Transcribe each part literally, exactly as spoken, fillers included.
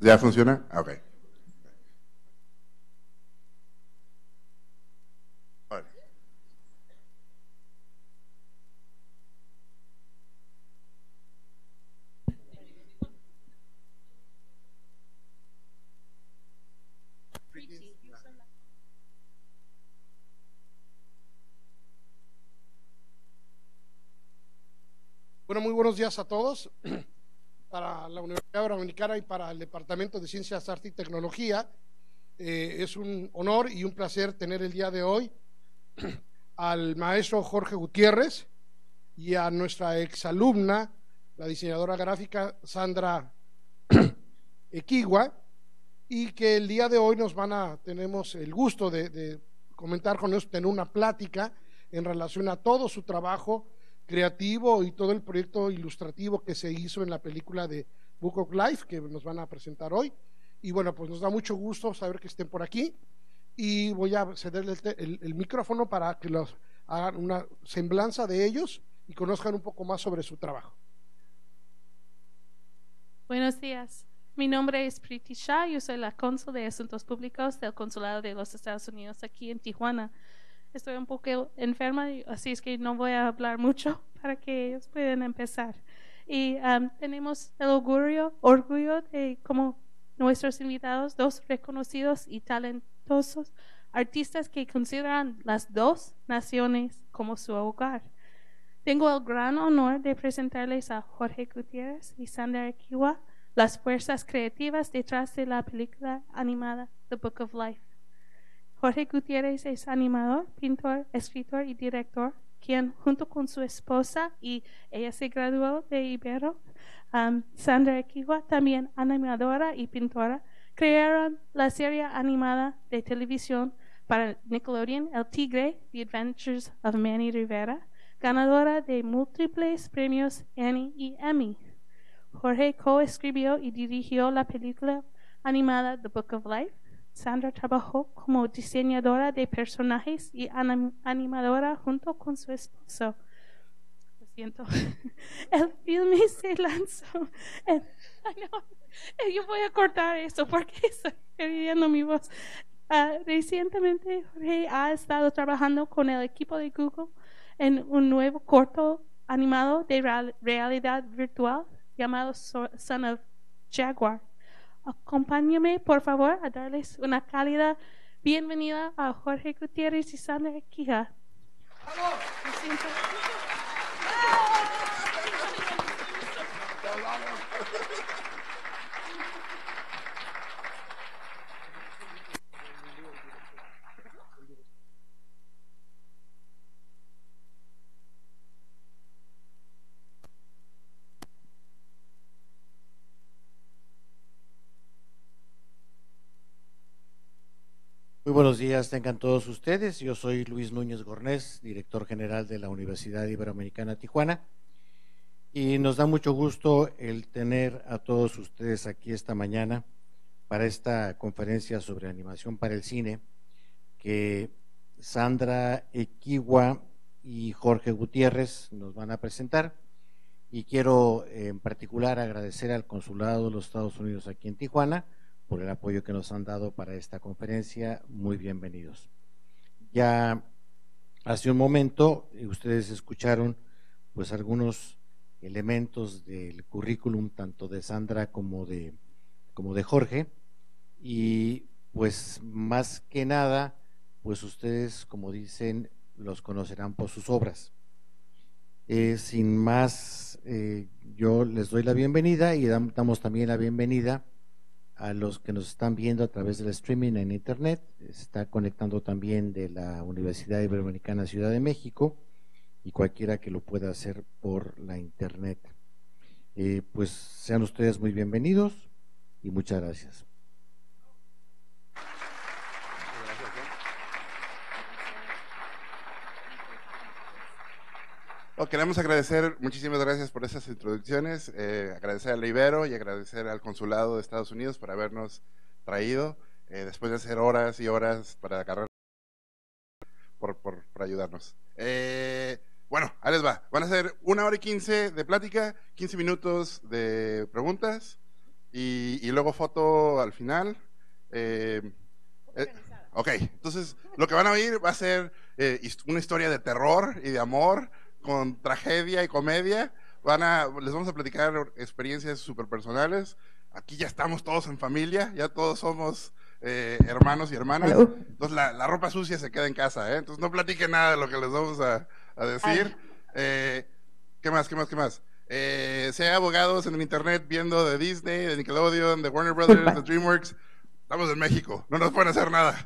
¿Ya funciona? Ah, ok. Vale. Bueno, muy buenos días a todos. Para la Universidad Iberoamericana y para el Departamento de Ciencias, Arte y Tecnología, eh, es un honor y un placer tener el día de hoy al maestro Jorge Gutiérrez y a nuestra exalumna, la diseñadora gráfica Sandra Equigua, y que el día de hoy nos van a, tenemos el gusto de, de comentar con ellos, tener una plática en relación a todo su trabajo creativo y todo el proyecto ilustrativo que se hizo en la película de Book of Life que nos van a presentar hoy. Y bueno, pues nos da mucho gusto saber que estén por aquí y voy a cederle el, el, el micrófono para que los hagan una semblanza de ellos y conozcan un poco más sobre su trabajo. Buenos días. Mi nombre es Priti Shah, yo soy la cónsul de Asuntos Públicos del Consulado de los Estados Unidos aquí en Tijuana. Estoy un poco enferma, así es que no voy a hablar mucho para que ellos puedan empezar. Y um, tenemos el orgullo, orgullo de, como nuestros invitados, dos reconocidos y talentosos artistas que consideran las dos naciones como su hogar. Tengo el gran honor de presentarles a Jorge Gutiérrez y Sandra Equigua, las fuerzas creativas detrás de la película animada The Book of Life. Jorge Gutiérrez es animador, pintor, escritor y director, quien junto con su esposa, y ella se graduó de Ibero, um, Sandra Equigua, también animadora y pintora, crearon la serie animada de televisión para Nickelodeon, El Tigre, The Adventures of Manny Rivera, ganadora de múltiples premios Annie y Emmy. Jorge co-escribió y dirigió la película animada The Book of Life. Sandra trabajó como diseñadora de personajes y anim animadora junto con su esposo. Lo siento. El filme se lanzó. En, no, yo voy a cortar eso porque estoy perdiendo mi voz. Uh, recientemente, Jorge ha estado trabajando con el equipo de Google en un nuevo corto animado de real realidad virtual llamado Son of Jaguar. Acompáñame, por favor, a darles una cálida bienvenida a Jorge Gutiérrez y Sandra Equigua. Muy buenos días, tengan todos ustedes. Yo soy Luis Núñez Gornés, director general de la Universidad Iberoamericana Tijuana, y nos da mucho gusto el tener a todos ustedes aquí esta mañana para esta conferencia sobre animación para el cine que Sandra Equigua y Jorge Gutiérrez nos van a presentar. Y quiero en particular agradecer al Consulado de los Estados Unidos aquí en Tijuana por el apoyo que nos han dado para esta conferencia. Muy bienvenidos. Ya hace un momento ustedes escucharon pues algunos elementos del currículum tanto de Sandra como de, como de Jorge, y pues más que nada pues ustedes, como dicen, los conocerán por sus obras. Eh, sin más, eh, yo les doy la bienvenida y damos también la bienvenida a los que nos están viendo a través del streaming en internet. Se está conectando también de la Universidad Iberoamericana Ciudad de México y cualquiera que lo pueda hacer por la internet. Eh, pues sean ustedes muy bienvenidos y muchas gracias. Oh, queremos agradecer, muchísimas gracias por esas introducciones, eh, agradecer al Ibero y agradecer al Consulado de Estados Unidos por habernos traído, eh, después de hacer horas y horas para agarrar, por, por, por ayudarnos. Eh, bueno, ahí les va, van a ser una hora y quince de plática, quince minutos de preguntas, y, y luego foto al final. Eh, eh, ok, entonces lo que van a oír va a ser eh, una historia de terror y de amor con tragedia y comedia. Van a, les vamos a platicar experiencias súper personales. Aquí ya estamos todos en familia, ya todos somos eh, hermanos y hermanas. Hello. Entonces la, la ropa sucia se queda en casa, ¿eh? Entonces no platiquen nada de lo que les vamos a, a decir. Eh, ¿Qué más, qué más, qué más? Eh, si hay abogados en el internet viendo de Disney, de Nickelodeon, de Warner Brothers, de DreamWorks, estamos en México, no nos pueden hacer nada.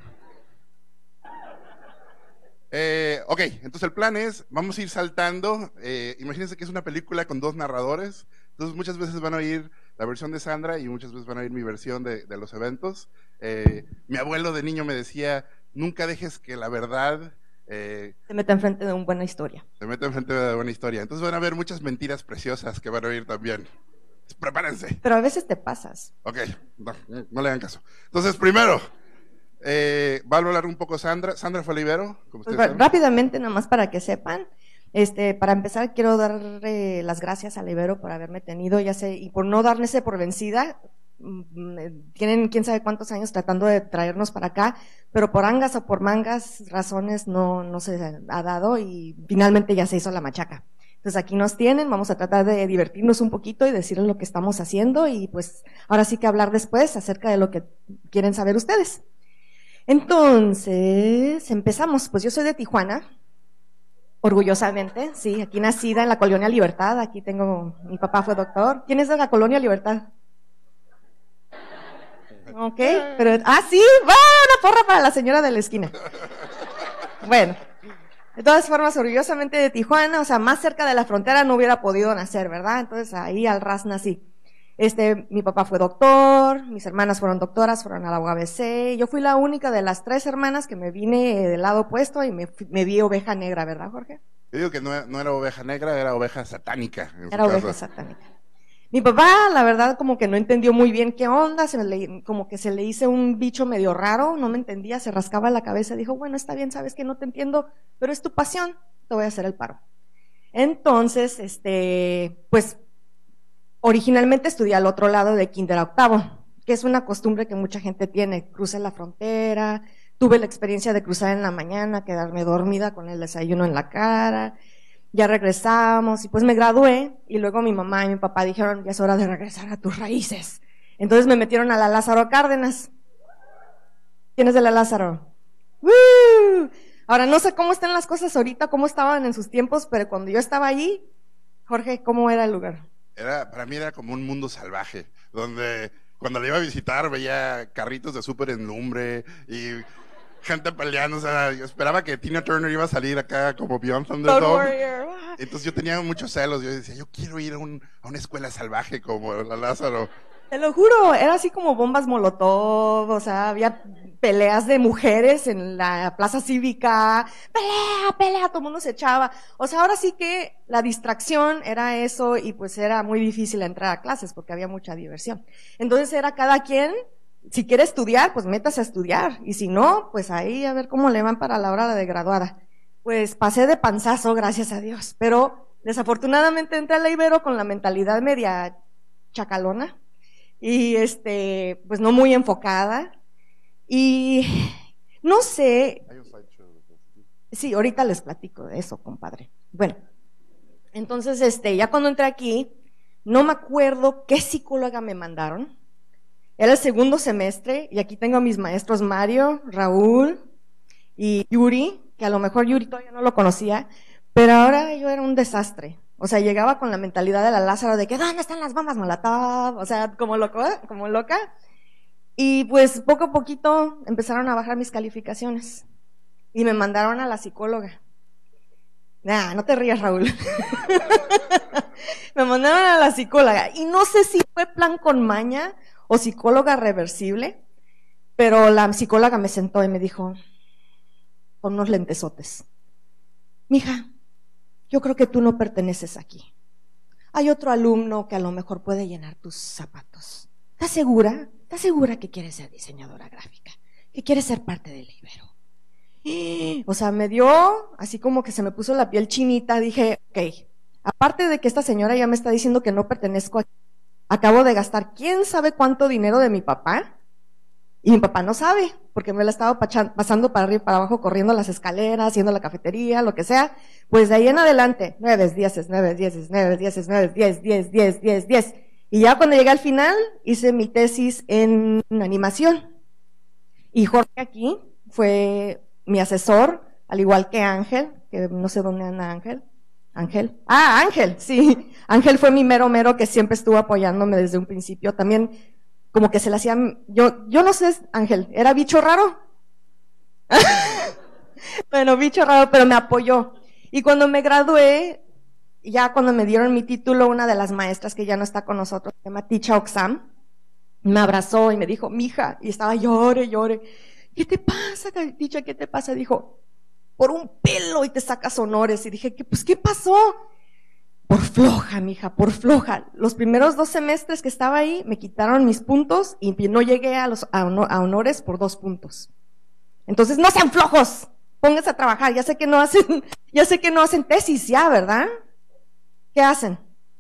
Eh, ok, entonces el plan es, vamos a ir saltando, eh, imagínense que es una película con dos narradores, entonces muchas veces van a oír la versión de Sandra y muchas veces van a oír mi versión de, de los eventos. Eh, mi abuelo de niño me decía, nunca dejes que la verdad... Eh, se meta enfrente de una buena historia. Se meta enfrente de una buena historia, entonces van a ver muchas mentiras preciosas que van a oír también. Prepárense. Pero a veces te pasas. Ok, no, no le hagan caso. Entonces, primero... Eh, va a hablar un poco Sandra. Sandra fue Ibero. Pues, rápidamente, nada más para que sepan. Este, para empezar, quiero darle las gracias a Ibero por haberme tenido, ya sé, y por no darse por vencida. Tienen quién sabe cuántos años tratando de traernos para acá, pero por angas o por mangas razones no, no se ha dado y finalmente ya se hizo la machaca. Entonces aquí nos tienen, vamos a tratar de divertirnos un poquito y decirles lo que estamos haciendo y pues ahora sí que hablar después acerca de lo que quieren saber ustedes. Entonces, empezamos. Pues yo soy de Tijuana, orgullosamente, sí, aquí nacida en la Colonia Libertad, aquí tengo, mi papá fue doctor. ¿Quién es de la Colonia Libertad? Ok, pero, ah, sí, va, una porra para la señora de la esquina. Bueno, de todas formas, orgullosamente de Tijuana, o sea, más cerca de la frontera no hubiera podido nacer, ¿verdad? Entonces ahí al ras nací. Este, mi papá fue doctor, mis hermanas fueron doctoras, fueron a la U A B C, yo fui la única de las tres hermanas que me vine del lado opuesto y me, me vi oveja negra, ¿verdad, Jorge? Yo digo que no, no era oveja negra, era oveja satánica. Era oveja satánica. Mi papá, la verdad, como que no entendió muy bien qué onda, se le, como que se le hizo un bicho medio raro, no me entendía, se rascaba la cabeza, dijo, bueno, está bien, sabes que no te entiendo, pero es tu pasión, te voy a hacer el paro. Entonces, este, pues, originalmente estudié al otro lado de kinder a octavo, que es una costumbre que mucha gente tiene, crucé la frontera, tuve la experiencia de cruzar en la mañana, quedarme dormida con el desayuno en la cara, ya regresamos y pues me gradué y luego mi mamá y mi papá dijeron, ya es hora de regresar a tus raíces. Entonces me metieron a la Lázaro Cárdenas. ¿Quién es de la Lázaro? ¡Woo! Ahora no sé cómo están las cosas ahorita, cómo estaban en sus tiempos, pero cuando yo estaba allí, Jorge, ¿cómo era el lugar? Era, para mí era como un mundo salvaje, donde cuando la iba a visitar veía carritos de súper en lumbre y gente peleando, o sea, yo esperaba que Tina Turner iba a salir acá como Beyond Thunderdome. Entonces yo tenía muchos celos, yo decía, yo quiero ir a, un, a una escuela salvaje como la Lázaro. Te lo juro, era así como bombas molotov, o sea, había peleas de mujeres en la plaza cívica, pelea, pelea, todo el mundo se echaba. O sea, ahora sí que la distracción era eso y pues era muy difícil entrar a clases porque había mucha diversión. Entonces era cada quien, si quiere estudiar, pues métase a estudiar y si no, pues ahí a ver cómo le van para la hora de graduada. Pues pasé de panzazo, gracias a Dios, pero desafortunadamente entré a la Ibero con la mentalidad media chacalona. Y este, pues no muy enfocada. Y no sé. Sí, ahorita les platico de eso, compadre. Bueno, entonces, este, ya cuando entré aquí, no me acuerdo qué psicóloga me mandaron. Era el segundo semestre, y aquí tengo a mis maestros Mario, Raúl y Yuri, que a lo mejor Yuri todavía no lo conocía, pero ahora yo era un desastre. O sea, llegaba con la mentalidad de la Lázaro de que ¿dónde están las bombas molotov? O sea, como loco, como loca. Y pues poco a poquito empezaron a bajar mis calificaciones y me mandaron a la psicóloga. Nah, no te rías, Raúl. Me mandaron a la psicóloga y no sé si fue plan con maña o psicóloga reversible, pero la psicóloga me sentó y me dijo con unos lentesotes, mija, yo creo que tú no perteneces aquí. Hay otro alumno que a lo mejor puede llenar tus zapatos. ¿Estás segura? ¿Estás segura que quieres ser diseñadora gráfica? ¿Que quieres ser parte del Ibero? O sea, me dio, así como que se me puso la piel chinita, dije, ok, aparte de que esta señora ya me está diciendo que no pertenezco aquí, acabo de gastar quién sabe cuánto dinero de mi papá, y mi papá no sabe, porque me la estaba pasando para arriba y para abajo, corriendo las escaleras, haciendo la cafetería, lo que sea. Pues de ahí en adelante, nueve, diez, nueve, diez, nueve, diez, nueve, diez, diez, diez, diez, diez. Y ya cuando llegué al final, hice mi tesis en animación. Y Jorge aquí fue mi asesor, al igual que Ángel, que no sé dónde anda Ángel. Ángel. Ah, Ángel, sí. Ángel fue mi mero mero que siempre estuvo apoyándome desde un principio. También como que se le hacía, yo, yo no sé, Ángel, ¿era bicho raro? Bueno, bicho raro, pero me apoyó. Y cuando me gradué, ya cuando me dieron mi título, una de las maestras que ya no está con nosotros, se llama Ticha Oxam, me abrazó y me dijo, mija, y estaba llore, llore. ¿Qué te pasa, Ticha? ¿Qué te pasa? Dijo, por un pelo y te sacas honores. Y dije, ¿qué, pues, ¿qué pasó? Por floja, mija, por floja. Los primeros dos semestres que estaba ahí, me quitaron mis puntos y no llegué a los a honores por dos puntos. Entonces, no sean flojos, pónganse a trabajar. Ya sé que no hacen, ya sé que no hacen tesis ya, ¿verdad? ¿Qué hacen?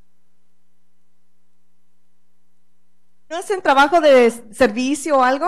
¿No hacen trabajo de servicio o algo?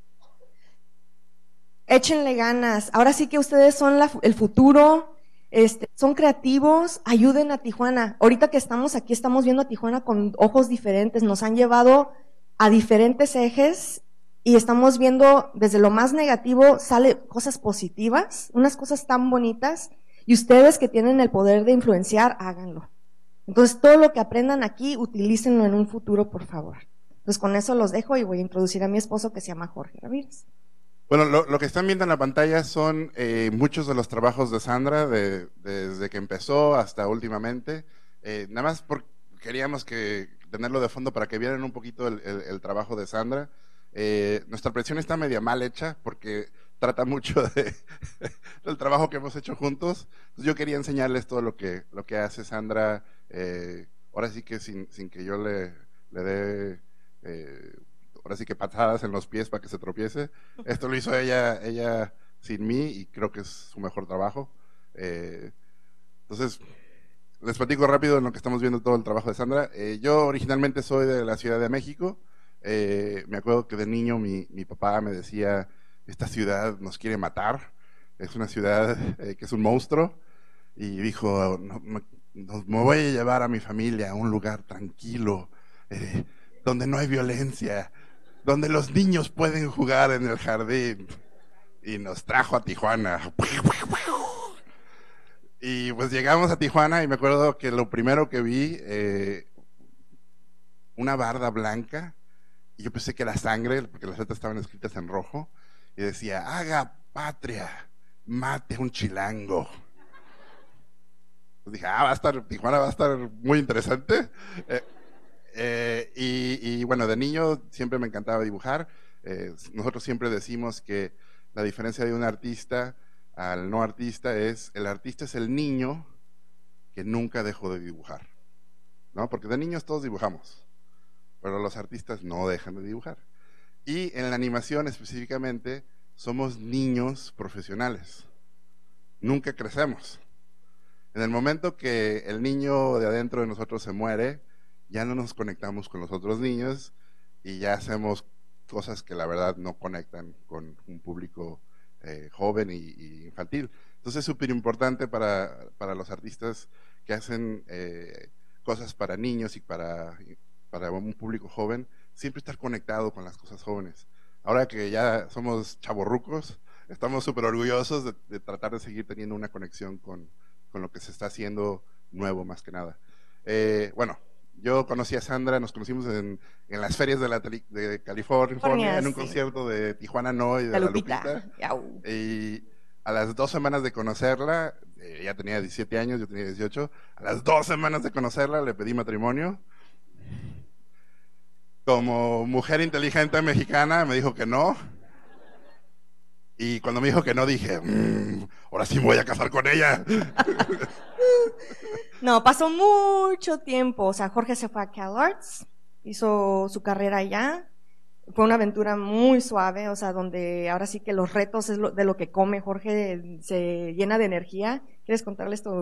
Échenle ganas. Ahora sí que ustedes son la, el futuro. Este, son creativos, ayuden a Tijuana. Ahorita que estamos aquí, estamos viendo a Tijuana con ojos diferentes, nos han llevado a diferentes ejes y estamos viendo desde lo más negativo, sale cosas positivas, unas cosas tan bonitas, y ustedes que tienen el poder de influenciar, háganlo. Entonces, todo lo que aprendan aquí, utilícenlo en un futuro, por favor. Entonces, con eso los dejo y voy a introducir a mi esposo que se llama Jorge Ramírez. Bueno, lo, lo que están viendo en la pantalla son eh, muchos de los trabajos de Sandra, de, desde que empezó hasta últimamente. Eh, nada más porque queríamos que tenerlo de fondo para que vieran un poquito el, el, el trabajo de Sandra. Eh, nuestra presión está media mal hecha porque trata mucho de, del trabajo que hemos hecho juntos. Entonces yo quería enseñarles todo lo que, lo que hace Sandra, eh, ahora sí que sin, sin que yo le, le dé... Eh, ahora sí que patadas en los pies para que se tropiece. Esto lo hizo ella, ella sin mí y creo que es su mejor trabajo. Eh, entonces, les platico rápido en lo que estamos viendo todo el trabajo de Sandra. Eh, yo originalmente soy de la Ciudad de México. Eh, me acuerdo que de niño mi, mi papá me decía, esta ciudad nos quiere matar. Es una ciudad eh, que es un monstruo. Y dijo, no, me, no, me voy a llevar a mi familia a un lugar tranquilo, eh, donde no hay violencia, donde los niños pueden jugar en el jardín, y nos trajo a Tijuana. Y pues llegamos a Tijuana y me acuerdo que lo primero que vi, eh, una barda blanca, y yo pensé que era sangre, porque las letras estaban escritas en rojo, y decía, haga patria, mate a un chilango. Pues dije, ah, va a estar, Tijuana va a estar muy interesante. Eh, Eh, y, y bueno, de niño siempre me encantaba dibujar. Eh, nosotros siempre decimos que la diferencia de un artista al no artista es, el artista es el niño que nunca dejó de dibujar, ¿no? Porque de niños todos dibujamos, pero los artistas no dejan de dibujar. Y en la animación específicamente, somos niños profesionales. Nunca crecemos. En el momento que el niño de adentro de nosotros se muere, ya no nos conectamos con los otros niños y ya hacemos cosas que la verdad no conectan con un público eh, joven y, y infantil. Entonces es súper importante para, para los artistas que hacen eh, cosas para niños y para, para un público joven, siempre estar conectado con las cosas jóvenes. Ahora que ya somos chavorrucos, estamos súper orgullosos de, de tratar de seguir teniendo una conexión con, con lo que se está haciendo nuevo más que nada. Eh, bueno, yo conocí a Sandra, nos conocimos en, en las ferias de, la, de California, California, en un sí. concierto de Tijuana No y de La, la Lupita. Lupita. Y a las dos semanas de conocerla, eh, ella tenía diecisiete años, yo tenía dieciocho, a las dos semanas de conocerla le pedí matrimonio. Como mujer inteligente mexicana me dijo que no. Y cuando me dijo que no dije, mmm, ahora sí me voy a casar con ella. No, pasó mucho tiempo. O sea, Jorge se fue a CalArts, hizo su carrera allá. Fue una aventura muy suave, o sea, donde ahora sí que los retos es lo, de lo que come. Jorge se llena de energía. ¿Quieres contarles tu,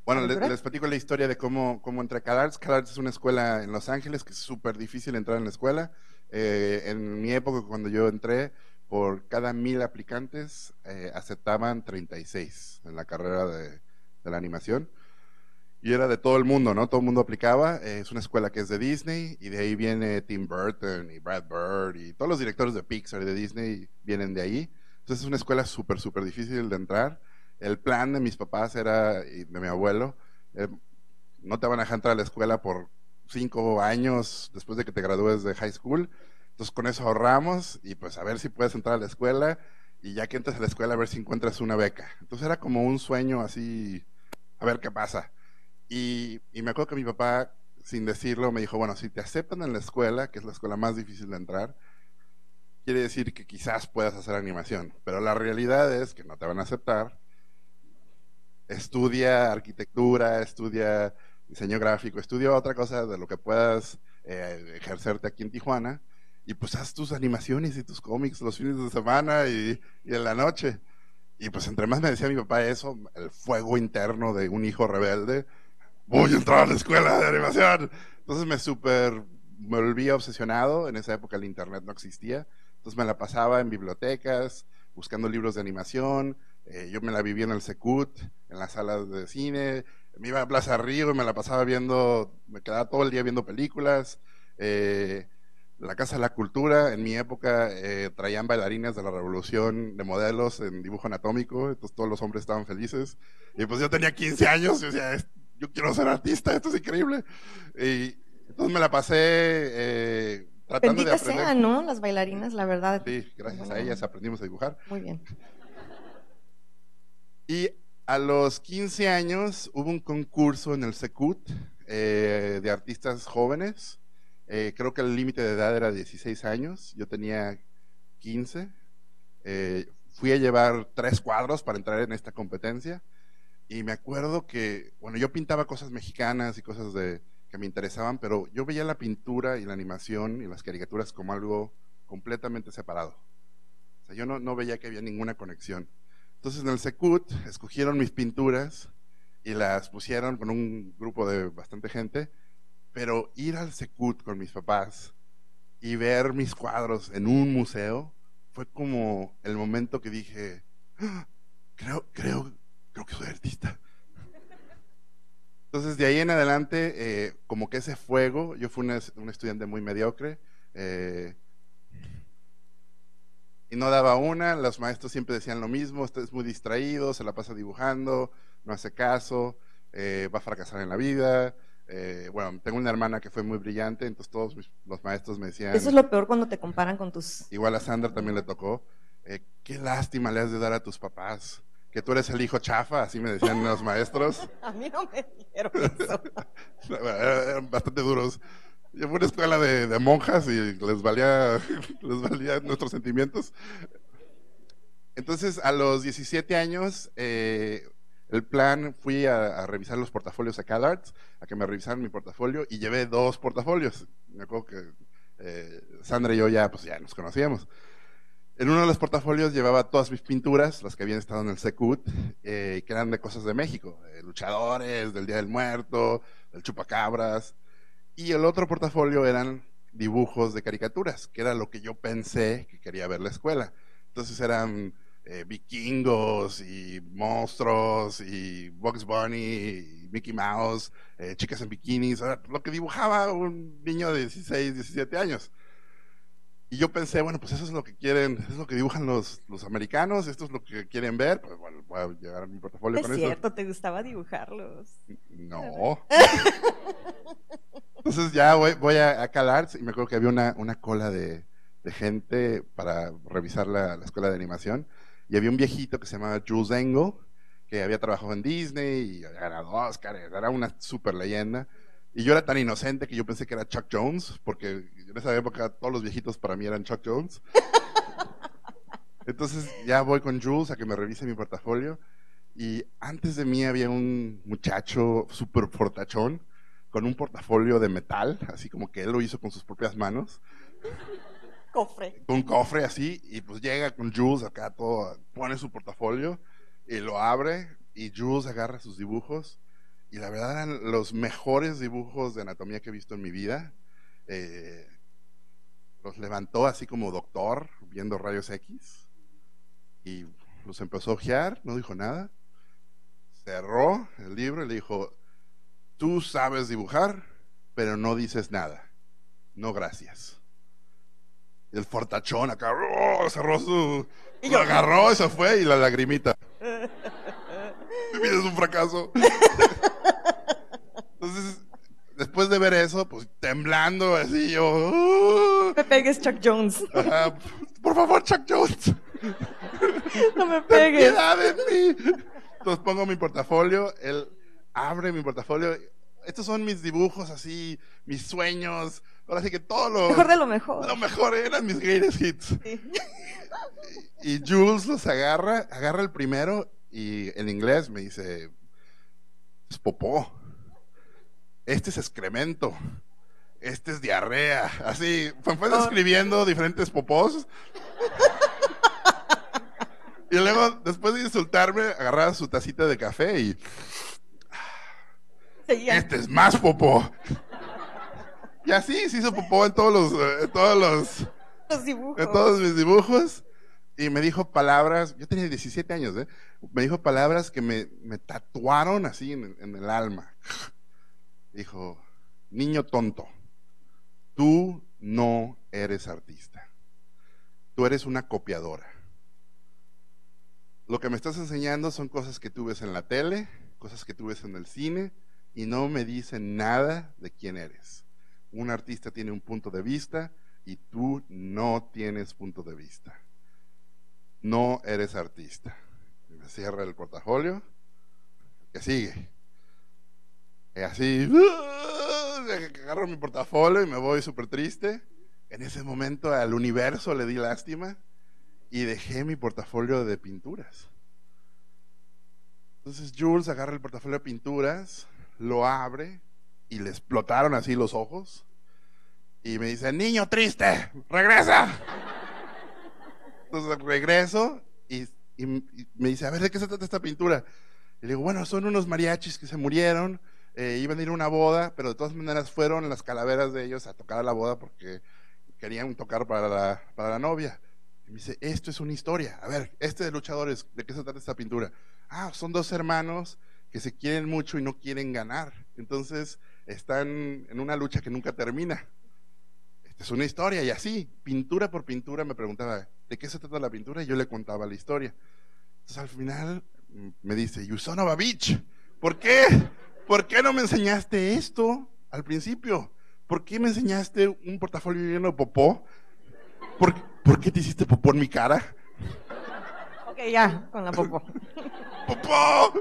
Bueno, le- ¿Aventura? les platico la historia de cómo, cómo entré a CalArts. CalArts es una escuela en Los Ángeles que es súper difícil entrar en la escuela. Eh, en mi época, cuando yo entré, por cada mil aplicantes eh, aceptaban treinta y seis en la carrera de, de la animación. Y era de todo el mundo, ¿no? Todo el mundo aplicaba. Eh, es una escuela que es de Disney y de ahí viene Tim Burton y Brad Bird y todos los directores de Pixar y de Disney vienen de ahí. Entonces es una escuela súper, súper difícil de entrar. El plan de mis papás era, y de mi abuelo, eh, no te van a dejar entrar a la escuela por cinco años después de que te gradúes de high school. Entonces con eso ahorramos y pues a ver si puedes entrar a la escuela y ya que entres a la escuela a ver si encuentras una beca. Entonces era como un sueño así, a ver qué pasa. Y, y me acuerdo que mi papá, sin decirlo, me dijo, bueno, si te aceptan en la escuela, que es la escuela más difícil de entrar, quiere decir que quizás puedas hacer animación, pero la realidad es que no te van a aceptar. Estudia arquitectura, estudia diseño gráfico, estudia otra cosa de lo que puedas eh, ejercerte aquí en Tijuana, y pues haz tus animaciones y tus cómics los fines de semana y, y en la noche. Y pues entre más me decía mi papá eso, el fuego interno de un hijo rebelde, voy a entrar a la escuela de animación. Entonces me super, me volví obsesionado. En esa época el internet no existía. Entonces me la pasaba en bibliotecas, buscando libros de animación. Eh, yo me la vivía en el Secut, en las salas de cine. Me iba a Plaza Río y me la pasaba viendo, me quedaba todo el día viendo películas. Eh, la Casa de la Cultura, en mi época, eh, traían bailarinas de la Revolución de modelos en dibujo anatómico, entonces todos los hombres estaban felices. Y pues yo tenía quince años y decía, yo quiero ser artista, esto es increíble. Y entonces me la pasé eh, tratando Bendita de aprender. sean, ¿no? Las bailarinas, la verdad. Sí, gracias Bueno, a ellas aprendimos a dibujar. Muy bien. Y a los quince años hubo un concurso en el Secut eh, de artistas jóvenes. Eh, creo que el límite de edad era dieciséis años, yo tenía quince. Eh, fui a llevar tres cuadros para entrar en esta competencia. Y me acuerdo que, bueno, yo pintaba cosas mexicanas y cosas de, que me interesaban, pero yo veía la pintura y la animación y las caricaturas como algo completamente separado. O sea, yo no, no veía que había ninguna conexión. Entonces en el Secut escogieron mis pinturas y las pusieron con un grupo de bastante gente, pero ir al Secut con mis papás y ver mis cuadros en un museo fue como el momento que dije, ¡ah! creo, creo, creo que soy artista. Entonces de ahí en adelante, eh, como que ese fuego, yo fui una, un estudiante muy mediocre, eh, y no daba una, los maestros siempre decían lo mismo, usted es muy distraído, se la pasa dibujando, no hace caso, eh, va a fracasar en la vida. Eh, bueno, tengo una hermana que fue muy brillante, entonces todos mis, los maestros me decían, Eso es lo peor cuando te comparan con tus... igual a Sandra también le tocó, eh, qué lástima le has de dar a tus papás, que tú eres el hijo chafa, así me decían los maestros. A mí no me dijeron eso. Bueno, eran bastante duros. Yo fui a una escuela de, de monjas y les valía, les valía nuestros sentimientos. Entonces, a los diecisiete años, eh, el plan, fui a, a revisar los portafolios a CalArts, a que me revisaran mi portafolio, y llevé dos portafolios. Me acuerdo que eh, Sandra y yo ya, pues ya nos conocíamos. En uno de los portafolios llevaba todas mis pinturas, las que habían estado en el Secut, eh, que eran de cosas de México, de luchadores, del Día del Muerto, del Chupacabras. Y el otro portafolio eran dibujos de caricaturas, que era lo que yo pensé que quería ver la escuela. Entonces eran eh, vikingos y monstruos y Bugs Bunny y Mickey Mouse, eh, chicas en bikinis, o sea, lo que dibujaba un niño de dieciséis, diecisiete años. Y yo pensé, bueno, pues eso es lo que quieren, eso es lo que dibujan los, los americanos, esto es lo que quieren ver, pues bueno, voy a llevar mi portafolio Es con cierto, eso. te gustaba dibujarlos. No. Entonces ya voy, voy a, a CalArts y me acuerdo que había una, una cola de, de gente para revisar la, la escuela de animación, y había un viejito que se llamaba Jules Engle, que había trabajado en Disney y había ganado Oscar, era una super leyenda. Y yo era tan inocente que yo pensé que era Chuck Jones, porque en esa época todos los viejitos para mí eran Chuck Jones. Entonces ya voy con Jules a que me revise mi portafolio, y antes de mí había un muchacho súper fortachón con un portafolio de metal, así como que él lo hizo con sus propias manos. Cofre. Un cofre así, y pues llega con Jules acá todo, pone su portafolio y lo abre, y Jules agarra sus dibujos y la verdad eran los mejores dibujos de anatomía que he visto en mi vida. Eh, los levantó así como doctor, viendo rayos X, y los empezó a ojear, no dijo nada, cerró el libro y le dijo: tú sabes dibujar, pero no dices nada, no gracias. Y el fortachón acá, ¡oh!, cerró su... Y lo yo- agarró y se fue, y la lagrimita. Mi vida es un fracaso. Entonces, después de ver eso, pues temblando así, yo... "Oh". No me pegues, Chuck Jones. Ajá, por favor, Chuck Jones, No me ten pegues. piedad de mí. Entonces pongo mi portafolio, él abre mi portafolio. Estos son mis dibujos así, mis sueños. Ahora sí que todo lo Mejor de lo mejor. lo mejor eran mis greatest hits. Sí. Y Jules los agarra, agarra el primero y en inglés me dice: es popó, este es excremento, este es diarrea. Así, fue, fue describiendo diferentes popós. Y luego, después de insultarme, agarraba su tacita de café y Seguía. este es más popó. Y así se hizo popó en todos los, eh, en todos los, Los dibujos. en todos mis dibujos. Y me dijo palabras, yo tenía diecisiete años, ¿eh? Me dijo palabras que me, me tatuaron así en, en el alma. Dijo: niño tonto, tú no eres artista, tú eres una copiadora. Lo que me estás enseñando son cosas que tú ves en la tele, cosas que tú ves en el cine, y no me dicen nada de quién eres. Un artista tiene un punto de vista y tú no tienes punto de vista. No eres artista. Y me cierra el portafolio. ¿Qué sigue? Y así, agarro mi portafolio y me voy súper triste. En ese momento al universo le di lástima y dejé mi portafolio de pinturas. Entonces Jules agarra el portafolio de pinturas, lo abre y le explotaron así los ojos y me dice: niño triste, regresa. Entonces regreso y, y, y me dice: a ver, ¿de qué se trata esta pintura? Y le digo: bueno, son unos mariachis que se murieron, eh, iban a ir a una boda, pero de todas maneras fueron las calaveras de ellos a tocar a la boda porque querían tocar para la, para la novia. Y me dice: esto es una historia. A ver, este de luchadores, ¿de qué se trata esta pintura? Ah, son dos hermanos que se quieren mucho y no quieren ganar. Entonces están en una lucha que nunca termina. Esta es una historia. Y así, pintura por pintura, me preguntaba: ¿de qué se trata la pintura? Y yo le contaba la historia. Entonces al final me dice: you son of a bitch, ¿por qué? ¿Por qué no me enseñaste esto al principio? ¿Por qué me enseñaste un portafolio lleno de popó? ¿Por, ¿por qué te hiciste popó en mi cara? Ok, ya, con la popó. ¡Popó!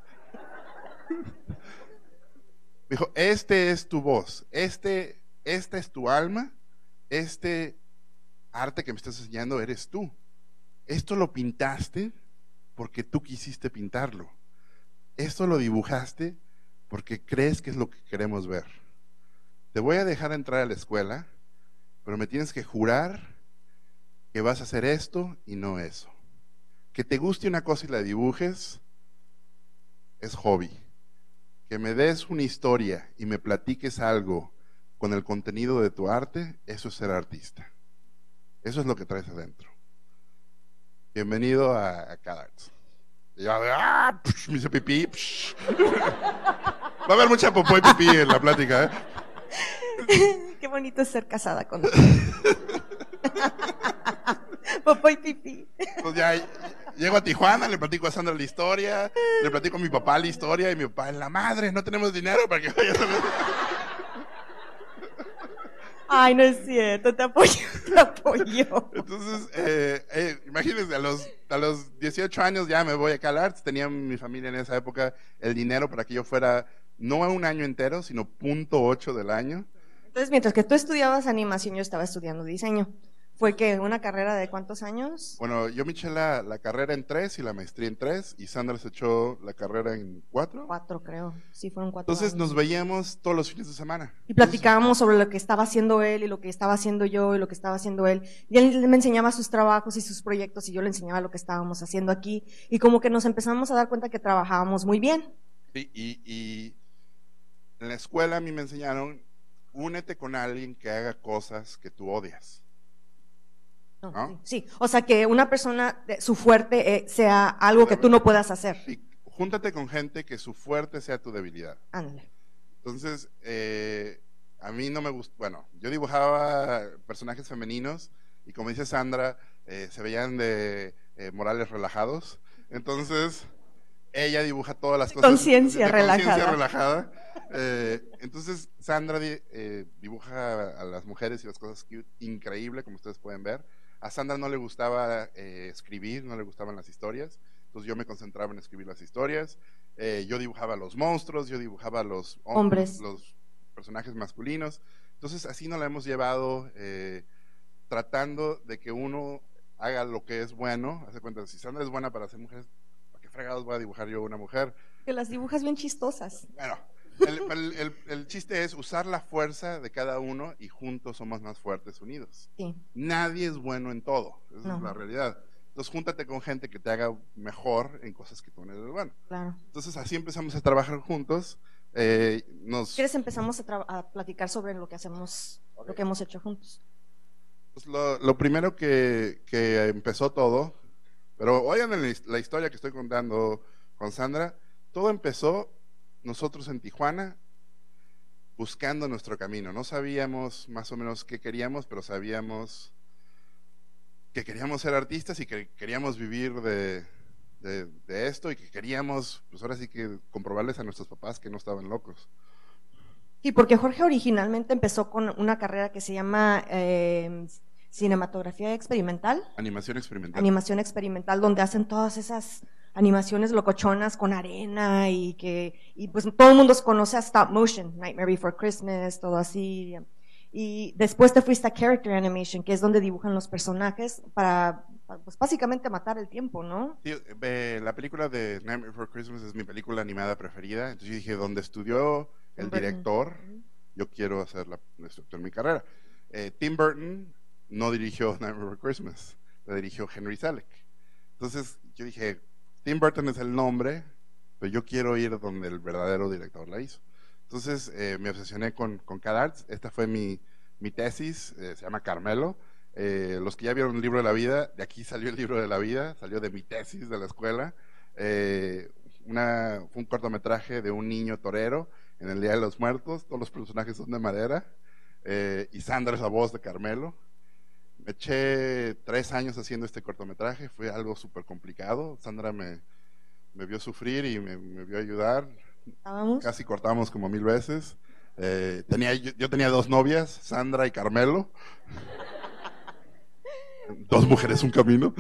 Me dijo: este es tu voz, este, esta es tu alma, este arte que me estás enseñando eres tú. Esto lo pintaste porque tú quisiste pintarlo. Esto lo dibujaste porque crees que es lo que queremos ver. Te voy a dejar entrar a la escuela, pero me tienes que jurar que vas a hacer esto y no eso. Que te guste una cosa y la dibujes es hobby. Que me des una historia y me platiques algo con el contenido de tu arte, eso es ser artista. Eso es lo que traes adentro. Bienvenido a, a CADARTS. Y yo, ah, psh, me hice pipí. Psh. Va a haber mucha popó y pipí en la plática, ¿eh? Qué bonito es ser casada con popó y pipí. Pues ya llego a Tijuana, le platico a Sandra la historia, le platico a mi papá la historia, y mi papá: en la madre, no tenemos dinero para que vayas a ver. Ay, no es cierto, te apoyo, te apoyo. Entonces, eh, eh, imagínense, a los, a los dieciocho años ya me voy a CalArts. Tenía mi familia en esa época el dinero para que yo fuera no un año entero, sino punto ocho del año. Entonces, mientras que tú estudiabas animación, yo estaba estudiando diseño. ¿Fue que una carrera de cuántos años? Bueno, yo me eché la, la carrera en tres y la maestría en tres, y Sandra se echó la carrera en cuatro. Cuatro, creo. Sí, fueron cuatro Entonces años. nos veíamos todos los fines de semana. Y platicábamos sobre lo que estaba haciendo él y lo que estaba haciendo yo y lo que estaba haciendo él. Y él me enseñaba sus trabajos y sus proyectos y yo le enseñaba lo que estábamos haciendo aquí. Y como que nos empezamos a dar cuenta que trabajábamos muy bien. Sí, y, y En la escuela a mí me enseñaron, únete con alguien que haga cosas que tú odias. No, ¿No? sí, sí. O sea, que una persona, de- su fuerte eh, sea algo que tú no puedas hacer. Y júntate con gente que su fuerte sea tu debilidad. Ándale. Entonces, eh, a mí no me gusta, bueno, yo dibujaba personajes femeninos y como dice Sandra, eh, se veían de eh, morales relajados. Entonces, ella dibuja todas las cosas Conciencia de conciencia relajada. relajada. Eh, entonces, Sandra di- eh, dibuja a las mujeres y las cosas cute, increíble, como ustedes pueden ver. A Sandra no le gustaba eh, escribir, no le gustaban las historias, entonces yo me concentraba en escribir las historias. Eh, yo dibujaba los monstruos, yo dibujaba los hom- Hombres. los personajes masculinos. Entonces, así nos la hemos llevado, eh, tratando de que uno haga lo que es bueno. Hace cuenta, si Sandra es buena para hacer mujeres, ¿para qué fregados voy a dibujar yo una mujer? Que las dibujas bien chistosas. Bueno, el, el- el- el chiste es usar la fuerza de cada uno y juntos somos más fuertes unidos. Sí. Nadie es bueno en todo, esa No. es la realidad. Entonces, júntate con gente que te haga mejor en cosas que tú no eres bueno. Claro. Entonces, así empezamos a trabajar juntos. Eh, nos, ¿Quieres empezamos a, tra- a platicar sobre lo que hacemos, Ok. lo que hemos hecho juntos? pues, lo, lo primero que, que empezó todo, pero oigan la his- la historia que estoy contando con Sandra, todo empezó nosotros en Tijuana buscando nuestro camino. No sabíamos más o menos qué queríamos, pero sabíamos que queríamos ser artistas y que queríamos vivir de, de, de esto y que queríamos, pues ahora sí que comprobarles a nuestros papás que no estaban locos. Sí, porque Jorge originalmente empezó con una carrera que se llama eh, cinematografía experimental, Animación experimental. animación experimental, donde hacen todas esas animaciones locochonas con arena y que y pues todo el mundo conoce a stop motion, Nightmare Before Christmas, todo así. Y después te fuiste a character animation, que es donde dibujan los personajes para, para, pues básicamente matar el tiempo, ¿no? Sí, eh, la película de Nightmare Before Christmas es mi película animada preferida. Entonces yo dije, donde estudió el Tim Burton. director, yo quiero hacer la, esto en mi carrera. Eh, Tim Burton no dirigió Nightmare Before Christmas, la dirigió Henry Selick. Entonces yo dije, Tim Burton es el nombre, pero yo quiero ir donde el verdadero director la hizo. Entonces eh, me obsesioné con, con CADARTS. Esta fue mi, mi tesis, eh, se llama Carmelo. Eh, los que ya vieron el libro de la vida, de aquí salió el libro de la vida, salió de mi tesis de la escuela. Eh, una, fue un cortometraje de un niño torero en el Día de los Muertos. Todos los personajes son de madera, eh, y Sandra es la voz de Carmelo. Me eché tres años haciendo este cortometraje, fue algo súper complicado. Sandra me, me vio sufrir y me, me vio ayudar. ¿Estábamos? Casi cortamos como mil veces. Eh, tenía, yo, yo tenía dos novias, Sandra y Carmelo. Dos mujeres, un camino.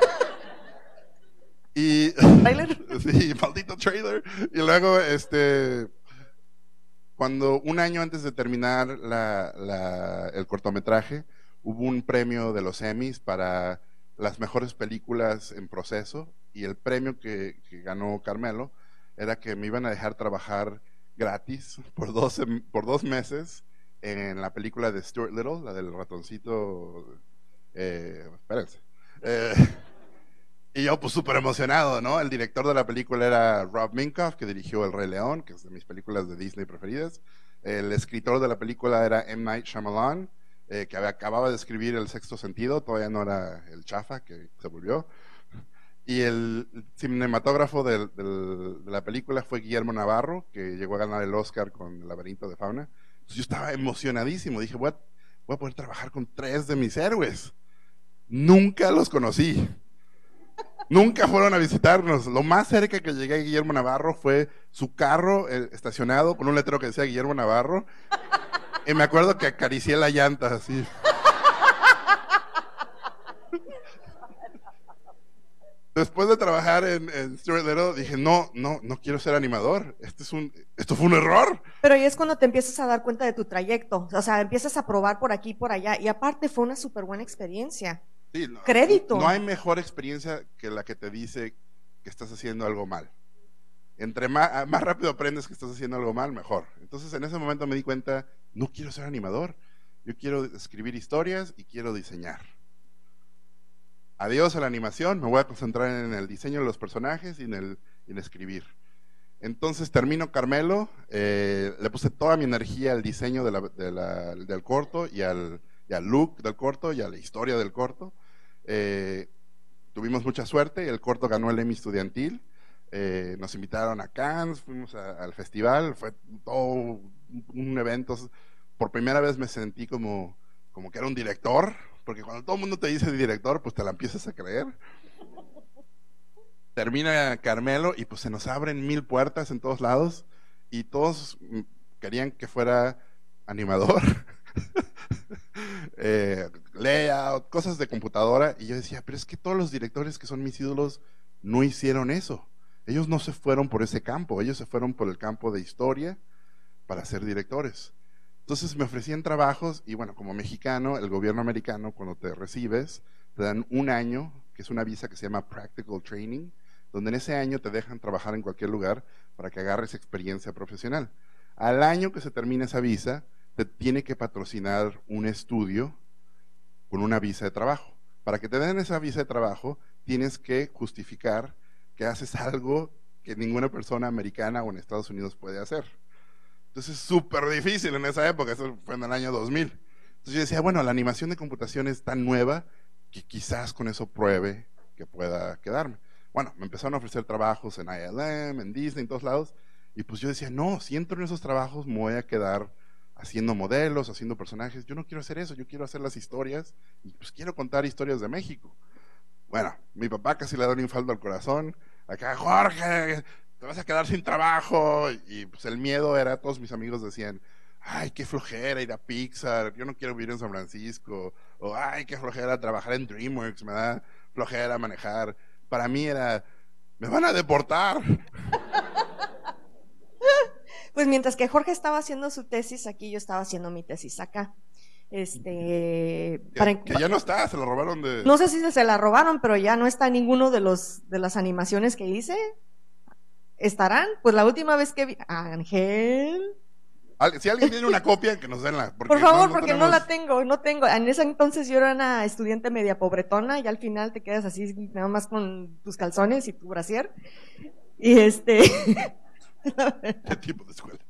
Y ¿Trailer? sí, maldito trailer. Y luego, este, cuando un año antes de terminar la, la, el cortometraje, hubo un premio de los Emmys para las mejores películas en proceso, y el premio que, que ganó Carmelo era que me iban a dejar trabajar gratis por dos, por dos meses en la película de Stuart Little, la del ratoncito. Eh, espérense. Eh, y yo, pues, súper emocionado, ¿no? El director de la película era Rob Minkoff, que dirigió El Rey León, que es de mis películas de Disney preferidas. El escritor de la película era M. Night Shyamalan, eh, que acababa de escribir El Sexto Sentido, todavía no era el chafa, que se volvió. Y el cinematógrafo del, del, de la película fue Guillermo Navarro, que llegó a ganar el Oscar con El Laberinto de Fauna. Entonces yo estaba emocionadísimo, dije, voy a, voy a poder trabajar con tres de mis héroes. Nunca los conocí. Nunca fueron a visitarnos. Lo más cerca que llegué a Guillermo Navarro fue su carro eh, estacionado con un letrero que decía Guillermo Navarro. Y me acuerdo que acaricié la llanta así. Después de trabajar en, en Stuart Little, dije, no, no, no quiero ser animador. Este es un, esto fue un error. Pero ahí es cuando te empiezas a dar cuenta de tu trayecto, o sea, empiezas a probar por aquí y por allá, y aparte fue una súper buena experiencia. Sí, no, Crédito. No hay mejor experiencia que la que te dice que estás haciendo algo mal. Entre más, más rápido aprendes que estás haciendo algo mal, mejor. Entonces en ese momento me di cuenta, no quiero ser animador, yo quiero escribir historias y quiero diseñar. Adiós a la animación, me voy a concentrar en el diseño de los personajes y en, el, en escribir. Entonces termino Carmelo, eh, le puse toda mi energía al diseño de la, de la, del corto y al, y al look del corto y a la historia del corto. Eh, tuvimos mucha suerte y el corto ganó el Emmy estudiantil. Eh, nos invitaron a Cannes, fuimos a, al festival, fue todo un evento. Por primera vez me sentí como, como que era un director, porque cuando todo el mundo te dice director, pues te la empiezas a creer. Termina Carmelo y pues se nos abren mil puertas en todos lados y todos querían que fuera animador, eh, layout, cosas de computadora, y yo decía, pero es que todos los directores que son mis ídolos no hicieron eso. Ellos no se fueron por ese campo, ellos se fueron por el campo de historia para ser directores. Entonces me ofrecían trabajos y bueno, como mexicano, el gobierno americano cuando te recibes te dan un año, que es una visa que se llama Practical Training, donde en ese año te dejan trabajar en cualquier lugar para que agarres experiencia profesional. Al año que se termina esa visa, te tiene que patrocinar un estudio con una visa de trabajo. Para que te den esa visa de trabajo, tienes que justificar que haces algo que ninguna persona americana o en Estados Unidos puede hacer. Entonces es súper difícil en esa época, eso fue en el año dos mil. Entonces yo decía, bueno, la animación de computación es tan nueva que quizás con eso pruebe que pueda quedarme. Bueno, me empezaron a ofrecer trabajos en I L M, en Disney, en todos lados, y pues yo decía, no, si entro en esos trabajos me voy a quedar haciendo modelos, haciendo personajes. Yo no quiero hacer eso, yo quiero hacer las historias, y pues quiero contar historias de México. Bueno, mi papá casi le da un infarto al corazón, acá, Jorge, te vas a quedar sin trabajo, y pues el miedo era, todos mis amigos decían, ay, qué flojera ir a Pixar, yo no quiero vivir en San Francisco, o ay, qué flojera trabajar en DreamWorks, me da flojera manejar. Para mí era, me van a deportar. Pues mientras que Jorge estaba haciendo su tesis aquí, yo estaba haciendo mi tesis acá. Este, Que, para, que ya no está, se lo robaron de... No sé si se la robaron, pero ya no está ninguno de los de las animaciones que hice. ¿Estarán? Pues la última vez que vi... Ángel... Si alguien tiene una copia, que nos denla. Por favor, no, no porque tenemos... no la tengo, no tengo. En ese entonces yo era una estudiante media pobretona y al final te quedas así nada más con tus calzones y tu brasier. Y este... ¿Qué tipo de escuela?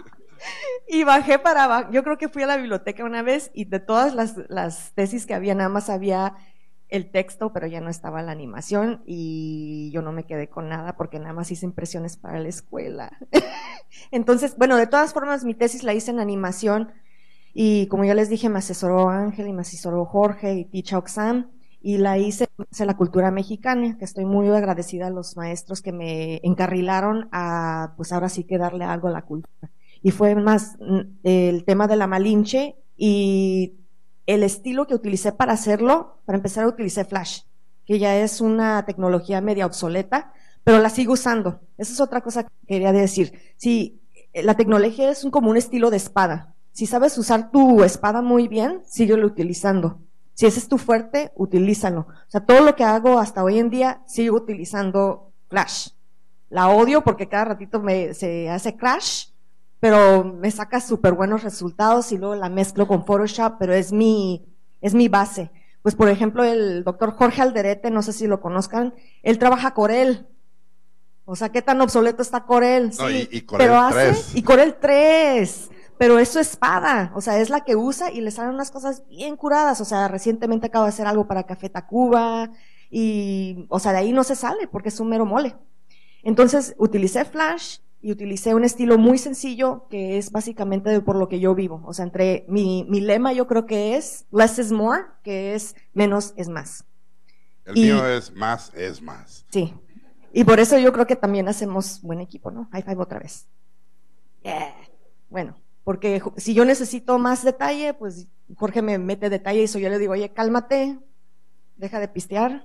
Y bajé para abajo. Yo creo que fui a la biblioteca una vez y de todas las, las tesis que había, nada más había el texto, pero ya no estaba la animación y yo no me quedé con nada porque nada más hice impresiones para la escuela. Entonces, bueno, de todas formas mi tesis la hice en animación y como ya les dije, me asesoró Ángel y me asesoró Jorge y Ticha Oxam y la hice en la cultura mexicana, que estoy muy agradecida a los maestros que me encarrilaron a, pues ahora sí que darle algo a la cultura. Y fue más el tema de la Malinche y el estilo que utilicé para hacerlo, para empezar utilicé Flash, que ya es una tecnología media obsoleta, pero la sigo usando. Esa es otra cosa que quería decir. Sí, la tecnología es un, como un estilo de espada. Si sabes usar tu espada muy bien, síguelo utilizando. Si ese es tu fuerte, utilízalo. O sea, todo lo que hago hasta hoy en día, sigo utilizando Flash. La odio porque cada ratito me, se hace crash, pero me saca súper buenos resultados y luego la mezclo con Photoshop, pero es mi, es mi base. Pues por ejemplo el doctor Jorge Alderete, no sé si lo conozcan, él trabaja Corel. O sea, ¿qué tan obsoleto está Corel? No, sí, y, y Corel pero hace, tres. y Corel tres, pero es su espada, o sea, es la que usa y le salen unas cosas bien curadas. O sea, recientemente acabo de hacer algo para Café Tacuba y, o sea, de ahí no se sale porque es un mero mole. Entonces, utilicé Flash y utilicé un estilo muy sencillo que es básicamente por lo que yo vivo. O sea, entre mi, mi lema yo creo que es less is more, que es menos es más. El y, mío es más es más. Sí. Y por eso yo creo que también hacemos buen equipo, ¿no? High five otra vez. Yeah. Bueno, porque si yo necesito más detalle, pues Jorge me mete detalle y eso yo le digo, oye, cálmate, deja de pistear.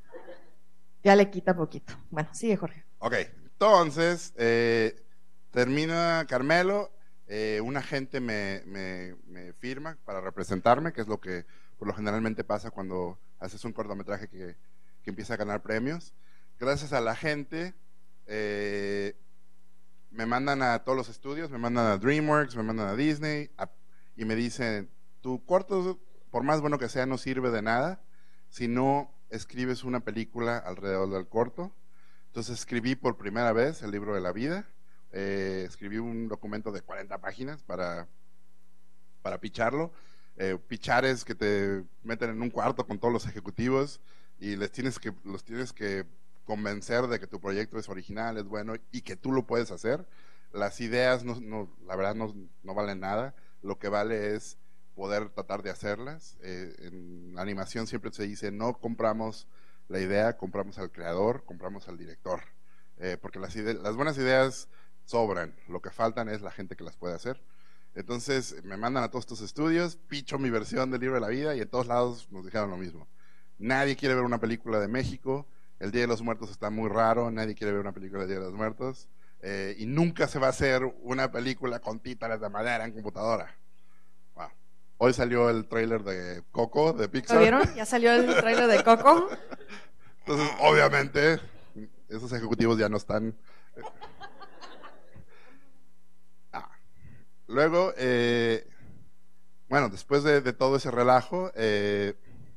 Ya le quita poquito. Bueno, sigue Jorge. Ok, entonces, eh, termina Carmelo, eh, un agente me, me, me firma para representarme, que es lo que por lo generalmente pasa cuando haces un cortometraje que, que empieza a ganar premios. Gracias a la gente, eh, me mandan a todos los estudios, me mandan a DreamWorks, me mandan a Disney, a, y me dicen, tu corto, por más bueno que sea, no sirve de nada si no escribes una película alrededor del corto. Entonces escribí por primera vez el libro de la vida, eh, escribí un documento de cuarenta páginas para, para picharlo. Eh, pichar es que te meten en un cuarto con todos los ejecutivos y les tienes que, los tienes que convencer de que tu proyecto es original, es bueno y que tú lo puedes hacer. Las ideas, no, no, la verdad, no, no valen nada. Lo que vale es poder tratar de hacerlas. Eh, en la animación siempre se dice, no compramos la idea, compramos al creador, compramos al director. Eh, porque las, ide las buenas ideas sobran, lo que faltan es la gente que las puede hacer. Entonces me mandan a todos estos estudios, picho mi versión del libro de la vida y en todos lados nos dijeron lo mismo. Nadie quiere ver una película de México, el Día de los Muertos está muy raro, nadie quiere ver una película del Día de los Muertos, eh, y nunca se va a hacer una película con títeres de madera en computadora. Wow. Hoy salió el tráiler de Coco, de Pixar. ¿Lo vieron? Ya salió el tráiler de Coco. Entonces, obviamente, esos ejecutivos ya no están... Luego, eh, bueno, después de, de todo ese relajo, eh,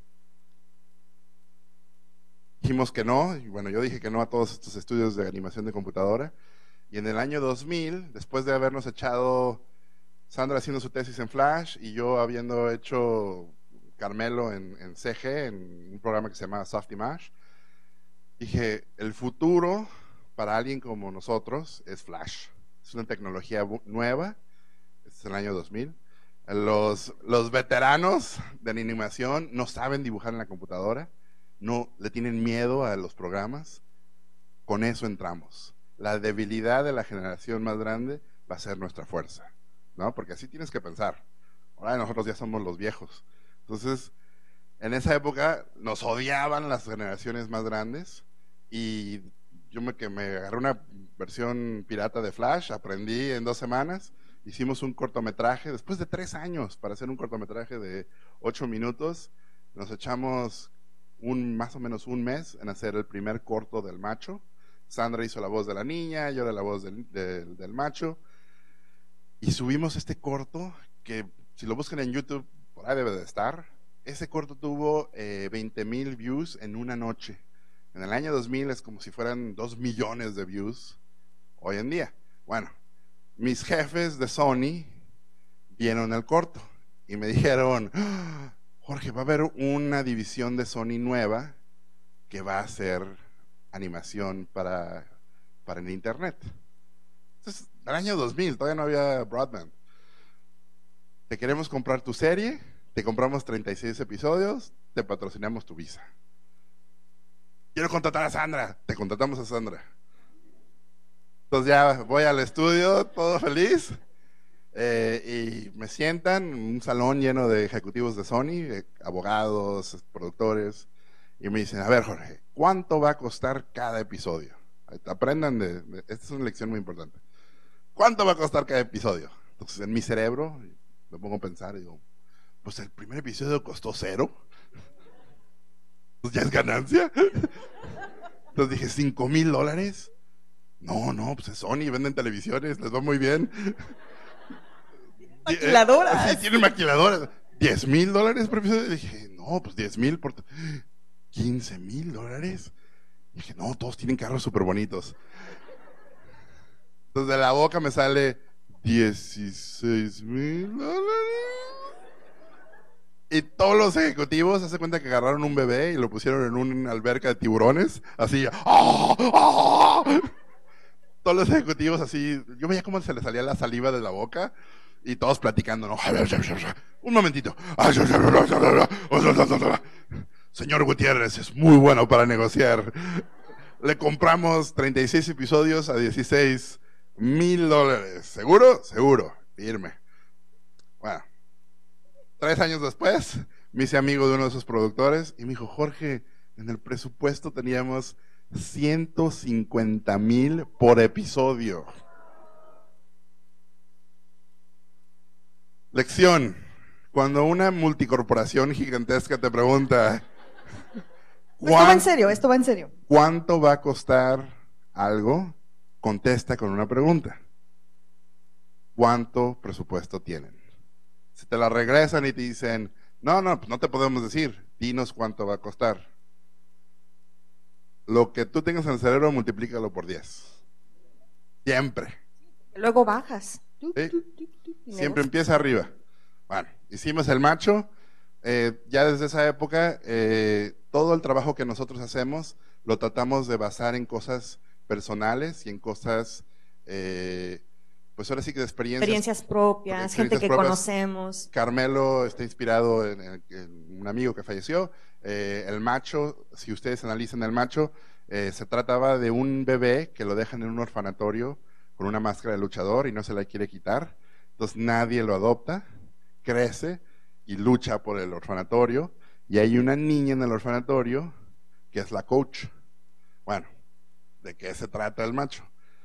dijimos que no, y bueno, yo dije que no a todos estos estudios de animación de computadora, y en el año dos mil, después de habernos echado Sandra haciendo su tesis en Flash, y yo habiendo hecho Carmelo en, en C G, en un programa que se llama Softimage, dije, el futuro para alguien como nosotros es Flash, es una tecnología nueva. Este es el año dos mil. Los, los veteranos de la animación no saben dibujar en la computadora, no le tienen miedo a los programas. Con eso entramos. La debilidad de la generación más grande va a ser nuestra fuerza, ¿no? Porque así tienes que pensar. Ahora nosotros ya somos los viejos. Entonces, en esa época nos odiaban las generaciones más grandes y yo me, que me agarré una versión pirata de Flash, aprendí en dos semanas. Hicimos un cortometraje, después de tres años para hacer un cortometraje de ocho minutos, nos echamos un, más o menos un mes en hacer el primer corto del macho. Sandra hizo la voz de la niña, yo era la voz del, del, del macho, y subimos este corto, que si lo buscan en YouTube, por ahí debe de estar. Ese corto tuvo eh, veinte mil views en una noche. En el año dos mil es como si fueran dos millones de views hoy en día. Bueno, mis jefes de Sony vieron el corto y me dijeron, Jorge, va a haber una división de Sony nueva que va a hacer animación para, para el internet. Entonces, el año dos mil, todavía no había broadband. Te queremos comprar tu serie, te compramos treinta y seis episodios, te patrocinamos tu visa. Quiero contratar a Sandra, te contratamos a Sandra. Entonces ya voy al estudio, todo feliz, eh, y me sientan en un salón lleno de ejecutivos de Sony, eh, abogados, productores, y me dicen, a ver Jorge, ¿cuánto va a costar cada episodio? Aprendan de, de, esta es una lección muy importante. ¿Cuánto va a costar cada episodio? Entonces en mi cerebro me pongo a pensar y digo, pues el primer episodio costó cero, pues ya es ganancia. Entonces dije, ¿cinco mil dólares? No, no, pues es Sony, venden televisiones, les va muy bien. Maquiladoras. Sí, tienen maquiladoras. ¿diez mil dólares por episodio? Dije, no, pues diez mil por... ¿quince mil dólares? Dije, no, todos tienen carros súper bonitos. Entonces de la boca me sale dieciséis mil dólares. Y todos los ejecutivos se hacen cuenta que agarraron un bebé y lo pusieron en una alberca de tiburones, así, ¡oh! ¡Oh! Todos los ejecutivos así, yo veía cómo se les salía la saliva de la boca y todos platicando, ¿no? Un momentito. Señor Gutiérrez es muy bueno para negociar. Le compramos treinta y seis episodios a dieciséis mil dólares. ¿Seguro? Seguro. Firme. Bueno, tres años después me hice amigo de uno de esos productores y me dijo, Jorge, en el presupuesto teníamos ciento cincuenta mil por episodio. Lección: cuando una multicorporación gigantesca te pregunta esto va en serio, esto va en serio. ¿cuánto va a costar algo? Contesta con una pregunta: ¿cuánto presupuesto tienen? Si te la regresan y te dicen, no, no, pues no te podemos decir, dinos cuánto va a costar. lo que tú tengas en el cerebro, multiplícalo por diez. Siempre. Luego bajas. ¿Sí? Y Siempre negocio. empieza arriba. Bueno, hicimos el macho. Eh, ya desde esa época, eh, todo el trabajo que nosotros hacemos lo tratamos de basar en cosas personales y en cosas, eh, pues ahora sí que de experiencias. Experiencias propias, experiencias gente que propias. conocemos. Carmelo está inspirado en, en- en un amigo que falleció. Eh, el macho, si ustedes analizan el macho, eh, se trataba de un bebé que lo dejan en un orfanatorio con una máscara de luchador y no se la quiere quitar. Entonces nadie lo adopta, crece y lucha por el orfanatorio. Y hay una niña en el orfanatorio que es la coach. Bueno, ¿de qué se trata el macho?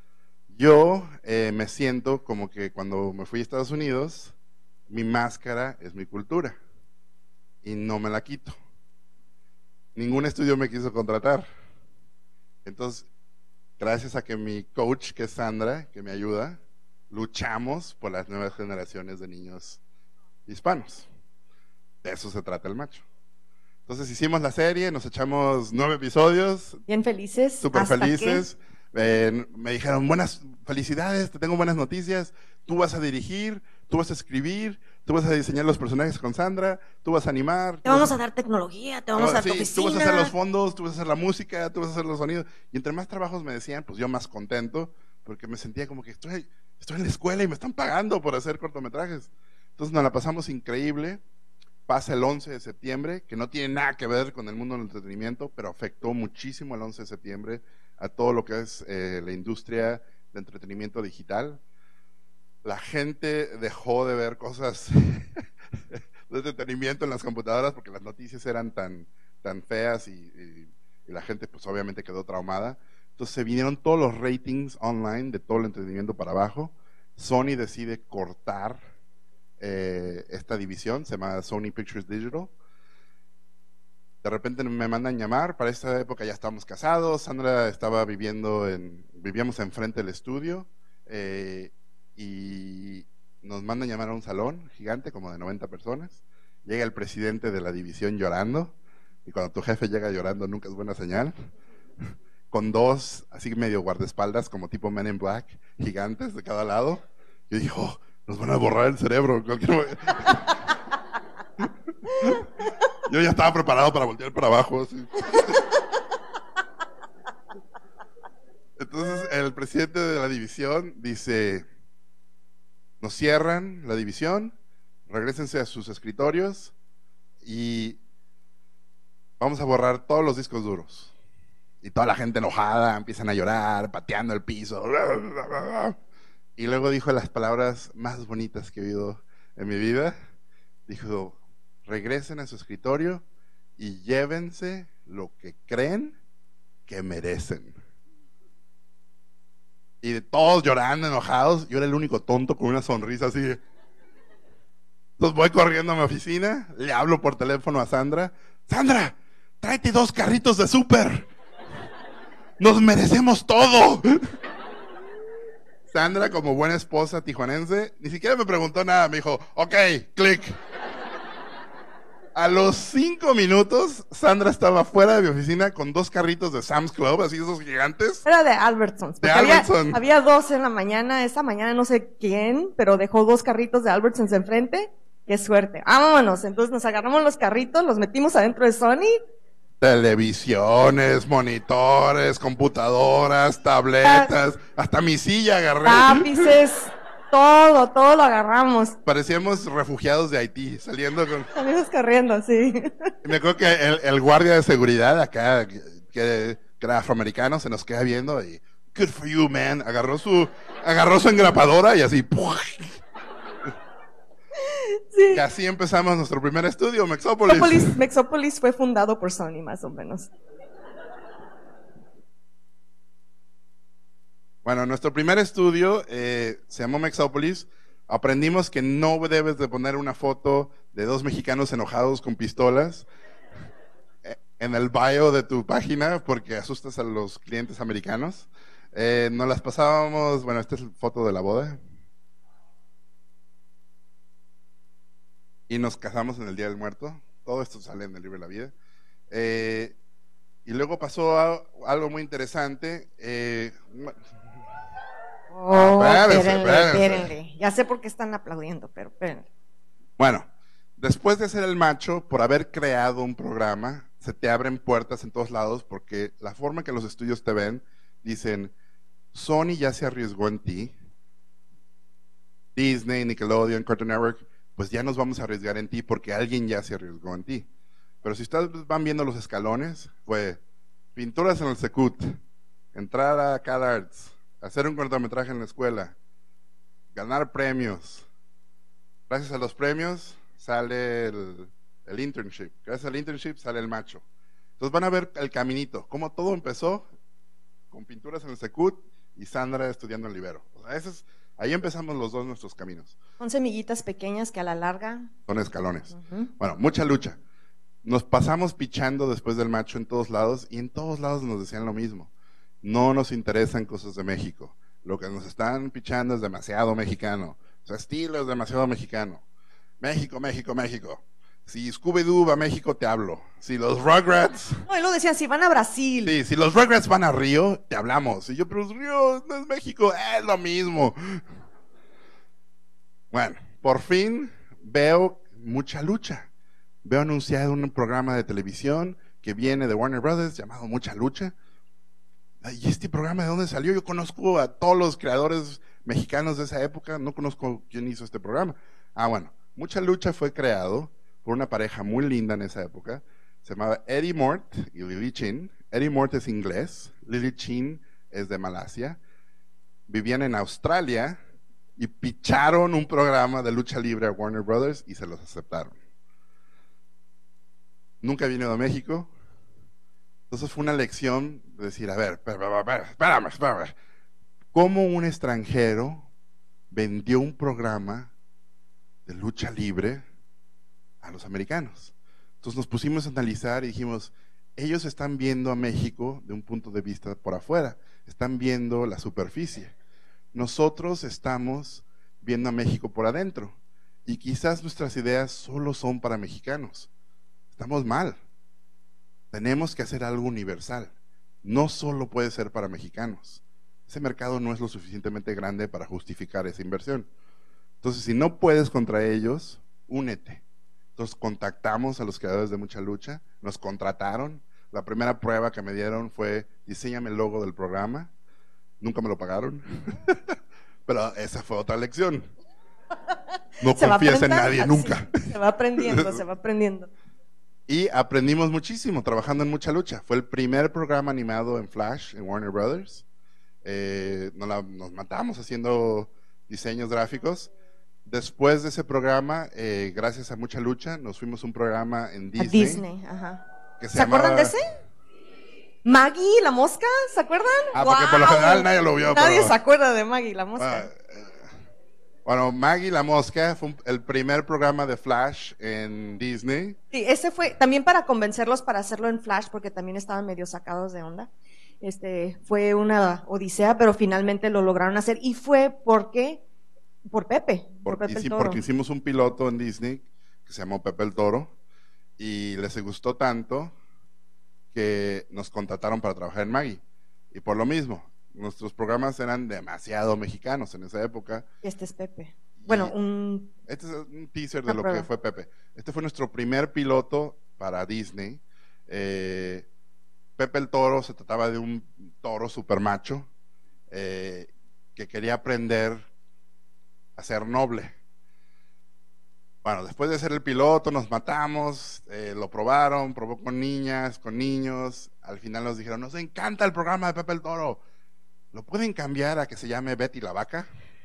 Yo eh, me siento como que cuando me fui a Estados Unidos, mi máscara es mi cultura y no me la quito. Ningún estudio me quiso contratar. Entonces, gracias a que mi coach, que es Sandra, que me ayuda, luchamos por las nuevas generaciones de niños hispanos. De eso se trata el macho. Entonces hicimos la serie, nos echamos nueve episodios, Bien felices. súper hasta felices. Eh, me dijeron, buenas felicidades, te tengo buenas noticias. Tú vas a dirigir, tú vas a escribir, tú vas a diseñar los personajes con Sandra, tú vas a animar. que tú Te vamos vas a dar tecnología, te vamos a dar tu Sí, oficina. tú vas a hacer los fondos, tú vas a hacer la música, tú vas a hacer los sonidos. Y entre más trabajos me decían, pues yo más contento, porque me sentía como que estoy, estoy en la escuela y me están pagando por hacer cortometrajes. Entonces nos la pasamos increíble. Pasa el once de septiembre, que no tiene nada que ver con el mundo del entretenimiento, pero afectó muchísimo el once de septiembre a todo lo que es eh, la industria de entretenimiento digital. La gente dejó de ver cosas de entretenimiento en las computadoras porque las noticias eran tan, tan feas y, y, y la gente pues obviamente quedó traumada. Entonces se vinieron todos los ratings online de todo el entretenimiento para abajo. Sony decide cortar eh, esta división, se llama Sony Pictures Digital. De repente me mandan llamar, para esta época ya estábamos casados, Sandra estaba viviendo en, vivíamos enfrente del estudio, eh, y nos mandan llamar a un salón gigante, como de noventa personas. Llega el presidente de la división llorando, y cuando tu jefe llega llorando nunca es buena señal, con dos, así medio guardaespaldas, como tipo Men in Black, gigantes de cada lado. Yo dije, oh, nos van a borrar el cerebro en cualquier momento. Yo ya estaba preparado para voltear para abajo. Así. Entonces el presidente de la división dice, nos cierran la división, regrésense a sus escritorios y vamos a borrar todos los discos duros. Y toda la gente enojada, empiezan a llorar, pateando el piso. Y luego dijo las palabras más bonitas que he oído en mi vida. Dijo, regresen a su escritorio y llévense lo que creen que merecen. Y de todos llorando, enojados, yo era el único tonto con una sonrisa así. Entonces voy corriendo a mi oficina, le hablo por teléfono a Sandra. Sandra, tráete dos carritos de súper. Nos merecemos todo. Sandra, como buena esposa tijuanense, ni siquiera me preguntó nada, me dijo, ok, clic. A los cinco minutos, Sandra estaba fuera de mi oficina con dos carritos de Sam's Club, así esos gigantes. Era de Albertsons. De porque había- Albertsons. Había, dos en la mañana, esa mañana no sé quién, pero dejó dos carritos de Albertsons enfrente. Qué suerte. Vámonos. Entonces nos agarramos los carritos, los metimos adentro de Sony. Televisiones, monitores, computadoras, tabletas, hasta mi silla agarré. Lápices, todo, todo lo agarramos. Parecíamos refugiados de Haití, saliendo con... Salimos corriendo, sí. Me acuerdo que el, el guardia de seguridad acá, que, que era afroamericano, se nos queda viendo y... Good for you, man. Agarró su, agarró su engrapadora y así... Sí. Y así empezamos nuestro primer estudio, Mexópolis. Mexópolis, Mexópolis fue fundado por Sony, más o menos. Bueno, nuestro primer estudio eh, se llamó Mexópolis. Aprendimos que no debes de poner una foto de dos mexicanos enojados con pistolas eh, en el bio de tu página porque asustas a los clientes americanos. Eh, nos las pasábamos, bueno, esta es la foto de la boda. Y nos casamos en el Día del Muerto. Todo esto sale en el libro de la vida. Eh, Y luego pasó a- algo muy interesante. Eh, Oh, Espérense, espérenle, espérense. espérenle. Ya sé por qué están aplaudiendo, pero espérenle. bueno, después de ser el macho, por haber creado un programa, se te abren puertas en todos lados porque la forma que los estudios te ven, dicen, Sony ya se arriesgó en ti, Disney, Nickelodeon, Cartoon Network, pues ya nos vamos a arriesgar en ti porque alguien ya se arriesgó en ti. Pero si ustedes van viendo los escalones, fue pinturas en el Secut, entrar a CalArts, hacer un cortometraje en la escuela, ganar premios. Gracias a los premios sale el, el internship. Gracias al internship sale el macho. Entonces van a ver el caminito, cómo todo empezó con pinturas en el Secut y Sandra estudiando en Libero. O sea, ese es, ahí empezamos los dos nuestros caminos. Son semillitas pequeñas que a la larga. Son escalones. Ujú. Bueno, mucha lucha. Nos pasamos pichando después del macho en todos lados y en todos lados nos decían lo mismo. No nos interesan cosas de México. Lo que nos están pichando es demasiado mexicano. Su estilo es demasiado mexicano. México, México, México. Si Scooby-Doo va a México, te hablo. Si los Rugrats... No, y luego decían, si van a Brasil. Sí, si los Rugrats van a Río, te hablamos. Y yo, pero Río no es México, es lo mismo. Bueno, por fin veo mucha lucha. Veo anunciado un programa de televisión que viene de Warner Brothers llamado Mucha Lucha. ¿Y este programa de dónde salió? Yo conozco a todos los creadores mexicanos de esa época, no conozco quién hizo este programa. Ah, bueno, Mucha Lucha fue creado por una pareja muy linda en esa época. Se llamaba Eddie Mort y Lily Chin. Eddie Mort es inglés, Lily Chin es de Malasia. Vivían en Australia y picharon un programa de lucha libre a Warner Brothers y se los aceptaron. Nunca vino de México. Entonces fue una lección de decir, a ver, espérame, espérame, espérame. ¿Cómo un extranjero vendió un programa de lucha libre a los americanos? Entonces nos pusimos a analizar y dijimos, ellos están viendo a México de un punto de vista por afuera, están viendo la superficie. Nosotros estamos viendo a México por adentro y quizás nuestras ideas solo son para mexicanos. Estamos mal. Tenemos que hacer algo universal. No solo puede ser para mexicanos. Ese mercado no es lo suficientemente grande para justificar esa inversión. Entonces, si no puedes contra ellos, únete. Entonces, contactamos a los creadores de Mucha Lucha, nos contrataron. La primera prueba que me dieron fue, diséñame el logo del programa. Nunca me lo pagaron. Pero esa fue otra lección. No Se va confíes en aprendiendo, nadie así, nunca. Se va aprendiendo, se va aprendiendo. Y aprendimos muchísimo trabajando en Mucha Lucha. Fue el primer programa animado en Flash, en Warner Brothers. Eh, nos, la, nos matamos haciendo diseños gráficos. Después de ese programa, eh, gracias a Mucha Lucha, nos fuimos a un programa en Disney. A Disney, ajá. Que se ¿Se acuerdan llamaba- de ese? Maggie, la mosca, ¿se acuerdan? Ah, porque por lo ¡Guau! general nadie lo vio. Nadie pero- se acuerda de Maggie, la mosca. Ah, eh, bueno, Maggie la Mosca fue un- el primer programa de Flash en Disney. Sí, ese fue también para convencerlos para hacerlo en Flash, porque también estaban medio sacados de onda. Este, fue una odisea, pero finalmente lo lograron hacer. Y fue porque, por Pepe, por Porque, Pepe el hici- Toro. porque hicimos un piloto en Disney que se llamó Pepe el Toro y les gustó tanto que nos contrataron para trabajar en Maggie. Y por lo mismo, nuestros programas eran demasiado mexicanos en esa época. Este es Pepe. Bueno, un Este es un teaser de Una lo prueba. que fue Pepe. Este fue nuestro primer piloto para Disney. Eh, Pepe el Toro se trataba de un toro super macho eh, que quería aprender a ser noble. Bueno, después de hacer el piloto nos matamos, eh, lo probaron, probó con niñas, con niños. Al final nos dijeron, nos encanta el programa de Pepe el Toro. ¿Lo pueden cambiar a que se llame Betty la Vaca?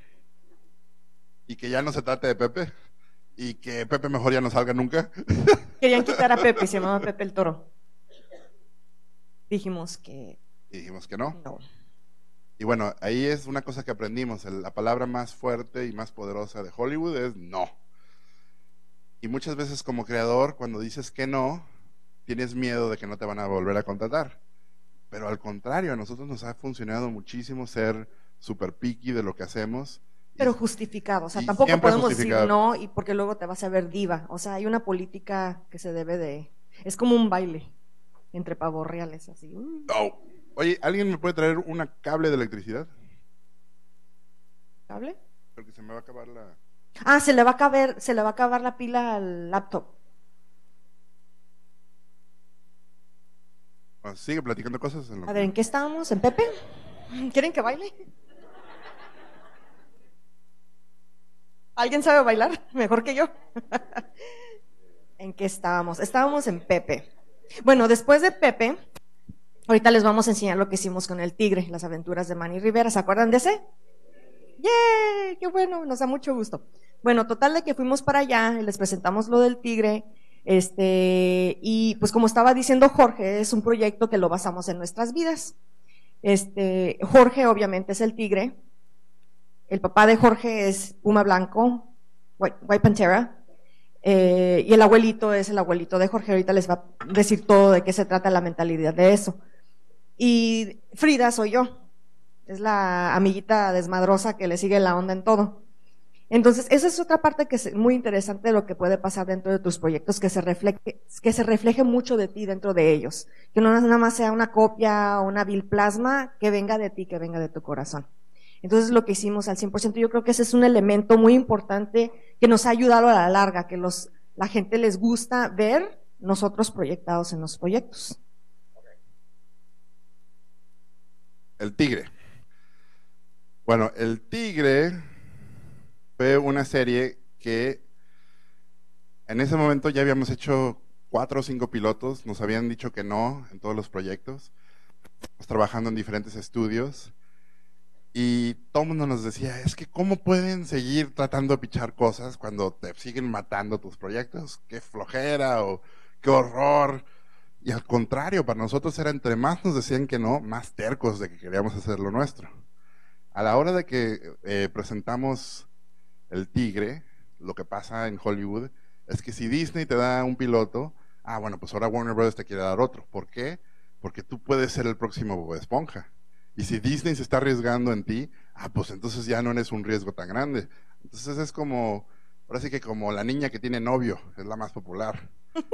Y que ya no se trate de Pepe. Y que Pepe mejor ya no salga nunca. querían quitar a Pepe, se llamaba Pepe el Toro. Dijimos que Y dijimos que no. no. Y bueno, ahí es una cosa que aprendimos. el- La palabra más fuerte y más poderosa de Hollywood es no. Y muchas veces como creador, cuando dices que no, tienes miedo de que no te van a volver a contratar. Pero al contrario, a nosotros nos ha funcionado muchísimo ser super picky de lo que hacemos. Y- Pero justificado, o sea, y tampoco siempre podemos decir justificado. no y porque luego te vas a ver diva. O sea, hay una política que se debe de, es como un baile. entre pavos reales, así. Uh. Oh. Oye, ¿alguien me puede traer una cable de electricidad? ¿Cable? Porque se me va a acabar la... Ah, se le va a acabar, se le va a acabar la pila al laptop. Ah, sigue platicando cosas. En lo A ver, ¿en qué estábamos? ¿En Pepe? ¿Quieren que baile? ¿Alguien sabe bailar? Mejor que yo. ¿En qué estábamos? Estábamos en Pepe. Bueno, después de Pepe, ahorita les vamos a enseñar lo que hicimos con el tigre, las aventuras de Manny Rivera. ¿Se acuerdan de ese? ¡Yay! ¡Qué bueno! Nos da mucho gusto. Bueno, total de que fuimos para allá y les presentamos lo del tigre. Este, y pues como estaba diciendo Jorge, es un proyecto que lo basamos en nuestras vidas. Este, Jorge obviamente es el tigre. El papá de Jorge es Puma Blanco, White, White Pantera. Eh, y el abuelito es el abuelito de Jorge. Ahorita les va a decir todo de qué se trata la mentalidad de eso. Y Frida soy yo. Es la amiguita desmadrosa que le sigue la onda en todo. Entonces, esa es otra parte que es muy interesante de lo que puede pasar dentro de tus proyectos, que se refleje, que se refleje mucho de ti dentro de ellos. Que no nada más sea una copia o una vil plasma, que venga de ti, que venga de tu corazón. Entonces, lo que hicimos al cien por ciento, yo creo que ese es un elemento muy importante que nos ha ayudado a la larga, que los, la gente les gusta ver nosotros proyectados en los proyectos. El tigre. Bueno, El Tigre fue una serie que en ese momento ya habíamos hecho cuatro o cinco pilotos, nos habían dicho que no en todos los proyectos, estamos trabajando en diferentes estudios y todo el mundo nos decía, es que ¿cómo pueden seguir tratando de pichar cosas cuando te siguen matando tus proyectos? ¡Qué flojera! O ¡qué horror! Y al contrario, para nosotros era entre más nos decían que no, más tercos de que queríamos hacer lo nuestro. A la hora de que eh, presentamos El Tigre, lo que pasa en Hollywood es que si Disney te da un piloto, ah, bueno, pues ahora Warner Brothers te quiere dar otro. ¿Por qué? Porque tú puedes ser el próximo Bob Esponja. Y si Disney se está arriesgando en ti, ah, pues entonces ya no eres un riesgo tan grande. Entonces es como, ahora sí que como la niña que tiene novio, es la más popular.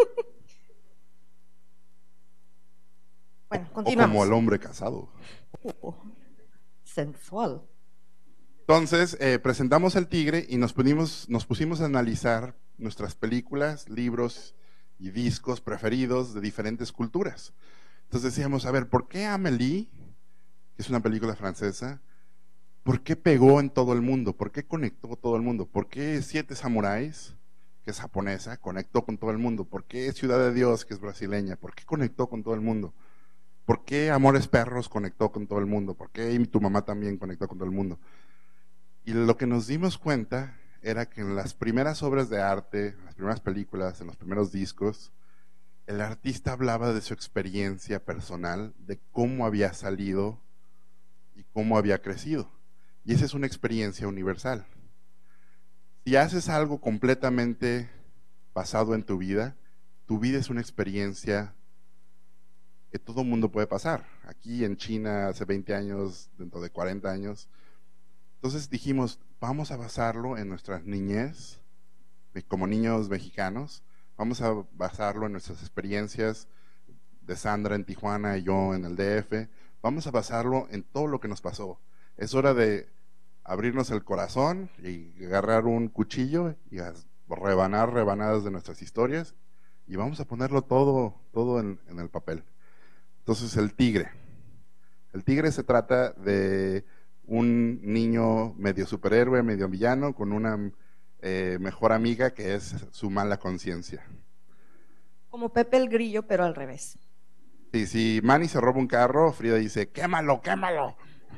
Bueno, o, continuamos. o como el hombre casado. Oh, sensual. Entonces, eh, presentamos El Tigre y nos pusimos, nos pusimos a analizar nuestras películas, libros y discos preferidos de diferentes culturas. Entonces decíamos, a ver, ¿por qué Amélie, que es una película francesa, por qué pegó en todo el mundo? ¿Por qué conectó todo el mundo? ¿Por qué Siete Samuráis, que es japonesa, conectó con todo el mundo? ¿Por qué Ciudad de Dios, que es brasileña, por qué conectó con todo el mundo? ¿Por qué Amores Perros conectó con todo el mundo? ¿Por qué Tu Mamá también conectó con todo el mundo? Y lo que nos dimos cuenta era que en las primeras obras de arte, en las primeras películas, en los primeros discos, el artista hablaba de su experiencia personal, de cómo había salido y cómo había crecido. Y esa es una experiencia universal. Si haces algo completamente basado en tu vida, tu vida es una experiencia que todo el mundo puede pasar. Aquí en China hace veinte años, dentro de cuarenta años. Entonces dijimos, vamos a basarlo en nuestras niñez, como niños mexicanos, vamos a basarlo en nuestras experiencias de Sandra en Tijuana y yo en el D F, vamos a basarlo en todo lo que nos pasó. Es hora de abrirnos el corazón y agarrar un cuchillo y rebanar rebanadas de nuestras historias y vamos a ponerlo todo, todo en, en el papel. Entonces, El Tigre. El Tigre se trata de un niño medio superhéroe, medio villano, con una eh, mejor amiga que es su mala conciencia. Como Pepe el Grillo, pero al revés. Sí, si Manny se roba un carro, Frida dice, quémalo, quémalo.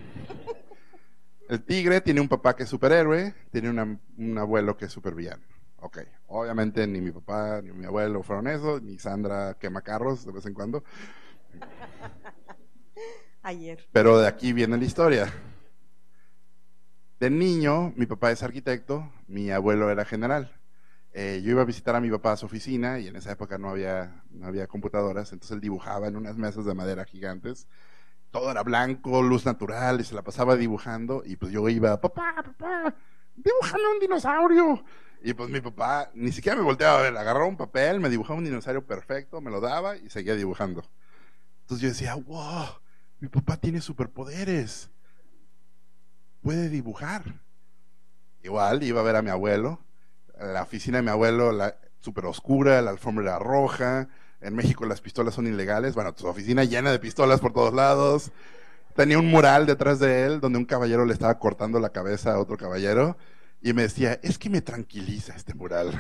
El Tigre tiene un papá que es superhéroe, tiene una, un abuelo que es supervillano. Ok, obviamente ni mi papá ni mi abuelo fueron eso, ni Sandra quema carros de vez en cuando. Ayer. Pero de aquí viene la historia. De niño, mi papá es arquitecto, mi abuelo era general. Eh, yo iba a visitar a mi papá a su oficina y en esa época no había, no había computadoras, entonces él dibujaba en unas mesas de madera gigantes. Todo era blanco, luz natural, y se la pasaba dibujando. Y pues yo iba, papá, papá, dibújame un dinosaurio. Y pues mi papá ni siquiera me volteaba a ver, agarraba un papel, me dibujaba un dinosaurio perfecto, me lo daba y seguía dibujando. Entonces yo decía, wow, mi papá tiene superpoderes, puede dibujar. Igual iba a ver a mi abuelo, la oficina de mi abuelo, la, súper oscura, la alfombra era roja, en México las pistolas son ilegales, bueno, su oficina llena de pistolas por todos lados, tenía un mural detrás de él donde un caballero le estaba cortando la cabeza a otro caballero, y me decía, es que me tranquiliza este mural.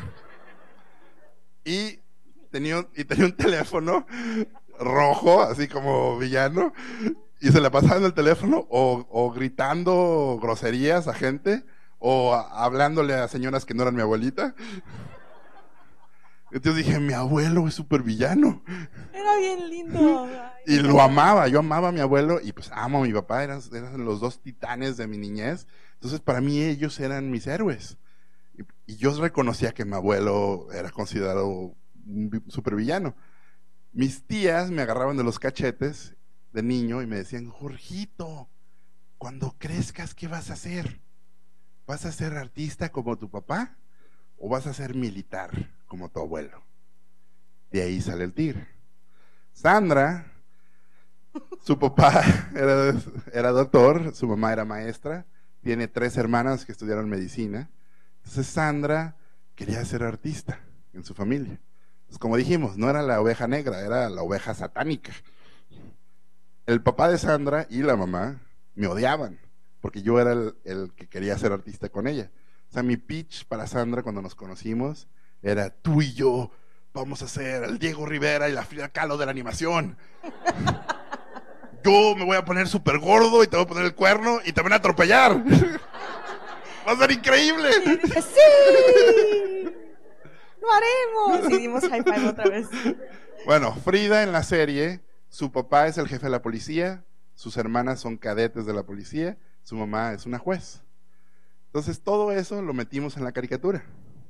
Y tenía, y tenía un teléfono rojo, así como villano, y se la pasaba en el teléfono o, o gritando groserías a gente, o a, hablándole a señoras que no eran mi abuelita. Entonces dije, mi abuelo es súper villano. Era bien lindo. Y lo amaba, yo amaba a mi abuelo y pues amo a mi papá, eran, eran los dos titanes de mi niñez. Entonces para mí ellos eran mis héroes. Y, y yo reconocía que mi abuelo era considerado un supervillano. Mis tías me agarraban de los cachetes de niño y me decían, Jorgito, cuando crezcas, ¿qué vas a hacer? ¿Vas a ser artista como tu papá o vas a ser militar como tu abuelo? De ahí sale el tigre. Sandra, su papá era, era doctor, su mamá era maestra, tiene tres hermanas que estudiaron medicina. Entonces Sandra quería ser artista en su familia. Entonces, como dijimos, no era la oveja negra, era la oveja satánica. El papá de Sandra y la mamá me odiaban, porque yo era el, el que quería ser artista con ella. O sea, mi pitch para Sandra cuando nos conocimos era, tú y yo vamos a ser el Diego Rivera y la Frida Kahlo de la animación. Yo me voy a poner súper gordo y te voy a poner el cuerno y te van a atropellar. Va a ser increíble. ¡Sí! ¡Lo haremos! Y dimos high five otra vez. Bueno, Frida en la serie, su papá es el jefe de la policía, sus hermanas son cadetes de la policía, su mamá es una juez. Entonces todo eso lo metimos en la caricatura.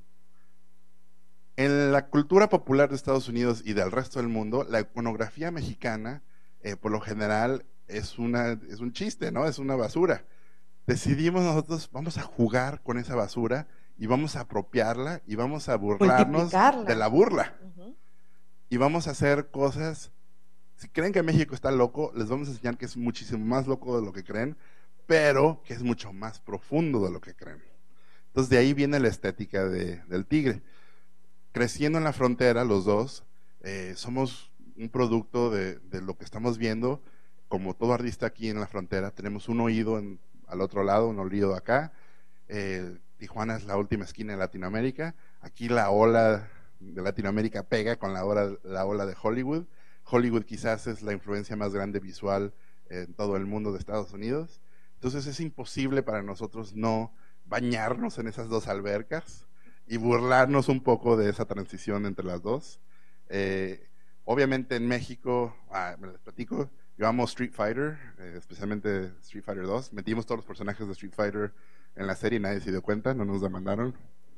En la cultura popular de Estados Unidos y del resto del mundo, la iconografía mexicana, eh, por lo general, es, una, es un chiste, ¿no? Es una basura. Decidimos nosotros, vamos a jugar con esa basura y vamos a apropiarla y vamos a burlarnos de la burla. Uh-huh. Y vamos a hacer cosas. Si creen que México está loco, les vamos a enseñar que es muchísimo más loco de lo que creen, pero que es mucho más profundo de lo que creen. Entonces de ahí viene la estética de, del tigre. Creciendo en la frontera, los dos, eh, somos un producto de, de lo que estamos viendo. Como todo artista aquí en la frontera, tenemos un oído en, al otro lado, un oído acá. Eh, Tijuana es la última esquina de Latinoamérica. Aquí la ola de Latinoamérica pega con la ola, la ola de Hollywood. Hollywood quizás es la influencia más grande visual en todo el mundo de Estados Unidos. Entonces es imposible para nosotros no bañarnos en esas dos albercas y burlarnos un poco de esa transición entre las dos. Eh, obviamente en México, ah, me les platico, yo amo Street Fighter, eh, especialmente Street Fighter dos. Metimos todos los personajes de Street Fighter en la serie y nadie se dio cuenta, no nos demandaron.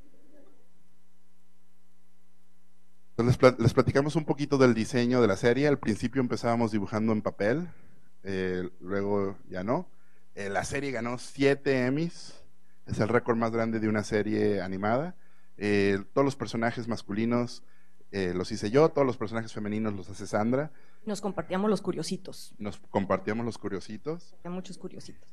Entonces les, les platicamos un poquito del diseño de la serie. Al principio empezábamos dibujando en papel, eh, luego ya no. Eh, la serie ganó siete Emmys, es el récord más grande de una serie animada. Eh, todos los personajes masculinos eh, los hice yo, todos los personajes femeninos los hace Sandra. Nos compartíamos los curiositos. Nos compartíamos los curiositos. Había muchos curiositos.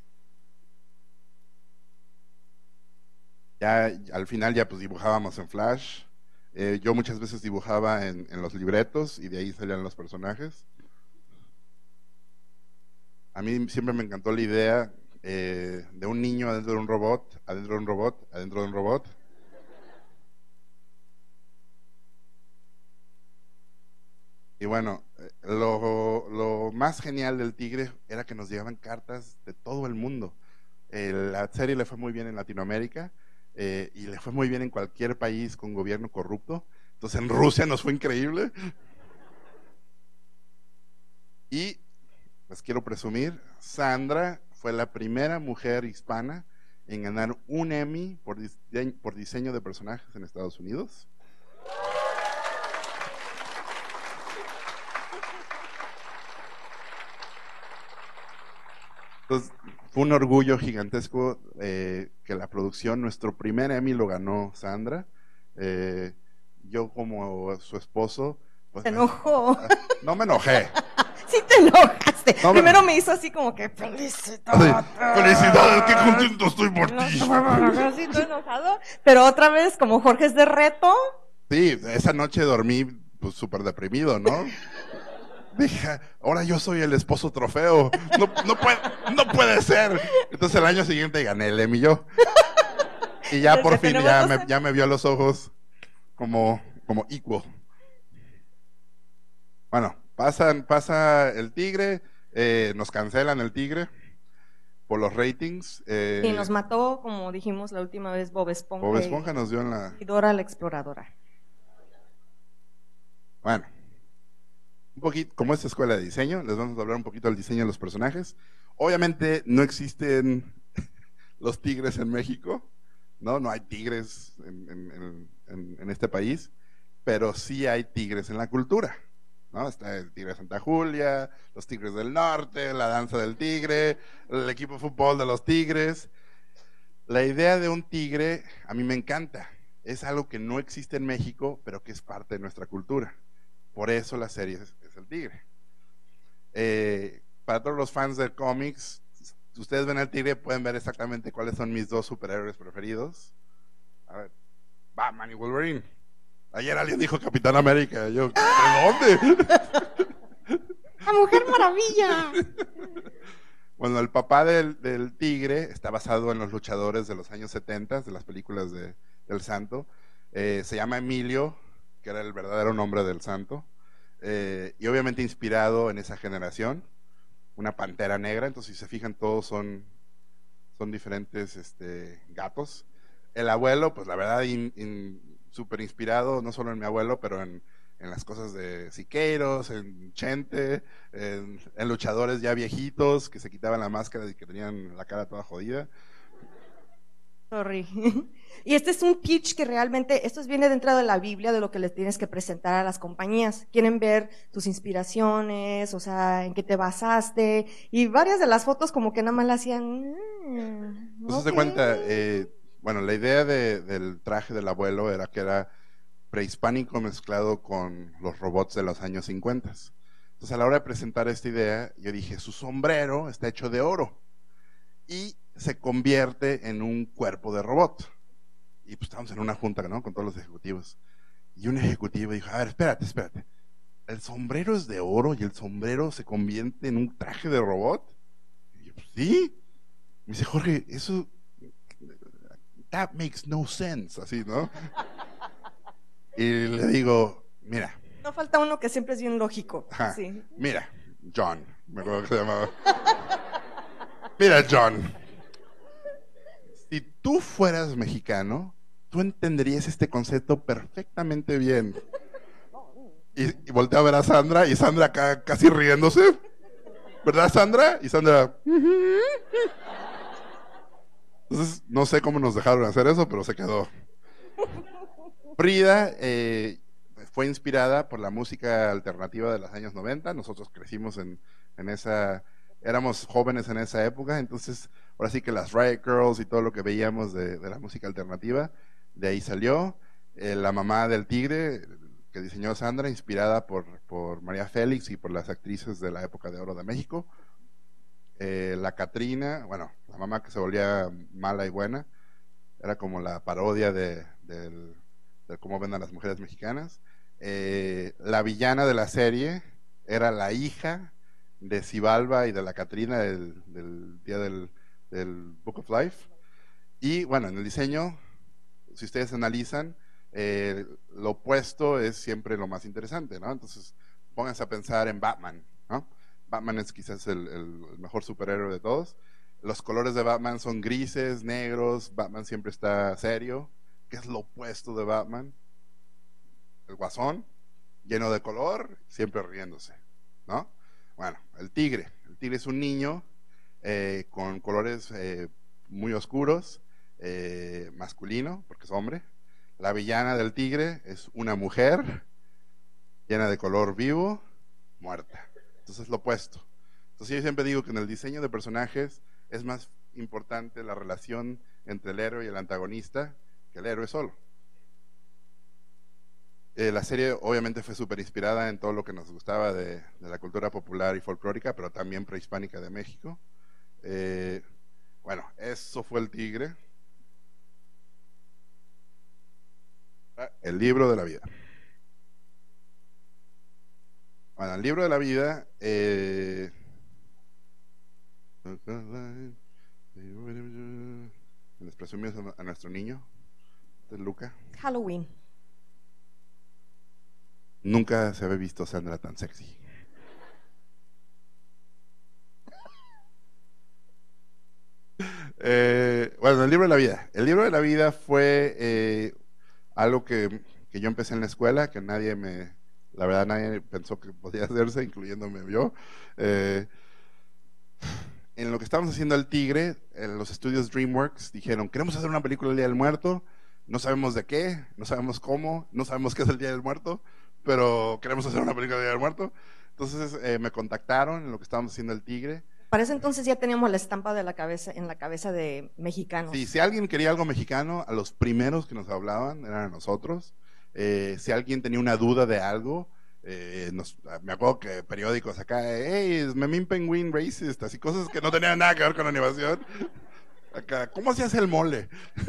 Ya al final ya pues dibujábamos en Flash. Eh, yo muchas veces dibujaba en, en los libretos y de ahí salían los personajes. A mí siempre me encantó la idea eh, de un niño adentro de un robot, adentro de un robot, adentro de un robot. Y bueno, lo, lo más genial del tigre era que nos llegaban cartas de todo el mundo. Eh, la serie le fue muy bien en Latinoamérica eh, y le fue muy bien en cualquier país con gobierno corrupto. Entonces en Rusia nos fue increíble. Y les quiero presumir, Sandra fue la primera mujer hispana en ganar un Emmy por, dise- por diseño de personajes en Estados Unidos. Entonces, fue un orgullo gigantesco eh, que la producción, nuestro primer Emmy lo ganó Sandra. Eh, yo como su esposo... Pues, Se enojó. No me enojé. Sí te enojaste. No, Primero me... me hizo así como que felicidades. Felicidades, qué contento estoy por ti. Sí, estoy enojado. Pero otra vez, como Jorge es de reto. Sí, esa noche dormí pues súper deprimido, ¿no? Dije, ahora yo soy el esposo trofeo. No, no, puede, no puede ser. Entonces el año siguiente gané el Emmy yo. Y ya Entonces, por fin ya me, dos... ya me vio a los ojos como, como equal. Bueno, pasan, pasa el Tigre, eh, nos cancelan el Tigre por los ratings. Eh, y nos mató, como dijimos la última vez, Bob Esponja. Bob Esponja nos dio en la... Y Dora la Exploradora. Bueno, un poquito, como esta escuela de diseño, les vamos a hablar un poquito del diseño de los personajes. Obviamente no existen los tigres en México, ¿no? No hay tigres en, en, en, en este país, pero sí hay tigres en la cultura, ¿no? Está el Tigre de Santa Julia, los Tigres del Norte, la danza del tigre, el equipo de fútbol de los tigres. La idea de un tigre a mí me encanta. Es algo que no existe en México, pero que es parte de nuestra cultura. Por eso la serie es, es el tigre. Eh, para todos los fans de cómics, si ustedes ven el tigre, pueden ver exactamente cuáles son mis dos superhéroes preferidos. A ver, Batman y Wolverine. Ayer alguien dijo Capitán América. Yo, ¿de dónde? ¡La Mujer Maravilla! Bueno, el papá del, del tigre está basado en los luchadores de los años setenta, de las películas de, del Santo. Eh, se llama Emilio, que era el verdadero nombre del Santo. Eh, y obviamente inspirado en esa generación. Una pantera negra, entonces si se fijan todos son, son diferentes este, gatos. El abuelo, pues la verdad, in, in, súper inspirado, no solo en mi abuelo, pero en, en las cosas de Siqueiros, en Chente, en, en luchadores ya viejitos que se quitaban la máscara y que tenían la cara toda jodida. Sorry. Y este es un pitch que realmente, esto viene dentro de la Biblia de lo que les tienes que presentar a las compañías. Quieren ver tus inspiraciones, o sea, en qué te basaste, y varias de las fotos como que nada más la hacían. Mm, Pues okay. se cuenta, eh, bueno, la idea de, del traje del abuelo era que era prehispánico mezclado con los robots de los años cincuenta. Entonces a la hora de presentar esta idea, yo dije, su sombrero está hecho de oro y se convierte en un cuerpo de robot. Y pues estábamos en una junta, ¿no? Con todos los ejecutivos. Y un ejecutivo dijo, a ver, espérate, espérate. ¿El sombrero es de oro y el sombrero se convierte en un traje de robot? Y yo, pues sí. Me dice, Jorge, eso, that makes no sense, así, ¿no? Y le digo, mira. No falta uno que siempre es bien lógico. Ajá, sí. Mira, John, me acuerdo que se llamaba. Mira, John, si tú fueras mexicano, tú entenderías este concepto perfectamente bien. Y, y volteé a ver a Sandra, y Sandra acá casi riéndose. ¿Verdad, Sandra? Y Sandra... Entonces, no sé cómo nos dejaron hacer eso, pero se quedó. Frida eh, fue inspirada por la música alternativa de los años noventa. Nosotros crecimos en, en esa... Éramos jóvenes en esa época, entonces ahora sí que las Riot Girls y todo lo que veíamos de, de la música alternativa, de ahí salió. Eh, la mamá del tigre, que diseñó Sandra, inspirada por, por María Félix y por las actrices de la época de oro de México. Eh, la Catrina, bueno, la mamá que se volvía mala y buena, era como la parodia de, de, de cómo ven a las mujeres mexicanas. Eh, la villana de la serie era la hija de Xibalba y de la Catrina del, del día del, del Book of Life. Y bueno, en el diseño, si ustedes analizan, eh, lo opuesto es siempre lo más interesante, ¿no? Entonces, pónganse a pensar en Batman, ¿no? Batman es quizás el, el, el mejor superhéroe de todos. Los colores de Batman son grises, negros, Batman siempre está serio. ¿Qué es lo opuesto de Batman? El Guasón, lleno de color, siempre riéndose, ¿no? Bueno, el tigre. El tigre es un niño eh, con colores eh, muy oscuros, eh, masculino, porque es hombre. La villana del tigre es una mujer llena de color vivo, muerta. Entonces es lo opuesto. Entonces yo siempre digo que en el diseño de personajes es más importante la relación entre el héroe y el antagonista que el héroe solo. Eh, la serie obviamente fue súper inspirada en todo lo que nos gustaba de, de la cultura popular y folclórica, pero también prehispánica de México. Eh, bueno, eso fue El Tigre. El libro de la vida. Bueno, el libro de la vida eh, les presumimos a nuestro niño, este es Luca. Halloween. Nunca se había visto Sandra tan sexy. Eh, bueno, el libro de la vida. El libro de la vida fue eh, algo que, que yo empecé en la escuela, que nadie me, la verdad nadie pensó que podía hacerse, incluyéndome yo. Eh, en lo que estábamos haciendo El Tigre, en los estudios DreamWorks dijeron, queremos hacer una película del Día del Muerto, no sabemos de qué, no sabemos cómo, no sabemos qué es el Día del Muerto, pero queremos hacer una película del Día del Muerto. Entonces eh, me contactaron en lo que estábamos haciendo El Tigre. Para ese entonces ya teníamos la estampa de la cabeza, en la cabeza de mexicanos. Sí, si alguien quería algo mexicano, a los primeros que nos hablaban eran a nosotros. Eh, si alguien tenía una duda de algo, eh, nos, me acuerdo que periódicos acá, hey, Memín Penguin Racist, así cosas que no tenían nada que ver con la animación. Acá, ¿cómo se hace el mole?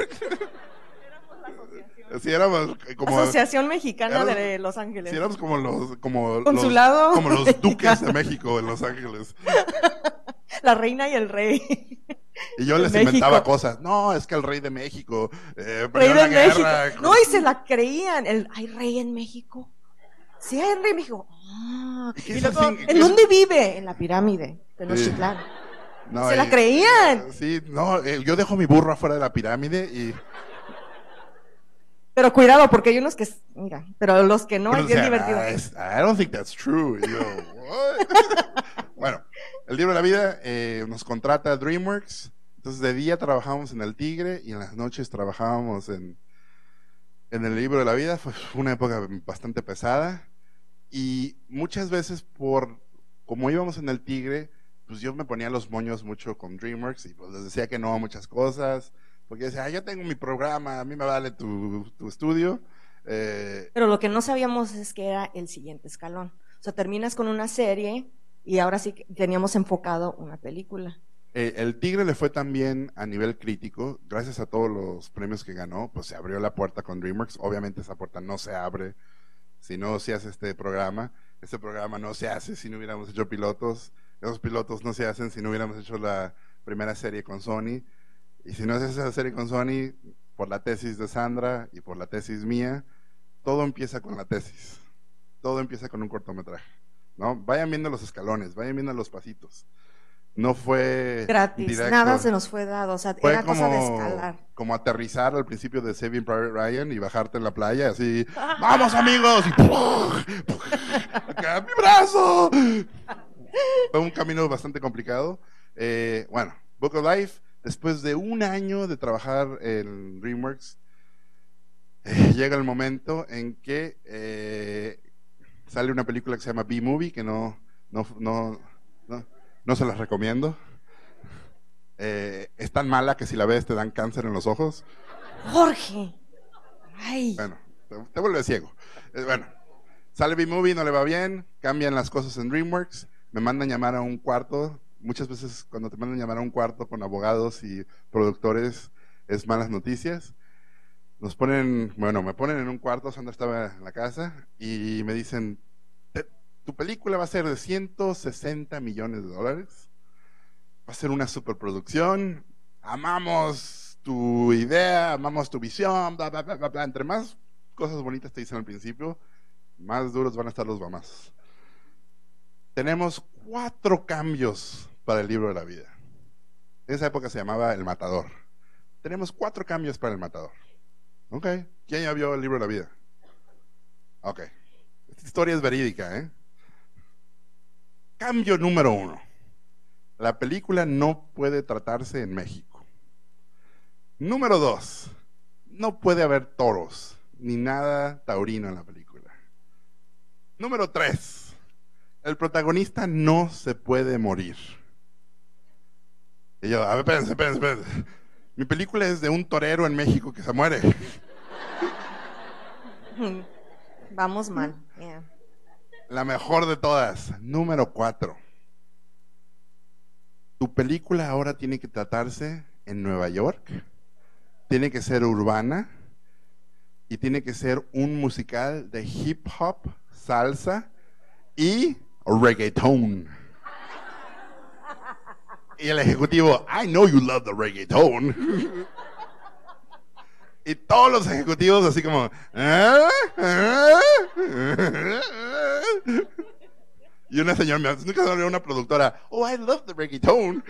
Sí, éramos como Asociación Mexicana éramos, de Los Ángeles. Sí, éramos como los como Consulado los, como los duques de México en Los Ángeles. La reina y el rey. Y yo les México. inventaba cosas. No, es que el rey de México. Eh, Rey de México. Con... No, y se la creían. El, ¿hay rey en México? Sí, hay rey en México. Ah. ¿Y, y luego, así? ¿en dónde vive? En la pirámide de Tenochtitlán. Sí. No, se y, la creían. Eh, sí, no, eh, yo dejo mi burro afuera de la pirámide y... Pero cuidado, porque hay unos que, mira, pero los que no, bueno, es bien o sea, divertido. I, I don't think that's true. Y yo, what? Bueno, el libro de la vida eh, nos contrata DreamWorks. Entonces de día trabajamos en El Tigre y en las noches trabajábamos en, en el libro de la vida. Fue una época bastante pesada y muchas veces por, como íbamos en El Tigre, pues yo me ponía los moños mucho con DreamWorks y pues les decía que no a muchas cosas. Porque decía, ah, yo tengo mi programa, a mí me vale tu, tu estudio. Eh, Pero lo que no sabíamos es que era el siguiente escalón. O sea, terminas con una serie y ahora sí que teníamos enfocado una película. Eh, el Tigre le fue también a nivel crítico, gracias a todos los premios que ganó, pues se abrió la puerta con DreamWorks. Obviamente esa puerta no se abre si no se hace este programa. Este programa no se hace si no hubiéramos hecho pilotos. Esos pilotos no se hacen si no hubiéramos hecho la primera serie con Sony. Y si no haces esa serie con Sony, por la tesis de Sandra y por la tesis mía, todo empieza con la tesis. Todo empieza con un cortometraje, ¿no? Vayan viendo los escalones, vayan viendo los pasitos. No fue gratis, directo. Nada se nos fue dado, o sea, fue era como, cosa de escalar. Como aterrizar al principio de Saving Private Ryan y bajarte en la playa, así, ¡vamos amigos! Y ¡puf! ¡puf! ¡Acá, ¡mi brazo! Fue un camino bastante complicado. Eh, bueno, Book of Life. Después de un año de trabajar en DreamWorks, eh, llega el momento en que eh, sale una película que se llama B-Movie, que no, no, no, no, no se las recomiendo. Eh, es tan mala que si la ves te dan cáncer en los ojos. Jorge. Ay. Bueno, te, te vuelves ciego. Eh, bueno, sale B-Movie, no le va bien, cambian las cosas en DreamWorks, me mandan llamar a un cuarto. Muchas veces cuando te mandan llamar a un cuarto con abogados y productores es malas noticias. Nos ponen, bueno, me ponen en un cuarto, Sandra estaba en la casa y me dicen, tu película va a ser de ciento sesenta millones de dólares, va a ser una superproducción, amamos tu idea, amamos tu visión, bla, bla, bla, bla, bla. Entre más cosas bonitas te dicen al principio, más duros van a estar los mamás. Tenemos cuatro cambios para el libro de la vida. En esa época se llamaba El Matador. Tenemos cuatro cambios para El Matador. Ok. ¿Quién ya vio el libro de la vida? Ok. Esta historia es verídica, ¿eh? Cambio número uno. La película no puede tratarse en México. Número dos. No puede haber toros ni nada taurino en la película. Número tres. El protagonista no se puede morir. Y yo, a ver, espérense, espérense, espérense. Mi película es de un torero en México que se muere. Vamos mal. Yeah. La mejor de todas, número cuatro. Tu película ahora tiene que tratarse en Nueva York, tiene que ser urbana y tiene que ser un musical de hip hop, salsa y reggaeton. Y el ejecutivo, I know you love the reggaeton. Y todos los ejecutivos así como, ¿ah? ¿Ah? Y una señora, nunca salió una productora, oh, I love the reggaeton.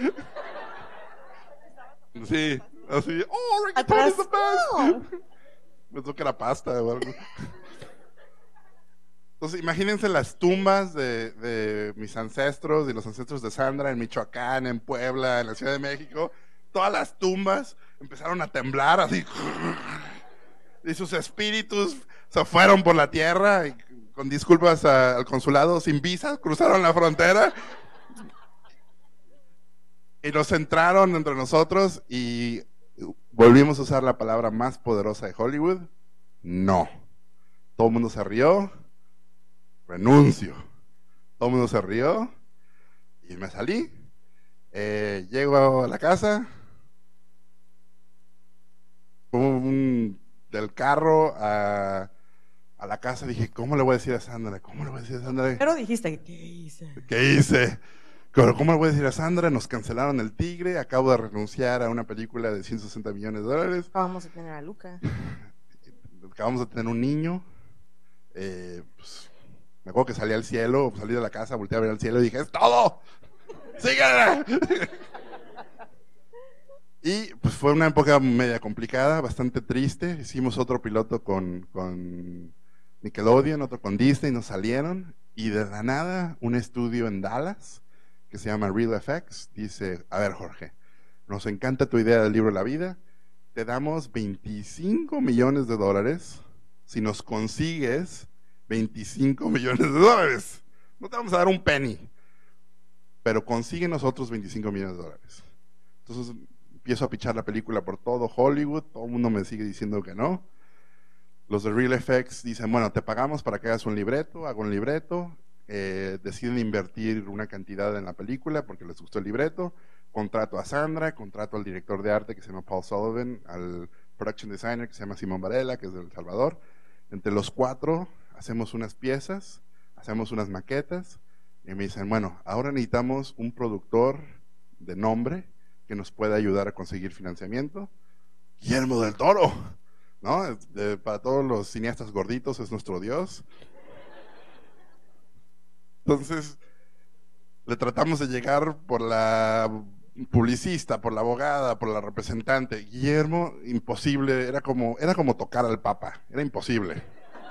Sí, así, oh, reggaeton Atrás, is the best. Pensó que era pasta o algo. Entonces, imagínense las tumbas de, de mis ancestros y los ancestros de Sandra en Michoacán, en Puebla, en la Ciudad de México. Todas las tumbas empezaron a temblar así. Y sus espíritus se fueron por la tierra y, con disculpas a, al consulado, sin visa, cruzaron la frontera. Y nos entraron entre nosotros y volvimos a usar la palabra más poderosa de Hollywood. No. Todo el mundo se rió. Renuncio. Todo el mundo se rió y me salí. Eh, llego a la casa, un, del carro a, a la casa, dije, ¿cómo le voy a decir a Sandra? ¿Cómo le voy a decir a Sandra? Pero dijiste, ¿qué hice? ¿Qué hice? Pero ¿cómo le voy a decir a Sandra? Nos cancelaron el Tigre, acabo de renunciar a una película de ciento sesenta millones de dólares. Vamos a tener a Luca. Acabamos de tener un niño. Eh, pues, me acuerdo que salí al cielo, salí de la casa, volteé a ver al cielo y dije, ¡es todo! ¡Síguele! Y pues fue una época media complicada, bastante triste. Hicimos otro piloto con, con Nickelodeon, otro con Disney, nos salieron. Y de la nada, un estudio en Dallas, que se llama Real F X, dice, a ver Jorge, nos encanta tu idea del libro de la vida, te damos veinticinco millones de dólares si nos consigues veinticinco millones de dólares. No te vamos a dar un penny, pero consigue nosotros veinticinco millones de dólares. Entonces empiezo a pichar la película por todo Hollywood, todo el mundo me sigue diciendo que no. Los de Real F X dicen, bueno, te pagamos para que hagas un libreto, hago un libreto, eh, deciden invertir una cantidad en la película porque les gustó el libreto, contrato a Sandra, contrato al director de arte que se llama Paul Sullivan, al production designer que se llama Simón Varela, que es de El Salvador. Entre los cuatro hacemos unas piezas, hacemos unas maquetas, y me dicen, bueno, ahora necesitamos un productor de nombre que nos pueda ayudar a conseguir financiamiento. Guillermo del Toro, ¿no? De, para todos los cineastas gorditos es nuestro Dios. Entonces, le tratamos de llegar por la publicista, por la abogada, por la representante. Guillermo, imposible, era como, era como tocar al Papa, era imposible.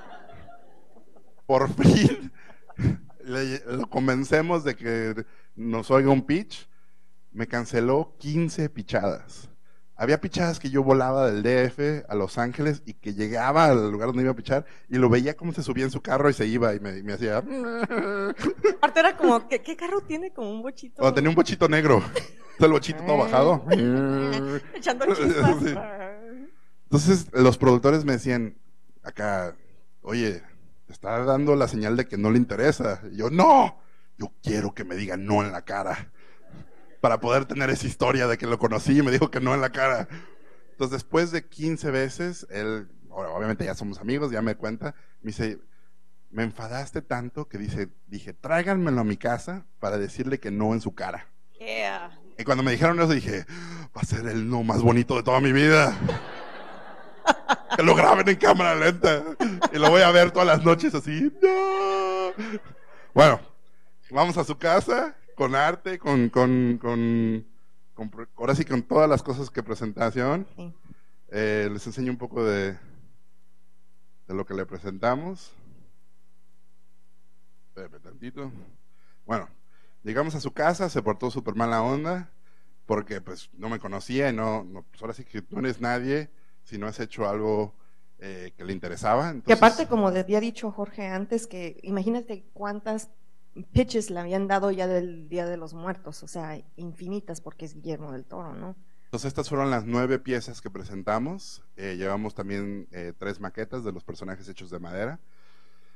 Por fin le, lo convencemos de que nos oiga un pitch. Me canceló quince pichadas. Había pichadas que yo volaba del D F a Los Ángeles y que llegaba al lugar donde iba a pichar y lo veía cómo se subía en su carro y se iba y me, me hacía... Aparte era como, ¿qué, ¿qué carro tiene? Como un bochito. O tenía un bochito negro. El bochito todo bajado. Echando chispas. Sí. Entonces los productores me decían acá, oye, te está dando la señal de que no le interesa. Y yo, no, yo quiero que me diga no en la cara, para poder tener esa historia de que lo conocí y me dijo que no en la cara. Entonces, después de quince veces, él, obviamente ya somos amigos, ya me cuenta, me dice, me enfadaste tanto que dice, dije, tráiganmelo a mi casa para decirle que no en su cara. Yeah. Y cuando me dijeron eso, dije, va a ser el no más bonito de toda mi vida. Que lo graben en cámara lenta. Y lo voy a ver todas las noches así. ¡No! Bueno, vamos a su casa. Con arte, con, con, con, con, ahora sí con todas las cosas que presentación. Sí. Eh, les enseño un poco de, de lo que le presentamos. Espérame tantito. Bueno, llegamos a su casa, se portó súper mala onda, porque pues no me conocía y no, no pues ahora sí que no eres nadie si no has hecho algo eh, que le interesaba. Entonces, que aparte, como había dicho Jorge antes, que imagínate cuántas pitches le habían dado ya del Día de los Muertos, o sea, infinitas, porque es Guillermo del Toro, ¿no? Entonces estas fueron las nueve piezas que presentamos. Eh, llevamos también eh, tres maquetas de los personajes hechos de madera.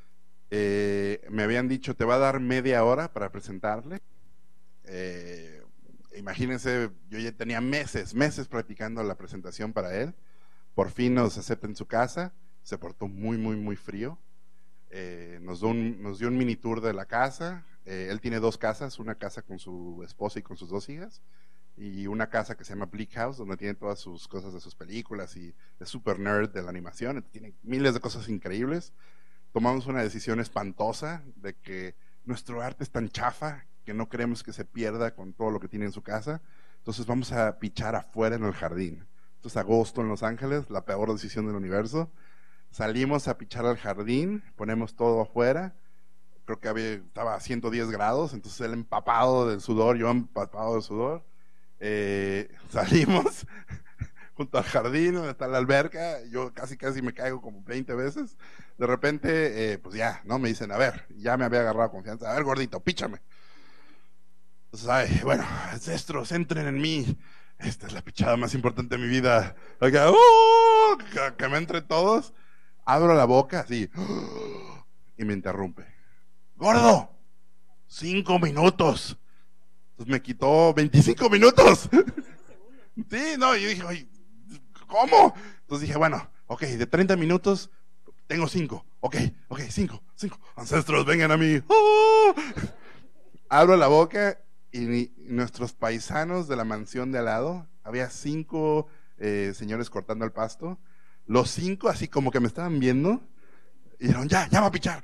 Eh, me habían dicho, te va a dar media hora para presentarle. Eh, imagínense, yo ya tenía meses, meses practicando la presentación para él. Por fin nos acepta en su casa, se portó muy, muy, muy frío. Eh, nos, dio un, nos dio un mini tour de la casa. Eh, él tiene dos casas, una casa con su esposa y con sus dos hijas, y una casa que se llama Bleak House, donde tiene todas sus cosas de sus películas, y es super nerd de la animación, tiene miles de cosas increíbles. Tomamos una decisión espantosa de que nuestro arte es tan chafa que no queremos que se pierda con todo lo que tiene en su casa, entonces vamos a pichar afuera en el jardín. Esto es agosto en Los Ángeles, la peor decisión del universo. Salimos a pichar al jardín, ponemos todo afuera, creo que había, estaba a ciento diez grados, entonces él empapado del sudor, yo empapado del sudor. Eh, salimos junto al jardín donde está la alberca, yo casi casi me caigo como veinte veces. De repente, eh, pues ya, ¿no? Me dicen, a ver, ya me había agarrado confianza, a ver, gordito, píchame. Entonces, ay, bueno, ancestros, entren en mí. Esta es la pichada más importante de mi vida. Acá, ¡uh! que, que me entren todos. Abro la boca, así, ¡uh! y me interrumpe. Gordo, cinco minutos. Entonces me quitó veinticinco minutos. Sí, no, yo dije, oye, ¿cómo? Entonces dije, bueno, ok, de treinta minutos tengo cinco. Ok, ok, cinco, cinco. Ancestros, vengan a mí. ¡Oh! Abro la boca y nuestros paisanos de la mansión de al lado, había cinco eh, señores cortando el pasto. Los cinco así como que me estaban viendo y dijeron, ya, ya va a pichar.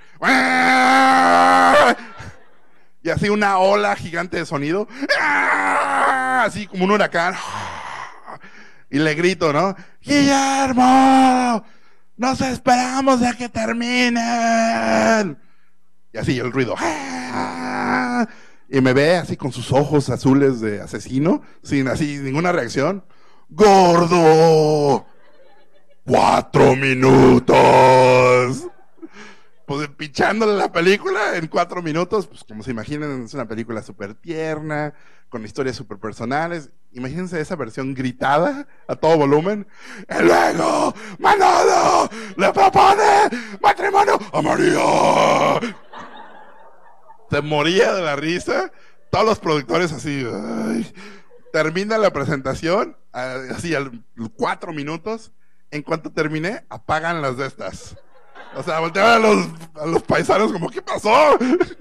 Y así una ola gigante de sonido, así como un huracán. Y le grito, ¿no? ¡Guillermo! ¡Nos esperamos a que terminen! Y así el ruido. Y me ve así con sus ojos azules de asesino, sin así ninguna reacción. ¡Gordo! ¡Cuatro minutos! Pues pichándole la película en cuatro minutos, pues como se imaginan, es una película súper tierna, con historias súper personales. Imagínense esa versión gritada a todo volumen. Y luego, Manolo le propone matrimonio a María. Se moría de la risa. Todos los productores así. Ay. Termina la presentación, así al cuatro minutos. En cuanto terminé, apagan las de estas. O sea, volteaban a los, a los paisanos como, ¿qué pasó?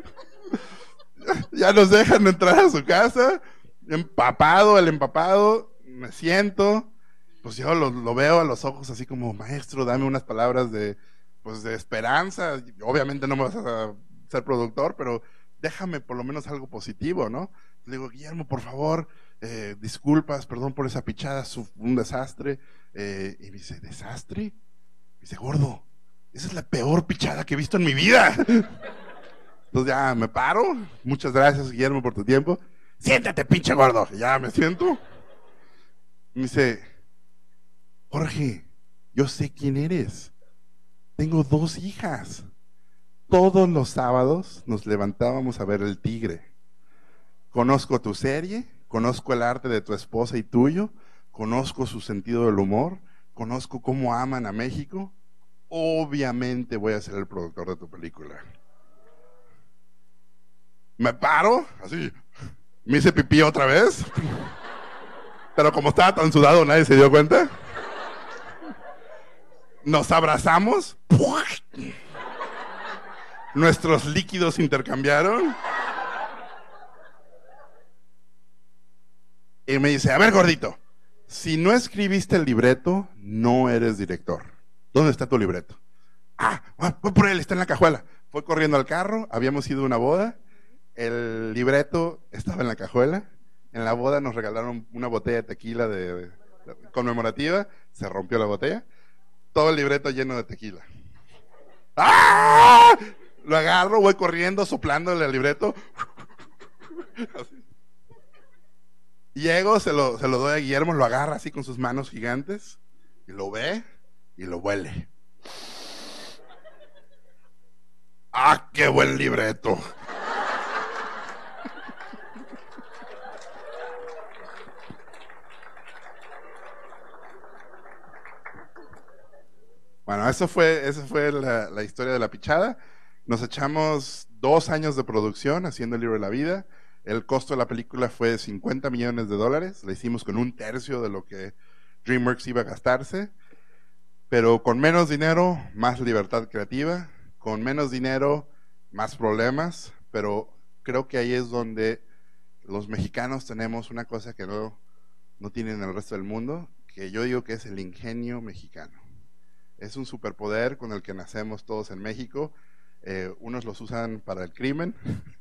Ya nos dejan entrar a su casa, empapado, el empapado, me siento, pues yo lo, lo veo a los ojos así como, maestro, dame unas palabras de, pues de esperanza. Obviamente no me vas a ser productor, pero déjame por lo menos algo positivo, ¿no? Le digo, Guillermo, por favor, eh, disculpas, perdón por esa pichada, un desastre. Eh, y me dice, ¿desastre? Me dice, gordo, esa es la peor pichada que he visto en mi vida. Entonces ya me paro. Muchas gracias, Guillermo, por tu tiempo. Siéntate, pinche gordo. Y ya me siento. Me dice, Jorge, yo sé quién eres. Tengo dos hijas. Todos los sábados nos levantábamos a ver El Tigre. Conozco tu serie, conozco el arte de tu esposa y tuyo, conozco su sentido del humor, conozco cómo aman a México. Obviamente voy a ser el productor de tu película. Me paro, así, me hice pipí otra vez, pero como estaba tan sudado nadie se dio cuenta. Nos abrazamos, nuestros líquidos intercambiaron. Y me dice, a ver, gordito, si no escribiste el libreto, no eres director. ¿Dónde está tu libreto? Ah, voy por él, está en la cajuela. Fue corriendo al carro, habíamos ido a una boda, el libreto estaba en la cajuela. En la boda nos regalaron una botella de tequila de, de, de conmemorativa, se rompió la botella, todo el libreto lleno de tequila. ¡Ah! Lo agarro, voy corriendo, soplándole al libreto. Así. Llego, se lo, se lo doy a Guillermo, lo agarra así con sus manos gigantes, y lo ve, y lo huele. ¡Ah, qué buen libreto! Bueno, eso fue, esa fue la, la historia de la pichada. Nos echamos dos años de producción haciendo el libro de la vida. El costo de la película fue cincuenta millones de dólares. La hicimos con un tercio de lo que DreamWorks iba a gastarse, pero con menos dinero, más libertad creativa, con menos dinero, más problemas, pero creo que ahí es donde los mexicanos tenemos una cosa que no, no tienen el resto del mundo, que yo digo que es el ingenio mexicano. Es un superpoder con el que nacemos todos en México. Eh, unos los usan para el crimen,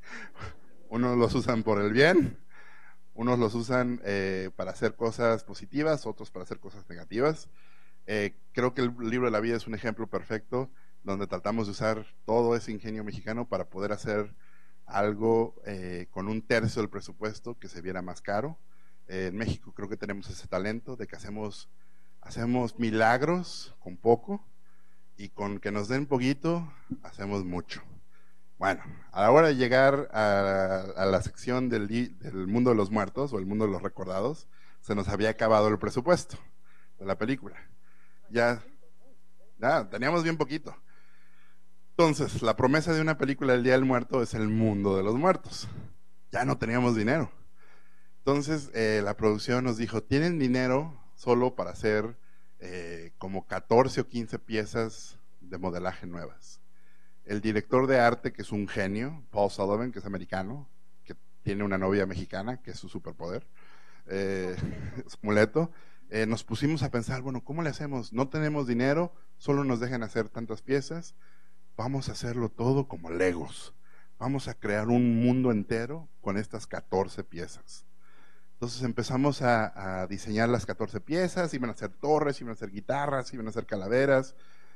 unos los usan por el bien, unos los usan eh, para hacer cosas positivas, otros para hacer cosas negativas. Eh, creo que el libro de la vida es un ejemplo perfecto donde tratamos de usar todo ese ingenio mexicano para poder hacer algo eh, con un tercio del presupuesto que se viera más caro. Eh, en México creo que tenemos ese talento de que hacemos, hacemos milagros con poco, y con que nos den poquito, hacemos mucho. Bueno, a la hora de llegar a, a la sección del, del mundo de los muertos, o el mundo de los recordados, se nos había acabado el presupuesto de la película. Ya, ya teníamos bien poquito. Entonces, la promesa de una película del Día del Muerto es el mundo de los muertos. Ya no teníamos dinero. Entonces, eh, la producción nos dijo, ¿tienen dinero solo para hacer eh, como catorce o quince piezas de modelaje nuevas? El director de arte, que es un genio, Paul Sullivan, que es americano, que tiene una novia mexicana, que es su superpoder, eh, su amuleto, eh, nos pusimos a pensar, bueno, ¿cómo le hacemos? No tenemos dinero, solo nos dejan hacer tantas piezas, vamos a hacerlo todo como Legos. Vamos a crear un mundo entero con estas catorce piezas. Entonces empezamos a, a diseñar las catorce piezas, iban a ser torres, iban a ser guitarras, iban a ser calaveras,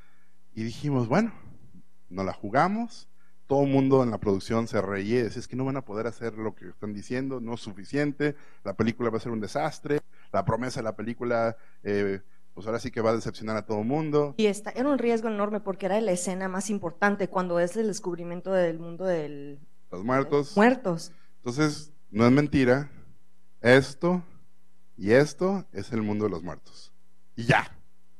y dijimos, bueno, nos la jugamos. Todo el mundo en la producción se reía y decía, es que no van a poder hacer lo que están diciendo, no es suficiente, la película va a ser un desastre, la promesa de la película, eh, pues ahora sí que va a decepcionar a todo el mundo. Y esta, era un riesgo enorme porque era la escena más importante cuando es el descubrimiento del mundo de los muertos. muertos. Entonces, no es mentira, esto y esto es el mundo de los muertos. Y ya.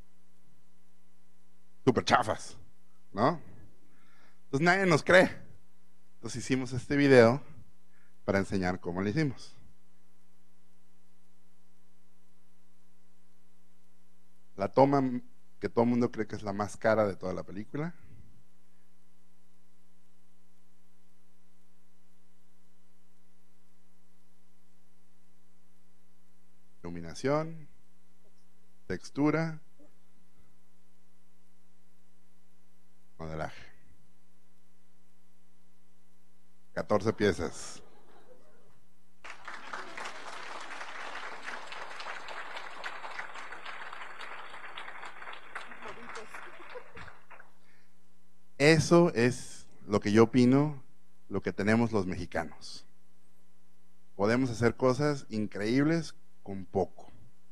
Súper chafas, ¿no? Entonces nadie nos cree. Entonces hicimos este video para enseñar cómo lo hicimos. La toma que todo el mundo cree que es la más cara de toda la película. Iluminación, textura, modelaje. catorce piezas. Eso es lo que yo opino, lo que tenemos los mexicanos. Podemos hacer cosas increíbles con poco.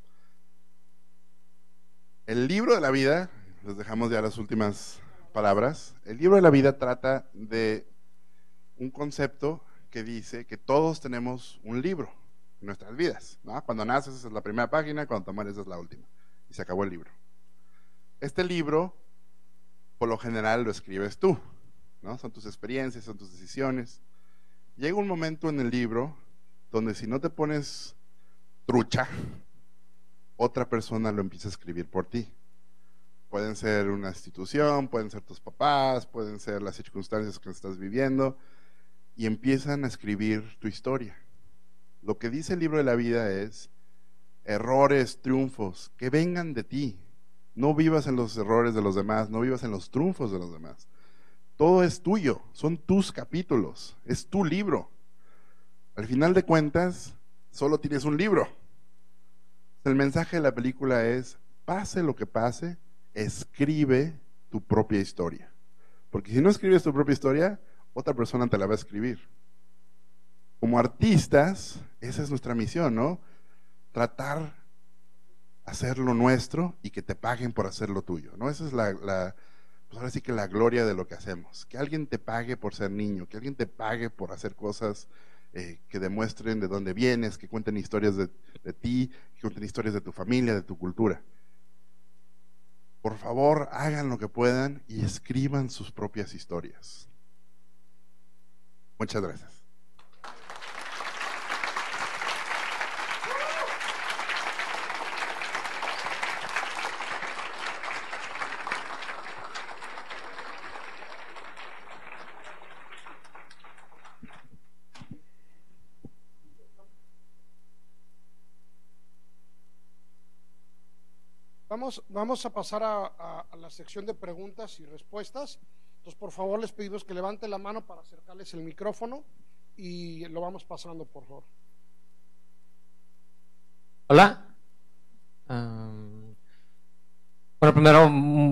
El libro de la vida, les dejamos ya las últimas palabras. El libro de la vida trata de un concepto que dice que todos tenemos un libro en nuestras vidas, ¿no? Cuando naces esa es la primera página, cuando te mueres es la última, y se acabó el libro. Este libro, por lo general, lo escribes tú, ¿no? Son tus experiencias, son tus decisiones. Llega un momento en el libro donde si no te pones trucha, otra persona lo empieza a escribir por ti. Pueden ser una institución, pueden ser tus papás, pueden ser las circunstancias que estás viviendo, y empiezan a escribir tu historia. Lo que dice el libro de la vida es errores, triunfos, que vengan de ti. No vivas en los errores de los demás, no vivas en los triunfos de los demás. Todo es tuyo, son tus capítulos, es tu libro. Al final de cuentas, solo tienes un libro. El mensaje de la película es, pase lo que pase, escribe tu propia historia. Porque si no escribes tu propia historia, otra persona te la va a escribir. Como artistas, esa es nuestra misión, ¿no? Tratar hacer lo nuestro y que te paguen por hacer lo tuyo, ¿no? Esa es la, la pues ahora sí que la gloria de lo que hacemos. Que alguien te pague por ser niño, que alguien te pague por hacer cosas eh, que demuestren de dónde vienes, que cuenten historias de, de ti, que cuenten historias de tu familia, de tu cultura. Por favor, hagan lo que puedan y escriban sus propias historias. Muchas gracias. Vamos, vamos a pasar a, a, a la sección de preguntas y respuestas. Entonces, por favor, les pedimos que levanten la mano para acercarles el micrófono y lo vamos pasando, por favor. Hola. Um, bueno, primero,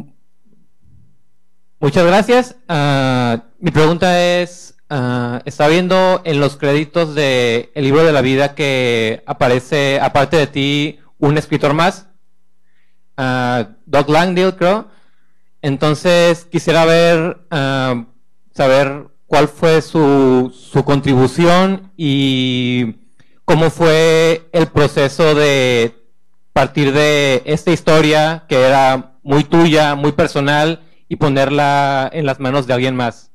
muchas gracias. Uh, mi pregunta es, uh, está viendo en los créditos de El Libro de la Vida que aparece, aparte de ti, un escritor más, uh, Doug Langdale, creo. Entonces, quisiera ver, uh, saber cuál fue su, su contribución y cómo fue el proceso de partir de esta historia que era muy tuya, muy personal, y ponerla en las manos de alguien más.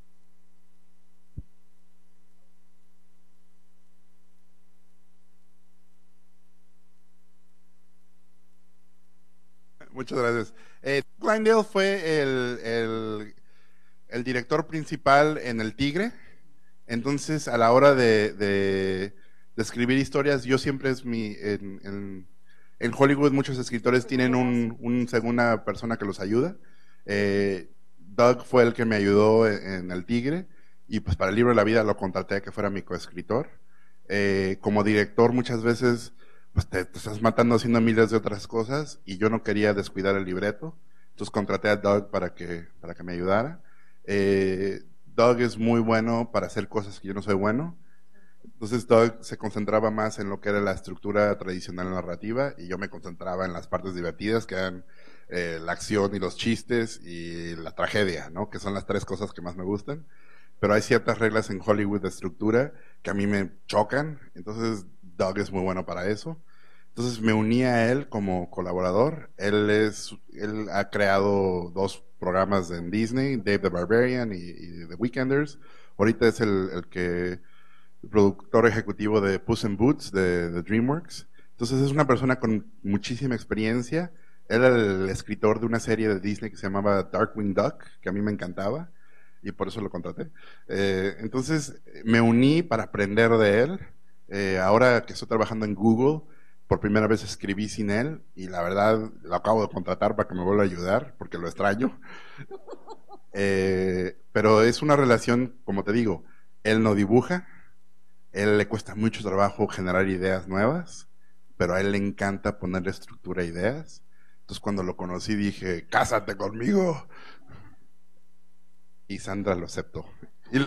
Muchas gracias. Eh, Langdale fue el, el, el director principal en El Tigre. Entonces, a la hora de, de, de escribir historias, yo siempre es mi... En, en, en Hollywood muchos escritores tienen un, un segunda persona que los ayuda. Eh, Doug fue el que me ayudó en, en El Tigre, y pues para El Libro de la Vida lo contraté a que fuera mi coescritor. Eh, como director muchas veces pues te, te estás matando haciendo miles de otras cosas y yo no quería descuidar el libreto, entonces contraté a Doug para que, para que me ayudara. Eh, Doug es muy bueno para hacer cosas que yo no soy bueno. Entonces Doug se concentraba más en lo que era la estructura tradicional narrativa y yo me concentraba en las partes divertidas que eran eh, la acción y los chistes y la tragedia, ¿no? Que son las tres cosas que más me gustan. Pero hay ciertas reglas en Hollywood de estructura que a mí me chocan, entonces Doug es muy bueno para eso. Entonces me uní a él como colaborador. Él es, él ha creado dos programas en Disney, Dave the Barbarian y, y The Weekenders. Ahorita es el, el que el productor ejecutivo de Puss in Boots de, de DreamWorks. Entonces es una persona con muchísima experiencia. Él era el escritor de una serie de Disney que se llamaba Darkwing Duck, que a mí me encantaba y por eso lo contraté. Eh, entonces me uní para aprender de él. Eh, ahora que estoy trabajando en Google, por primera vez escribí sin él y la verdad lo acabo de contratar para que me vuelva a ayudar porque lo extraño. Eh, pero es una relación, como te digo, él no dibuja, él le cuesta mucho trabajo generar ideas nuevas, pero a él le encanta ponerle estructura a ideas. Entonces cuando lo conocí dije, cásate conmigo. Y Sandra lo aceptó. Y...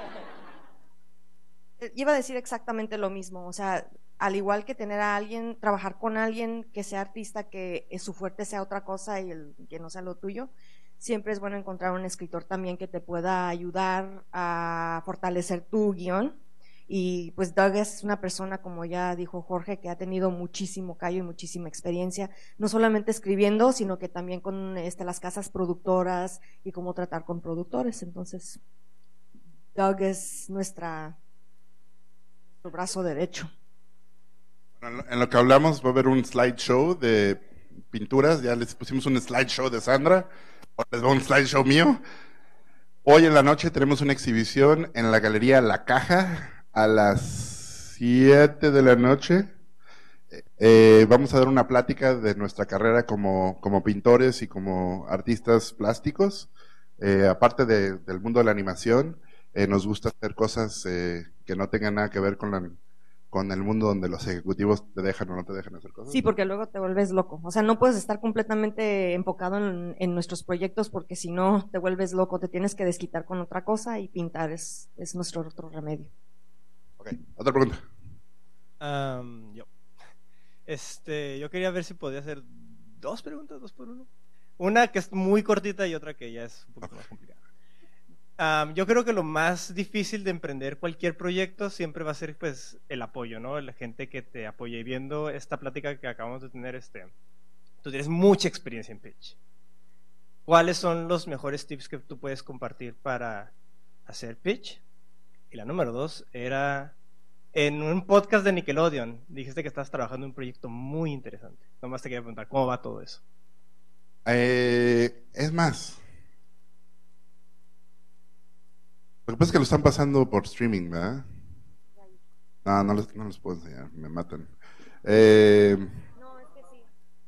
Iba a decir exactamente lo mismo, o sea, al igual que tener a alguien, trabajar con alguien que sea artista, que su fuerte sea otra cosa y el, que no sea lo tuyo, siempre es bueno encontrar un escritor también que te pueda ayudar a fortalecer tu guión. Y pues Doug es una persona, como ya dijo Jorge, que ha tenido muchísimo callo y muchísima experiencia, no solamente escribiendo, sino que también con este, las casas productoras y cómo tratar con productores. Entonces, Doug es nuestra, nuestro brazo derecho. Bueno, en lo que hablamos va a haber un slideshow de pinturas, ya les pusimos un slideshow de Sandra, ahora les va un slideshow mío. Hoy en la noche tenemos una exhibición en la Galería La Caja, a las siete de la noche. Eh, vamos a dar una plática de nuestra carrera como, como pintores y como artistas plásticos. Eh, aparte de, del mundo de la animación, eh, nos gusta hacer cosas eh, que no tengan nada que ver con, la, con el mundo donde los ejecutivos te dejan o no te dejan hacer cosas. Sí, porque luego te vuelves loco. O sea, no puedes estar completamente enfocado en, en nuestros proyectos porque si no te vuelves loco, te tienes que desquitar con otra cosa y pintar es, es nuestro otro remedio. Ok, otra pregunta. Um, yo. Este, yo quería ver si podía hacer dos preguntas, dos por uno. Una que es muy cortita y otra que ya es un poquito okay. más complicada. Um, yo creo que lo más difícil de emprender cualquier proyecto siempre va a ser pues el apoyo, ¿no? La gente que te apoya. Y viendo esta plática que acabamos de tener, este, tú tienes mucha experiencia en pitch. ¿Cuáles son los mejores tips que tú puedes compartir para hacer pitch? Y la número dos era, en un podcast de Nickelodeon, dijiste que estabas trabajando en un proyecto muy interesante. Nomás te quería preguntar, ¿cómo va todo eso? Eh, es más, lo que pasa es que lo están pasando por streaming, ¿verdad? No, no les, no les puedo enseñar, me matan. Eh, No, es que sí.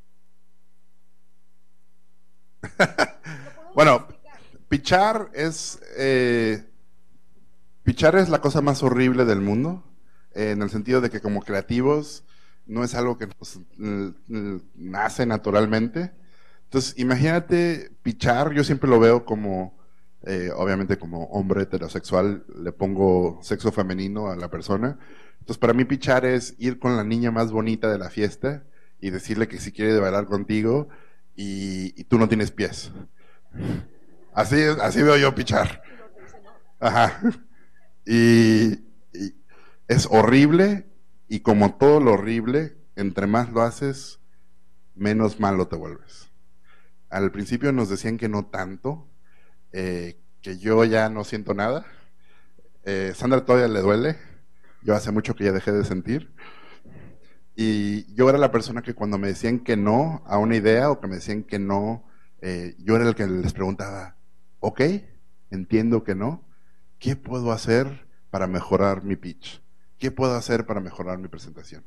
bueno, pichar es eh, pichar es la cosa más horrible del mundo, eh, en el sentido de que como creativos no es algo que nos l- l- nace naturalmente. Entonces, imagínate pichar, yo siempre lo veo como, eh, obviamente como hombre heterosexual, le pongo sexo femenino a la persona. Entonces, para mí pichar es ir con la niña más bonita de la fiesta y decirle que si quiere bailar contigo y, y tú no tienes pies. Así es, así veo yo pichar. Ajá. Y, y es horrible, y como todo lo horrible, entre más lo haces, menos malo te vuelves. Al principio nos decían que no tanto, eh, que yo ya no siento nada. Eh, Sandra todavía le duele, yo hace mucho que ya dejé de sentir. Y yo era la persona que cuando me decían que no a una idea o que me decían que no, eh, yo era el que les preguntaba, ok, entiendo que no, ¿qué puedo hacer para mejorar mi pitch? ¿Qué puedo hacer para mejorar mi presentación?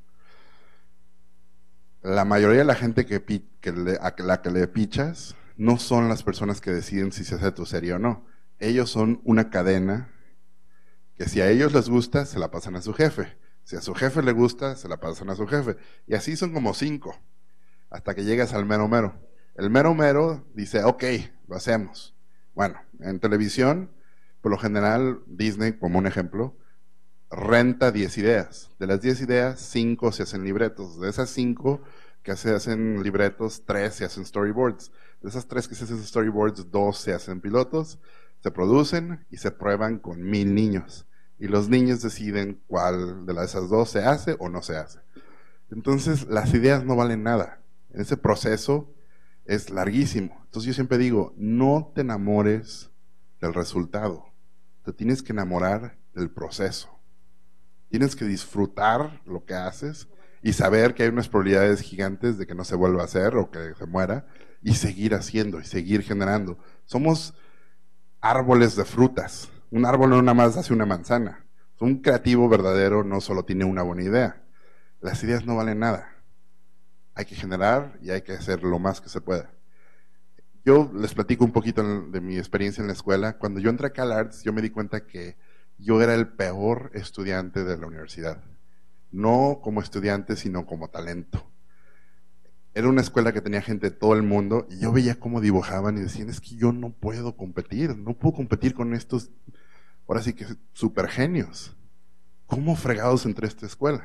La mayoría de la gente que, pi- que le- a la que le pichas no son las personas que deciden si se hace tu serie o no. Ellos son una cadena que si a ellos les gusta, se la pasan a su jefe. Si a su jefe le gusta, se la pasan a su jefe. Y así son como cinco, hasta que llegas al mero mero. El mero mero dice, ok, lo hacemos. Bueno, en televisión, por lo general, Disney, como un ejemplo, renta diez ideas. De las diez ideas, cinco se hacen libretos. De esas cinco que se hacen libretos, tres se hacen storyboards. De esas tres que se hacen storyboards, dos se hacen pilotos, se producen y se prueban con mil niños. Y los niños deciden cuál de las- esas dos se hace o no se hace. Entonces, las ideas no valen nada. Ese proceso es larguísimo. Entonces, yo siempre digo, no te enamores del resultado. Te tienes que enamorar del proceso. Tienes que disfrutar lo que haces y saber que hay unas probabilidades gigantes de que no se vuelva a hacer o que se muera, y seguir haciendo y seguir generando. Somos árboles de frutas. Un árbol no nada más hace una manzana. Un creativo verdadero no solo tiene una buena idea. Las ideas no valen nada. Hay que generar y hay que hacer lo más que se pueda. Yo les platico un poquito de mi experiencia en la escuela. Cuando yo entré a CalArts, yo me di cuenta que yo era el peor estudiante de la universidad. No como estudiante, sino como talento. Era una escuela que tenía gente de todo el mundo y yo veía cómo dibujaban y decían, es que yo no puedo competir, no puedo competir con estos, ahora sí que super genios. ¿Cómo fregados entré a esta escuela?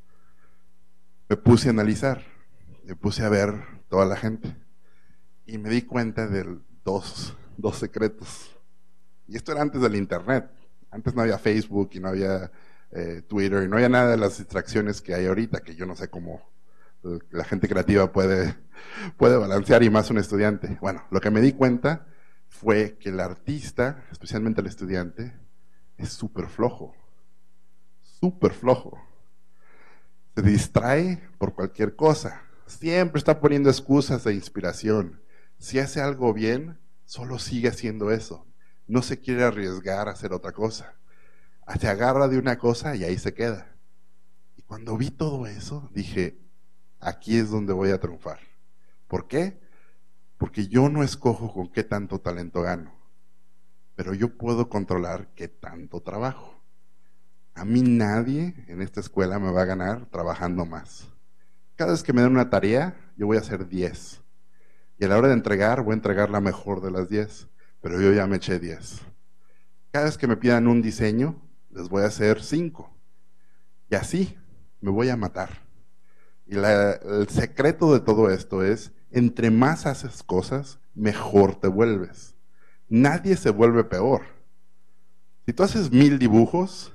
Me puse a analizar, me puse a ver toda la gente y me di cuenta de dos, dos secretos. Y esto era antes del internet. Antes no había Facebook y no había eh, Twitter y no había nada de las distracciones que hay ahorita, que yo no sé cómo la gente creativa puede, puede balancear, y más un estudiante. Bueno, lo que me di cuenta fue que el artista, especialmente el estudiante, es súper flojo, súper flojo. Se distrae por cualquier cosa, siempre está poniendo excusas de inspiración. Si hace algo bien, solo sigue haciendo eso, no se quiere arriesgar a hacer otra cosa. Se agarra de una cosa y ahí se queda. Y cuando vi todo eso, dije, aquí es donde voy a triunfar. ¿Por qué? Porque yo no escojo con qué tanto talento gano, pero yo puedo controlar qué tanto trabajo. A mí nadie en esta escuela me va a ganar trabajando más. Cada vez que me den una tarea, yo voy a hacer diez. Y a la hora de entregar, voy a entregar la mejor de las diez, pero yo ya me eché diez. Cada vez que me pidan un diseño, les voy a hacer cinco. Y así me voy a matar. Y la, el secreto de todo esto es, entre más haces cosas, mejor te vuelves. Nadie se vuelve peor. Si tú haces mil dibujos,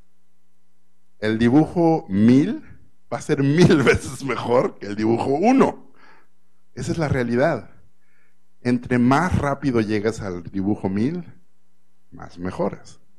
el dibujo mil va a ser mil veces mejor que el dibujo uno. Esa es la realidad. Entre más rápido llegas al dibujo mil, más mejoras.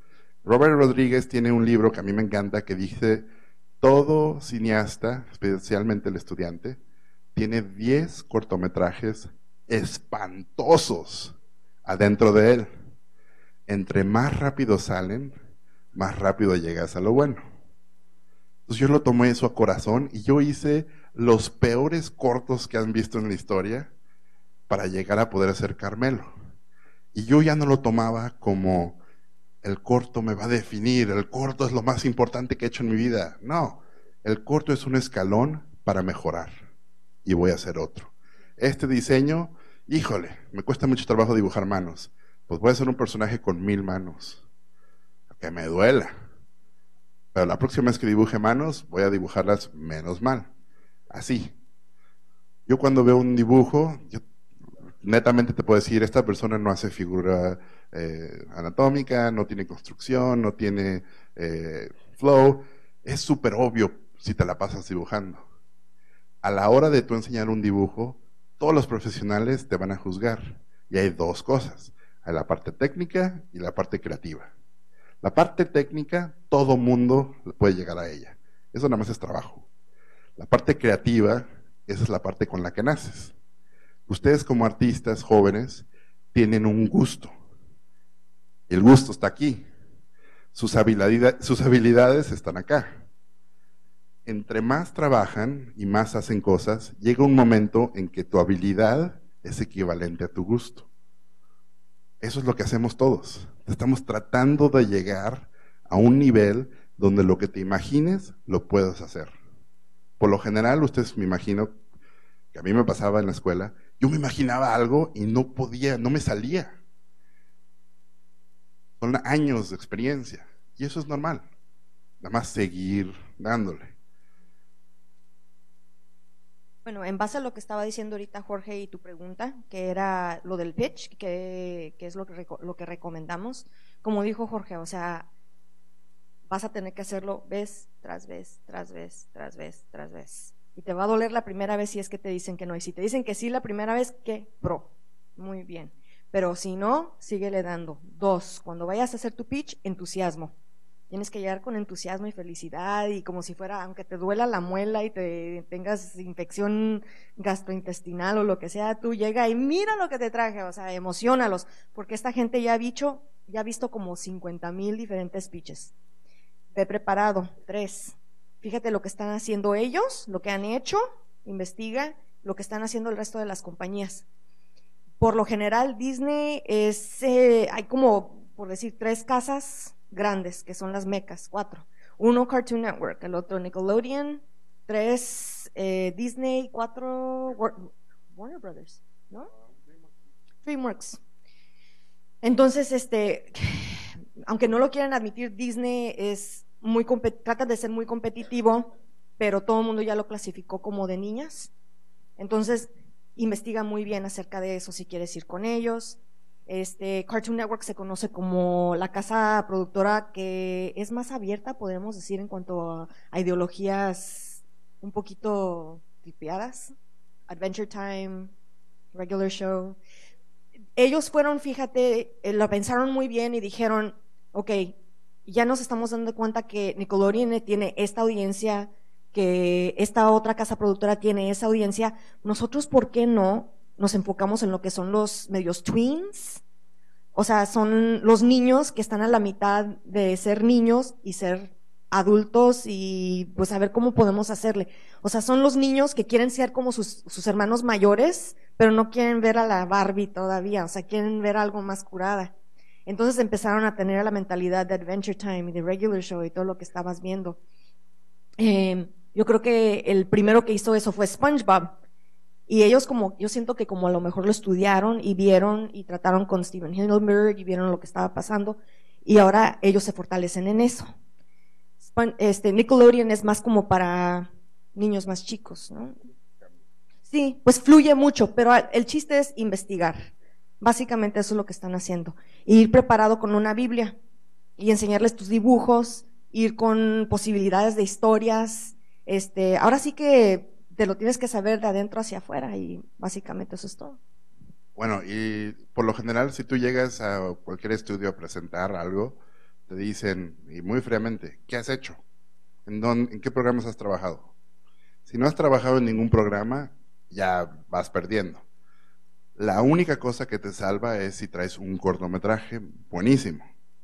Robert Rodríguez tiene un libro que a mí me encanta que dice, todo cineasta, especialmente el estudiante, tiene diez cortometrajes espantosos adentro de él. Entre más rápido salen, más rápido llegas a lo bueno. Entonces yo lo tomé eso a corazón y yo hice los peores cortos que han visto en la historia para llegar a poder hacer Carmelo. Y yo ya no lo tomaba como el corto me va a definir, el corto es lo más importante que he hecho en mi vida. No, el corto es un escalón para mejorar y voy a hacer otro. Este diseño, híjole, me cuesta mucho trabajo dibujar manos. Pues voy a hacer un personaje con mil manos, que me duela. Pero la próxima vez que dibuje manos, voy a dibujarlas menos mal. Así. Yo cuando veo un dibujo, yo netamente te puedo decir, esta persona no hace figura eh, anatómica, no tiene construcción, no tiene eh, flow. Es súper obvio si te la pasas dibujando. A la hora de tú enseñar un dibujo, todos los profesionales te van a juzgar. Y hay dos cosas, hay la parte técnica y la parte creativa. La parte técnica, todo mundo puede llegar a ella. Eso nada más es trabajo. La parte creativa, esa es la parte con la que naces. Ustedes como artistas jóvenes tienen un gusto. El gusto está aquí. Sus habilidades, sus habilidades están acá. Entre más trabajan y más hacen cosas, llega un momento en que tu habilidad es equivalente a tu gusto. Eso es lo que hacemos todos. Estamos tratando de llegar a un nivel donde lo que te imagines lo puedas hacer. Por lo general, ustedes me imagino que a mí me pasaba en la escuela, yo me imaginaba algo y no podía, no me salía. Son años de experiencia y eso es normal. Nada más seguir dándole. Bueno, en base a lo que estaba diciendo ahorita Jorge y tu pregunta, que era lo del pitch, que, que es lo que, lo que recomendamos, como dijo Jorge, o sea, vas a tener que hacerlo vez tras vez, tras vez, tras vez, tras vez. Y te va a doler la primera vez si es que te dicen que no. Y si te dicen que sí la primera vez, ¿qué? Pro. Muy bien. Pero si no, síguele dando. Dos, cuando vayas a hacer tu pitch, entusiasmo. Tienes que llegar con entusiasmo y felicidad y como si fuera, aunque te duela la muela y te tengas infección gastrointestinal o lo que sea, tú llega y mira lo que te traje, o sea, emociónalos, porque esta gente ya ha visto, ya ha visto como cincuenta mil diferentes pitches. Ve preparado. Tres, fíjate lo que están haciendo ellos, lo que han hecho, investiga lo que están haciendo el resto de las compañías. Por lo general, Disney es, eh, hay como, por decir, tres casas grandes, que son las mecas, cuatro. Uno Cartoon Network, el otro Nickelodeon, tres eh, Disney, cuatro Warner Brothers, ¿no? DreamWorks. Entonces, este, aunque no lo quieran admitir, Disney es muy trata de ser muy competitivo, pero todo el mundo ya lo clasificó como de niñas. Entonces, investiga muy bien acerca de eso si quieres ir con ellos. Este, Cartoon Network se conoce como la casa productora que es más abierta, podemos decir, en cuanto a, a ideologías un poquito tripeadas. Adventure Time, Regular Show. Ellos fueron, fíjate, eh, lo pensaron muy bien y dijeron, ok, ya nos estamos dando cuenta que Nickelodeon tiene esta audiencia, que esta otra casa productora tiene esa audiencia. Nosotros, ¿por qué no nos enfocamos en lo que son los medios tweens? O sea, son los niños que están a la mitad de ser niños y ser adultos y pues a ver cómo podemos hacerle. O sea, son los niños que quieren ser como sus, sus hermanos mayores, pero no quieren ver a la Barbie todavía, o sea, quieren ver algo más curada. Entonces empezaron a tener la mentalidad de Adventure Time y de Regular Show y todo lo que estabas viendo. Eh, yo creo que el primero que hizo eso fue SpongeBob. Y ellos como, yo siento que como a lo mejor lo estudiaron y vieron y trataron con Steven Hillenburg y vieron lo que estaba pasando y ahora ellos se fortalecen en eso. Este, Nickelodeon es más como para niños más chicos, ¿no? Sí, pues fluye mucho, pero el chiste es investigar. Básicamente eso es lo que están haciendo. Ir preparado con una Biblia y enseñarles tus dibujos, ir con posibilidades de historias. Este, ahora sí que te lo tienes que saber de adentro hacia afuera y básicamente eso es todo. Bueno, y por lo general si tú llegas a cualquier estudio a presentar algo, te dicen, y muy fríamente, ¿qué has hecho? ¿En, dónde, ¿En qué programas has trabajado? Si no has trabajado en ningún programa, ya vas perdiendo. La única cosa que te salva es si traes un cortometraje buenísimo.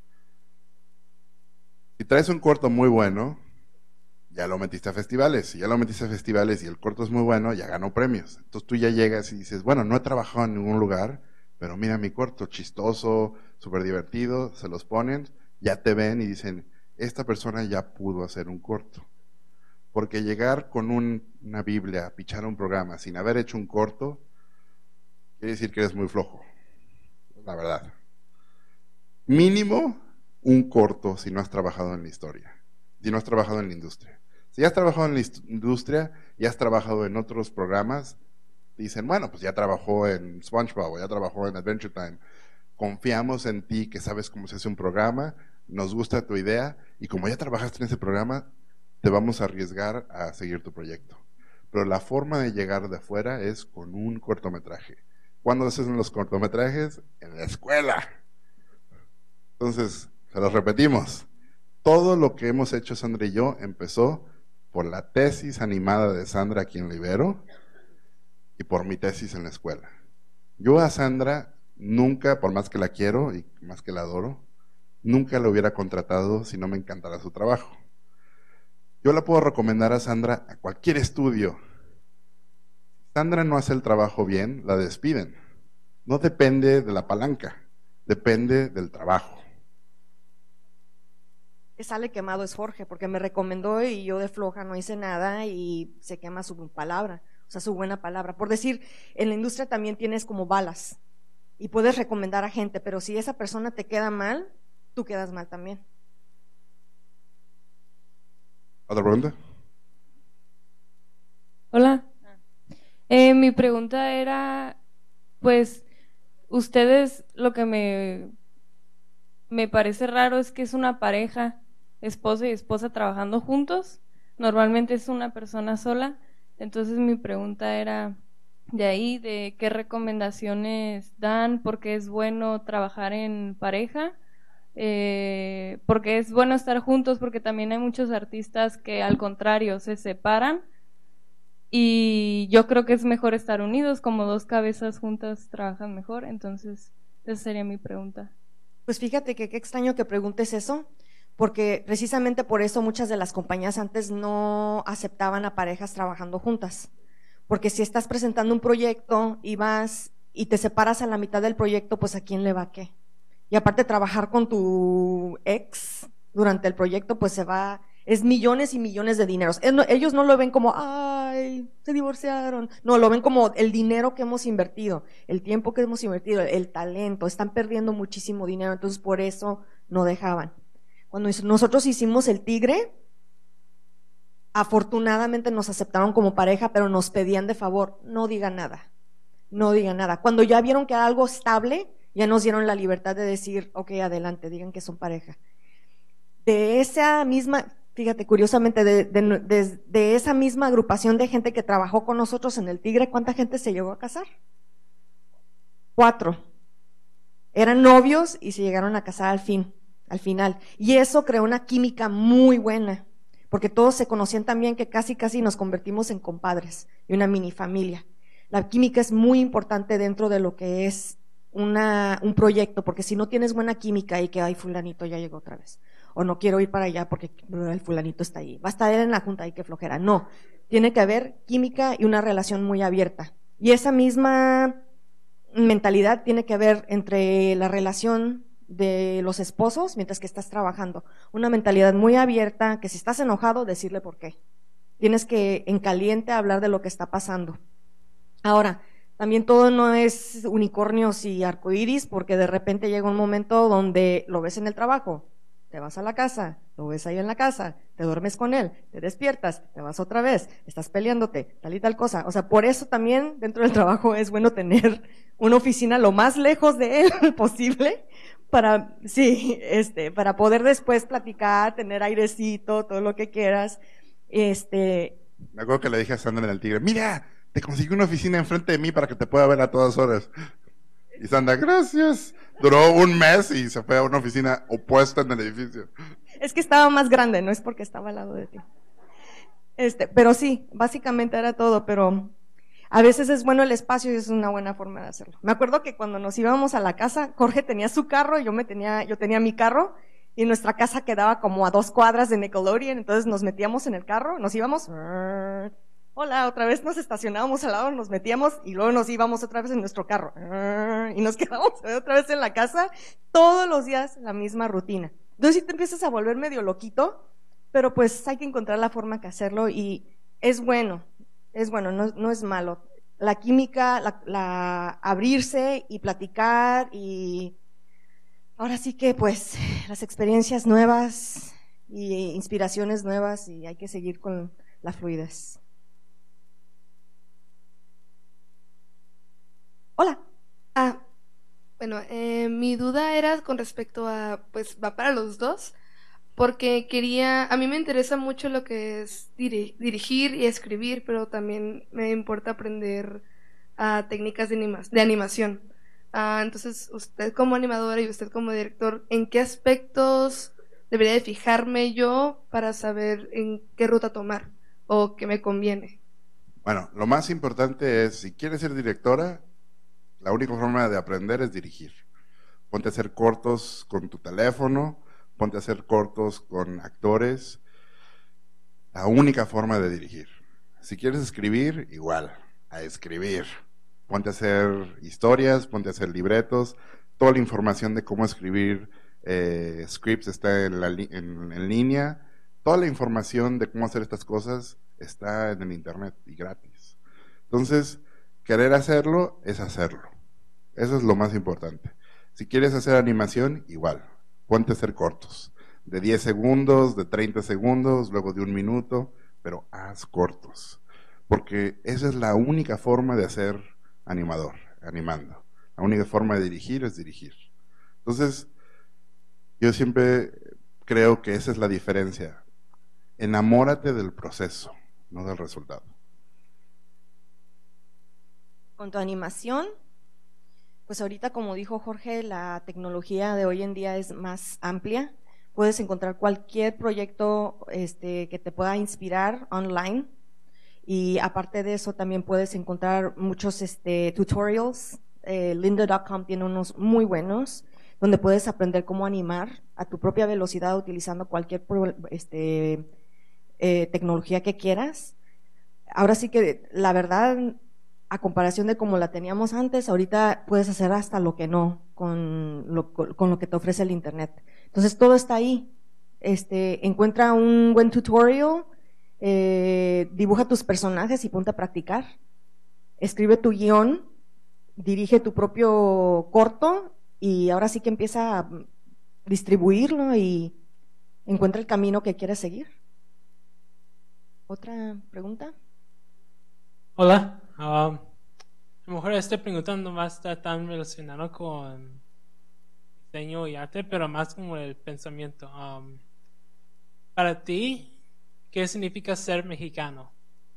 Si traes un corto muy bueno, ya lo metiste a festivales. Si ya lo metiste a festivales y el corto es muy bueno, ya ganó premios. Entonces tú ya llegas y dices, bueno, no he trabajado en ningún lugar, pero mira mi corto, chistoso, súper divertido, se los ponen, ya te ven y dicen, esta persona ya pudo hacer un corto. Porque llegar con un, una Biblia a pichar un programa sin haber hecho un corto, quiere decir que eres muy flojo, la verdad. Mínimo un corto si no has trabajado en la historia, si no has trabajado en la industria. Si ya has trabajado en la industria y has trabajado en otros programas, dicen, bueno, pues ya trabajó en SpongeBob, ya trabajó en Adventure Time. Confiamos en ti que sabes cómo se hace un programa, nos gusta tu idea y como ya trabajaste en ese programa, te vamos a arriesgar a seguir tu proyecto. Pero la forma de llegar de afuera es con un cortometraje. ¿Cuándo se hacen los cortometrajes? En la escuela. Entonces, se los repetimos. Todo lo que hemos hecho Sandra y yo empezó por la tesis animada de Sandra aquí en Libero y por mi tesis en la escuela. Yo a Sandra nunca, por más que la quiero y más que la adoro, nunca la hubiera contratado si no me encantara su trabajo. Yo la puedo recomendar a Sandra a cualquier estudio. Si Sandra no hace el trabajo bien, la despiden. No depende de la palanca, depende del trabajo. Que sale quemado es Jorge, porque me recomendó y yo de floja no hice nada y se quema su palabra, o sea, su buena palabra. Por decir, en la industria también tienes como balas y puedes recomendar a gente, pero si esa persona te queda mal, tú quedas mal también. ¿Otra pregunta? Hola. Eh, mi pregunta era, pues, ustedes, lo que me, me parece raro es que es una pareja, esposo y esposa trabajando juntos. Normalmente es una persona sola. Entonces mi pregunta era de ahí, de qué recomendaciones dan, porque es bueno trabajar en pareja. Eh, porque es bueno estar juntos, porque también hay muchos artistas que al contrario se separan y yo creo que es mejor estar unidos, como dos cabezas juntas trabajan mejor. Entonces esa sería mi pregunta. Pues fíjate que qué extraño que preguntes eso, porque precisamente por eso muchas de las compañías antes no aceptaban a parejas trabajando juntas, porque si estás presentando un proyecto y vas y te separas a la mitad del proyecto, pues ¿a quién le va a qué? Y aparte trabajar con tu ex durante el proyecto, pues se va, es millones y millones de dineros. Ellos no lo ven como, ay, se divorciaron. No, lo ven como el dinero que hemos invertido, el tiempo que hemos invertido, el talento. Están perdiendo muchísimo dinero, entonces por eso no dejaban. Cuando nosotros hicimos El Tigre, afortunadamente nos aceptaron como pareja, pero nos pedían de favor, no digan nada, no digan nada. Cuando ya vieron que era algo estable, ya nos dieron la libertad de decir, ok, adelante, digan que son pareja. De esa misma, fíjate, curiosamente, de, de, de, de esa misma agrupación de gente que trabajó con nosotros en El Tigre, ¿cuánta gente se llegó a casar? Cuatro. Eran novios y se llegaron a casar al fin, al final. Y eso creó una química muy buena, porque todos se conocían también, que casi casi nos convertimos en compadres y una mini familia. La química es muy importante dentro de lo que es Una, un proyecto, porque si no tienes buena química y que, ay, fulanito ya llegó otra vez, o no quiero ir para allá porque el fulanito está ahí, va a estar él en la junta y qué flojera. No, tiene que haber química y una relación muy abierta, y esa misma mentalidad tiene que haber entre la relación de los esposos mientras que estás trabajando, una mentalidad muy abierta, que si estás enojado, decirle por qué, tienes que en caliente hablar de lo que está pasando. Ahora, también todo no es unicornios y arcoíris, porque de repente llega un momento donde lo ves en el trabajo, te vas a la casa, lo ves ahí en la casa, te duermes con él, te despiertas, te vas otra vez, estás peleándote, tal y tal cosa. O sea, por eso también dentro del trabajo es bueno tener una oficina lo más lejos de él posible, para, sí, este, para poder después platicar, tener airecito, todo lo que quieras. Este. Me acuerdo que le dije a Sandra en El Tigre, mira, te conseguí una oficina enfrente de mí para que te pueda ver a todas horas. Y Sandra, gracias. Duró un mes y se fue a una oficina opuesta en el edificio. Es que estaba más grande, no es porque estaba al lado de ti. Este, pero sí, básicamente era todo, pero a veces es bueno el espacio y es una buena forma de hacerlo. Me acuerdo que cuando nos íbamos a la casa, Jorge tenía su carro y yo me tenía, yo tenía mi carro, y nuestra casa quedaba como a dos cuadras de Nickelodeon, entonces nos metíamos en el carro, nos íbamos, hola, otra vez nos estacionábamos al lado, nos metíamos y luego nos íbamos otra vez en nuestro carro y nos quedábamos otra vez en la casa, todos los días la misma rutina. Entonces sí te empiezas a volver medio loquito, pero pues hay que encontrar la forma que hacerlo y es bueno, es bueno, no, no es malo. La química, la, la abrirse y platicar y ahora sí que pues las experiencias nuevas y inspiraciones nuevas y hay que seguir con la fluidez. Hola. Ah, bueno, eh, mi duda era con respecto a, pues va para los dos, porque quería, a mí me interesa mucho lo que es diri- dirigir y escribir, pero también me importa aprender ah, técnicas de, anima- de animación. Ah, entonces, usted como animadora y usted como director, ¿en qué aspectos debería de fijarme yo para saber en qué ruta tomar o qué me conviene? Bueno, lo más importante es, si quieres ser directora, la única forma de aprender es dirigir. Ponte a hacer cortos con tu teléfono, ponte a hacer cortos con actores. La única forma de dirigir. Si quieres escribir, igual, a escribir. Ponte a hacer historias, ponte a hacer libretos. Toda la información de cómo escribir eh, scripts está en, la li- en, en línea. Toda la información de cómo hacer estas cosas está en el internet y gratis. Entonces, querer hacerlo es hacerlo. Eso es lo más importante. Si quieres hacer animación, igual, ponte a hacer cortos, de diez segundos, de treinta segundos, luego de un minuto, pero haz cortos, porque esa es la única forma de ser animador, animando. La única forma de dirigir es dirigir. Entonces, yo siempre creo que esa es la diferencia. Enamórate del proceso, no del resultado. Con tu animación, pues ahorita, como dijo Jorge, la tecnología de hoy en día es más amplia. Puedes encontrar cualquier proyecto este, que te pueda inspirar online. Y aparte de eso, también puedes encontrar muchos este, tutorials. Eh, lynda punto com tiene unos muy buenos, donde puedes aprender cómo animar a tu propia velocidad utilizando cualquier este, eh, tecnología que quieras. Ahora sí que, la verdad, a comparación de como la teníamos antes, ahorita puedes hacer hasta lo que no con lo, con lo que te ofrece el internet. Entonces todo está ahí. Este, encuentra un buen tutorial, eh, dibuja tus personajes y ponte a practicar. Escribe tu guión, dirige tu propio corto y ahora sí que empieza a distribuirlo y encuentra el camino que quieres seguir. ¿Otra pregunta? Hola. Um, a lo mejor esta pregunta no va a estar tan relacionada con diseño y arte, pero más como el pensamiento. Um, para ti, ¿qué significa ser mexicano?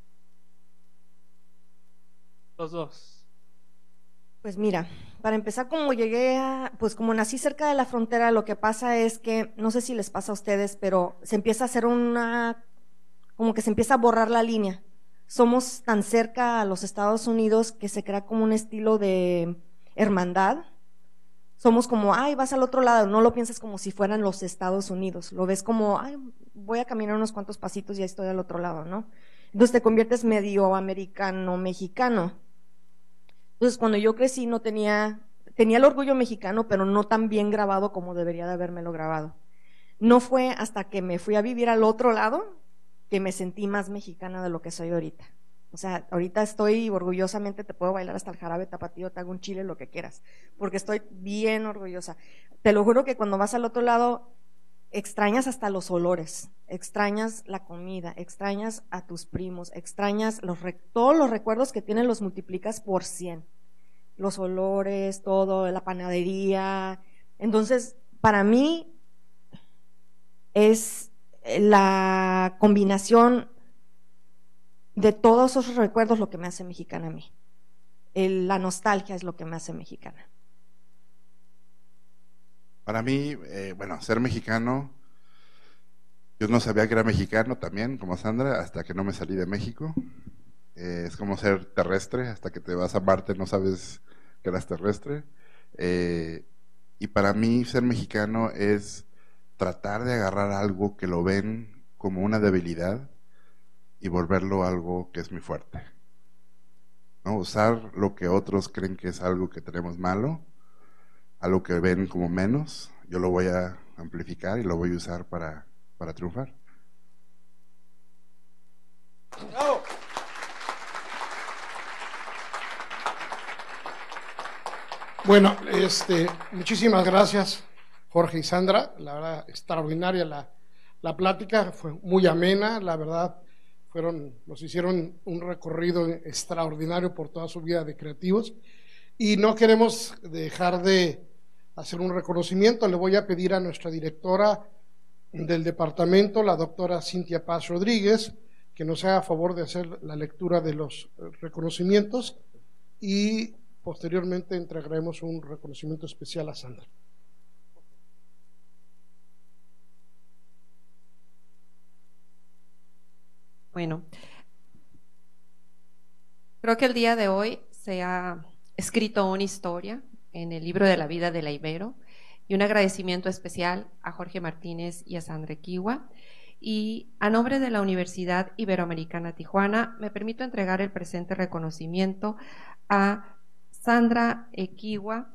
Los dos. Pues mira, para empezar, como llegué a, pues como nací cerca de la frontera, lo que pasa es que, no sé si les pasa a ustedes, pero se empieza a hacer una, como que se empieza a borrar la línea. Somos tan cerca a los Estados Unidos que se crea como un estilo de hermandad. Somos como, ay, vas al otro lado, no lo piensas como si fueran los Estados Unidos, lo ves como, ay, voy a caminar unos cuantos pasitos y ya estoy al otro lado, ¿no? Entonces te conviertes medio americano, mexicano. Entonces cuando yo crecí no tenía, tenía el orgullo mexicano, pero no tan bien grabado como debería de habérmelo grabado. No fue hasta que me fui a vivir al otro lado que me sentí más mexicana de lo que soy ahorita. O sea, ahorita estoy orgullosamente, te puedo bailar hasta el jarabe tapatío, te hago un chile, lo que quieras, porque estoy bien orgullosa. Te lo juro que cuando vas al otro lado, extrañas hasta los olores, extrañas la comida, extrañas a tus primos, extrañas los todos los recuerdos que tienes, los multiplicas por cien. Los olores, todo, la panadería. Entonces, para mí es la combinación de todos esos recuerdos lo que me hace mexicana a mí. El, la nostalgia es lo que me hace mexicana. Para mí, eh, bueno, ser mexicano, yo no sabía que era mexicano también, como Sandra, hasta que no me salí de México. Eh, es como ser terrestre, hasta que te vas a Marte no sabes que eras terrestre. Eh, y para mí ser mexicano es tratar de agarrar algo que lo ven como una debilidad y volverlo algo que es muy fuerte, ¿no? Usar lo que otros creen que es algo que tenemos malo, algo que ven como menos, yo lo voy a amplificar y lo voy a usar para, para triunfar. ¡Bravo! Bueno, este, muchísimas gracias, Jorge y Sandra. La verdad, extraordinaria la, la plática, fue muy amena, la verdad, fueron, nos hicieron un recorrido extraordinario por toda su vida de creativos. Y no queremos dejar de hacer un reconocimiento. Le voy a pedir a nuestra directora del departamento, la doctora Cintia Paz Rodríguez, que nos haga favor de hacer la lectura de los reconocimientos y posteriormente entregaremos un reconocimiento especial a Sandra. Bueno, creo que el día de hoy se ha escrito una historia en el libro de la vida de la Ibero y un agradecimiento especial a Jorge Martínez y a Sandra Equihua. Y a nombre de la Universidad Iberoamericana Tijuana, me permito entregar el presente reconocimiento a Sandra Equihua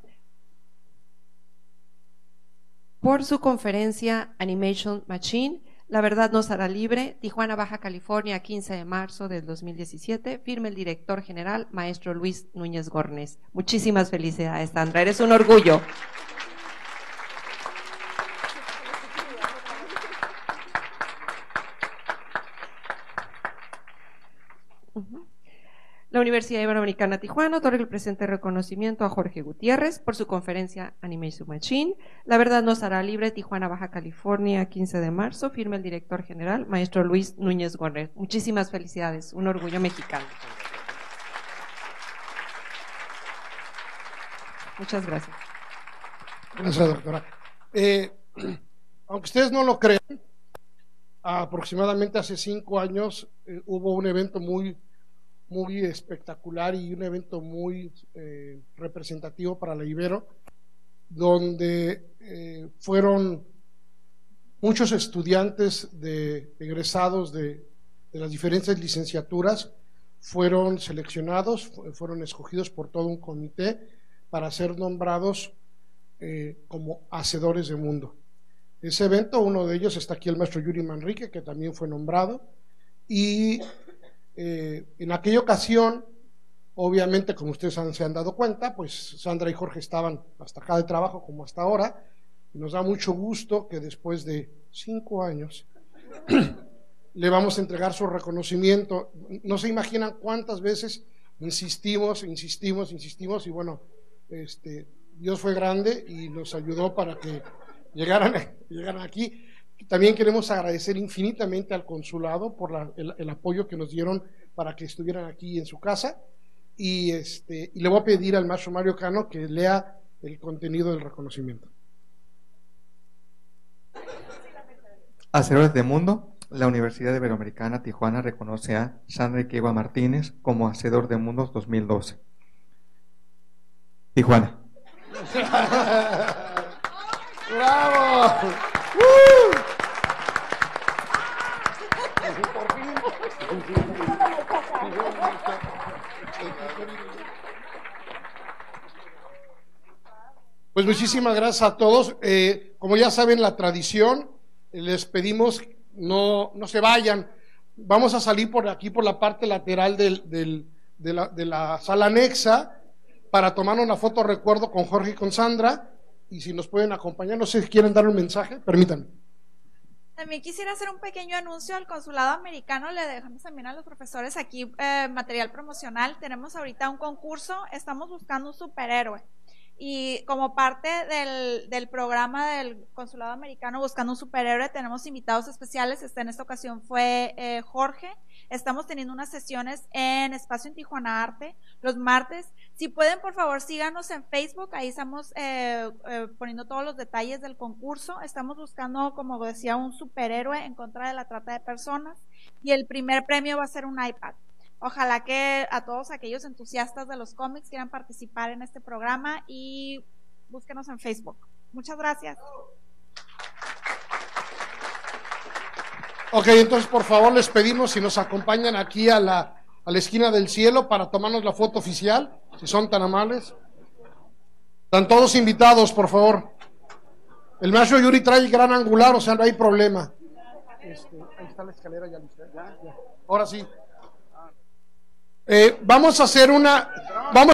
por su conferencia Animation Machine, La verdad nos hará libre, Tijuana, Baja California, quince de marzo del dos mil diecisiete, firma el director general, maestro Luis Núñez Gornés. Muchísimas felicidades, Sandra, eres un orgullo. La Universidad Iberoamericana Tijuana otorga el presente reconocimiento a Jorge Gutiérrez por su conferencia Animation Machine. La verdad nos hará libre, Tijuana, Baja California, quince de marzo. Firma el director general, maestro Luis Núñez Gornés. Muchísimas felicidades, un orgullo mexicano. Muchas gracias. Gracias, doctora. Eh, aunque ustedes no lo crean, aproximadamente hace cinco años eh, hubo un evento muy muy espectacular y un evento muy eh, representativo para la Ibero, donde eh, fueron muchos estudiantes de egresados de, de las diferentes licenciaturas, fueron seleccionados, fueron escogidos por todo un comité para ser nombrados eh, como hacedores de mundo. Ese evento, uno de ellos está aquí el maestro Yuri Manrique, que también fue nombrado, y Eh, en aquella ocasión, obviamente, como ustedes han, se han dado cuenta, pues Sandra y Jorge estaban hasta acá de trabajo como hasta ahora, y nos da mucho gusto que después de cinco años le vamos a entregar su reconocimiento. No se imaginan cuántas veces insistimos, insistimos, insistimos, y bueno, este, Dios fue grande y nos ayudó para que llegaran, llegaran aquí. También queremos agradecer infinitamente al consulado por la, el, el apoyo que nos dieron para que estuvieran aquí en su casa, y, este, y le voy a pedir al maestro Mario Cano que lea el contenido del reconocimiento. Hacedores de mundo, la Universidad Iberoamericana Tijuana reconoce a Sandra Equihua Martínez como Hacedor de Mundos dos mil doce. Tijuana. ¡Bravo! Pues muchísimas gracias a todos. Eh, como ya saben la tradición, les pedimos no, no se vayan. Vamos a salir por aquí, por la parte lateral del, del, de, la, de la sala anexa, para tomar una foto recuerdo con Jorge y con Sandra. Y si nos pueden acompañar, no sé si quieren dar un mensaje, permítanme. También quisiera hacer un pequeño anuncio al consulado americano. Le dejamos también a los profesores aquí eh, material promocional. Tenemos ahorita un concurso, estamos buscando un superhéroe y como parte del, del programa del Consulado Americano Buscando un Superhéroe, tenemos invitados especiales. Este, en esta ocasión fue eh, Jorge. Estamos teniendo unas sesiones en Espacio en Tijuana Arte los martes. Si pueden, por favor, síganos en Facebook. Ahí estamos eh, eh, poniendo todos los detalles del concurso. Estamos buscando, como decía, un superhéroe en contra de la trata de personas. Y el primer premio va a ser un iPad. Ojalá que a todos aquellos entusiastas de los cómics quieran participar en este programa y búsquenos en Facebook. Muchas gracias. Ok, entonces por favor les pedimos si nos acompañan aquí a la, a la esquina del cielo para tomarnos la foto oficial, si son tan amables. Están todos invitados, por favor. El maestro Yuri trae el gran angular, o sea, no hay problema. Este, ahí está la escalera, ya listo. ¿Ya? Ya. Ahora sí. Eh, vamos a hacer una... Vamos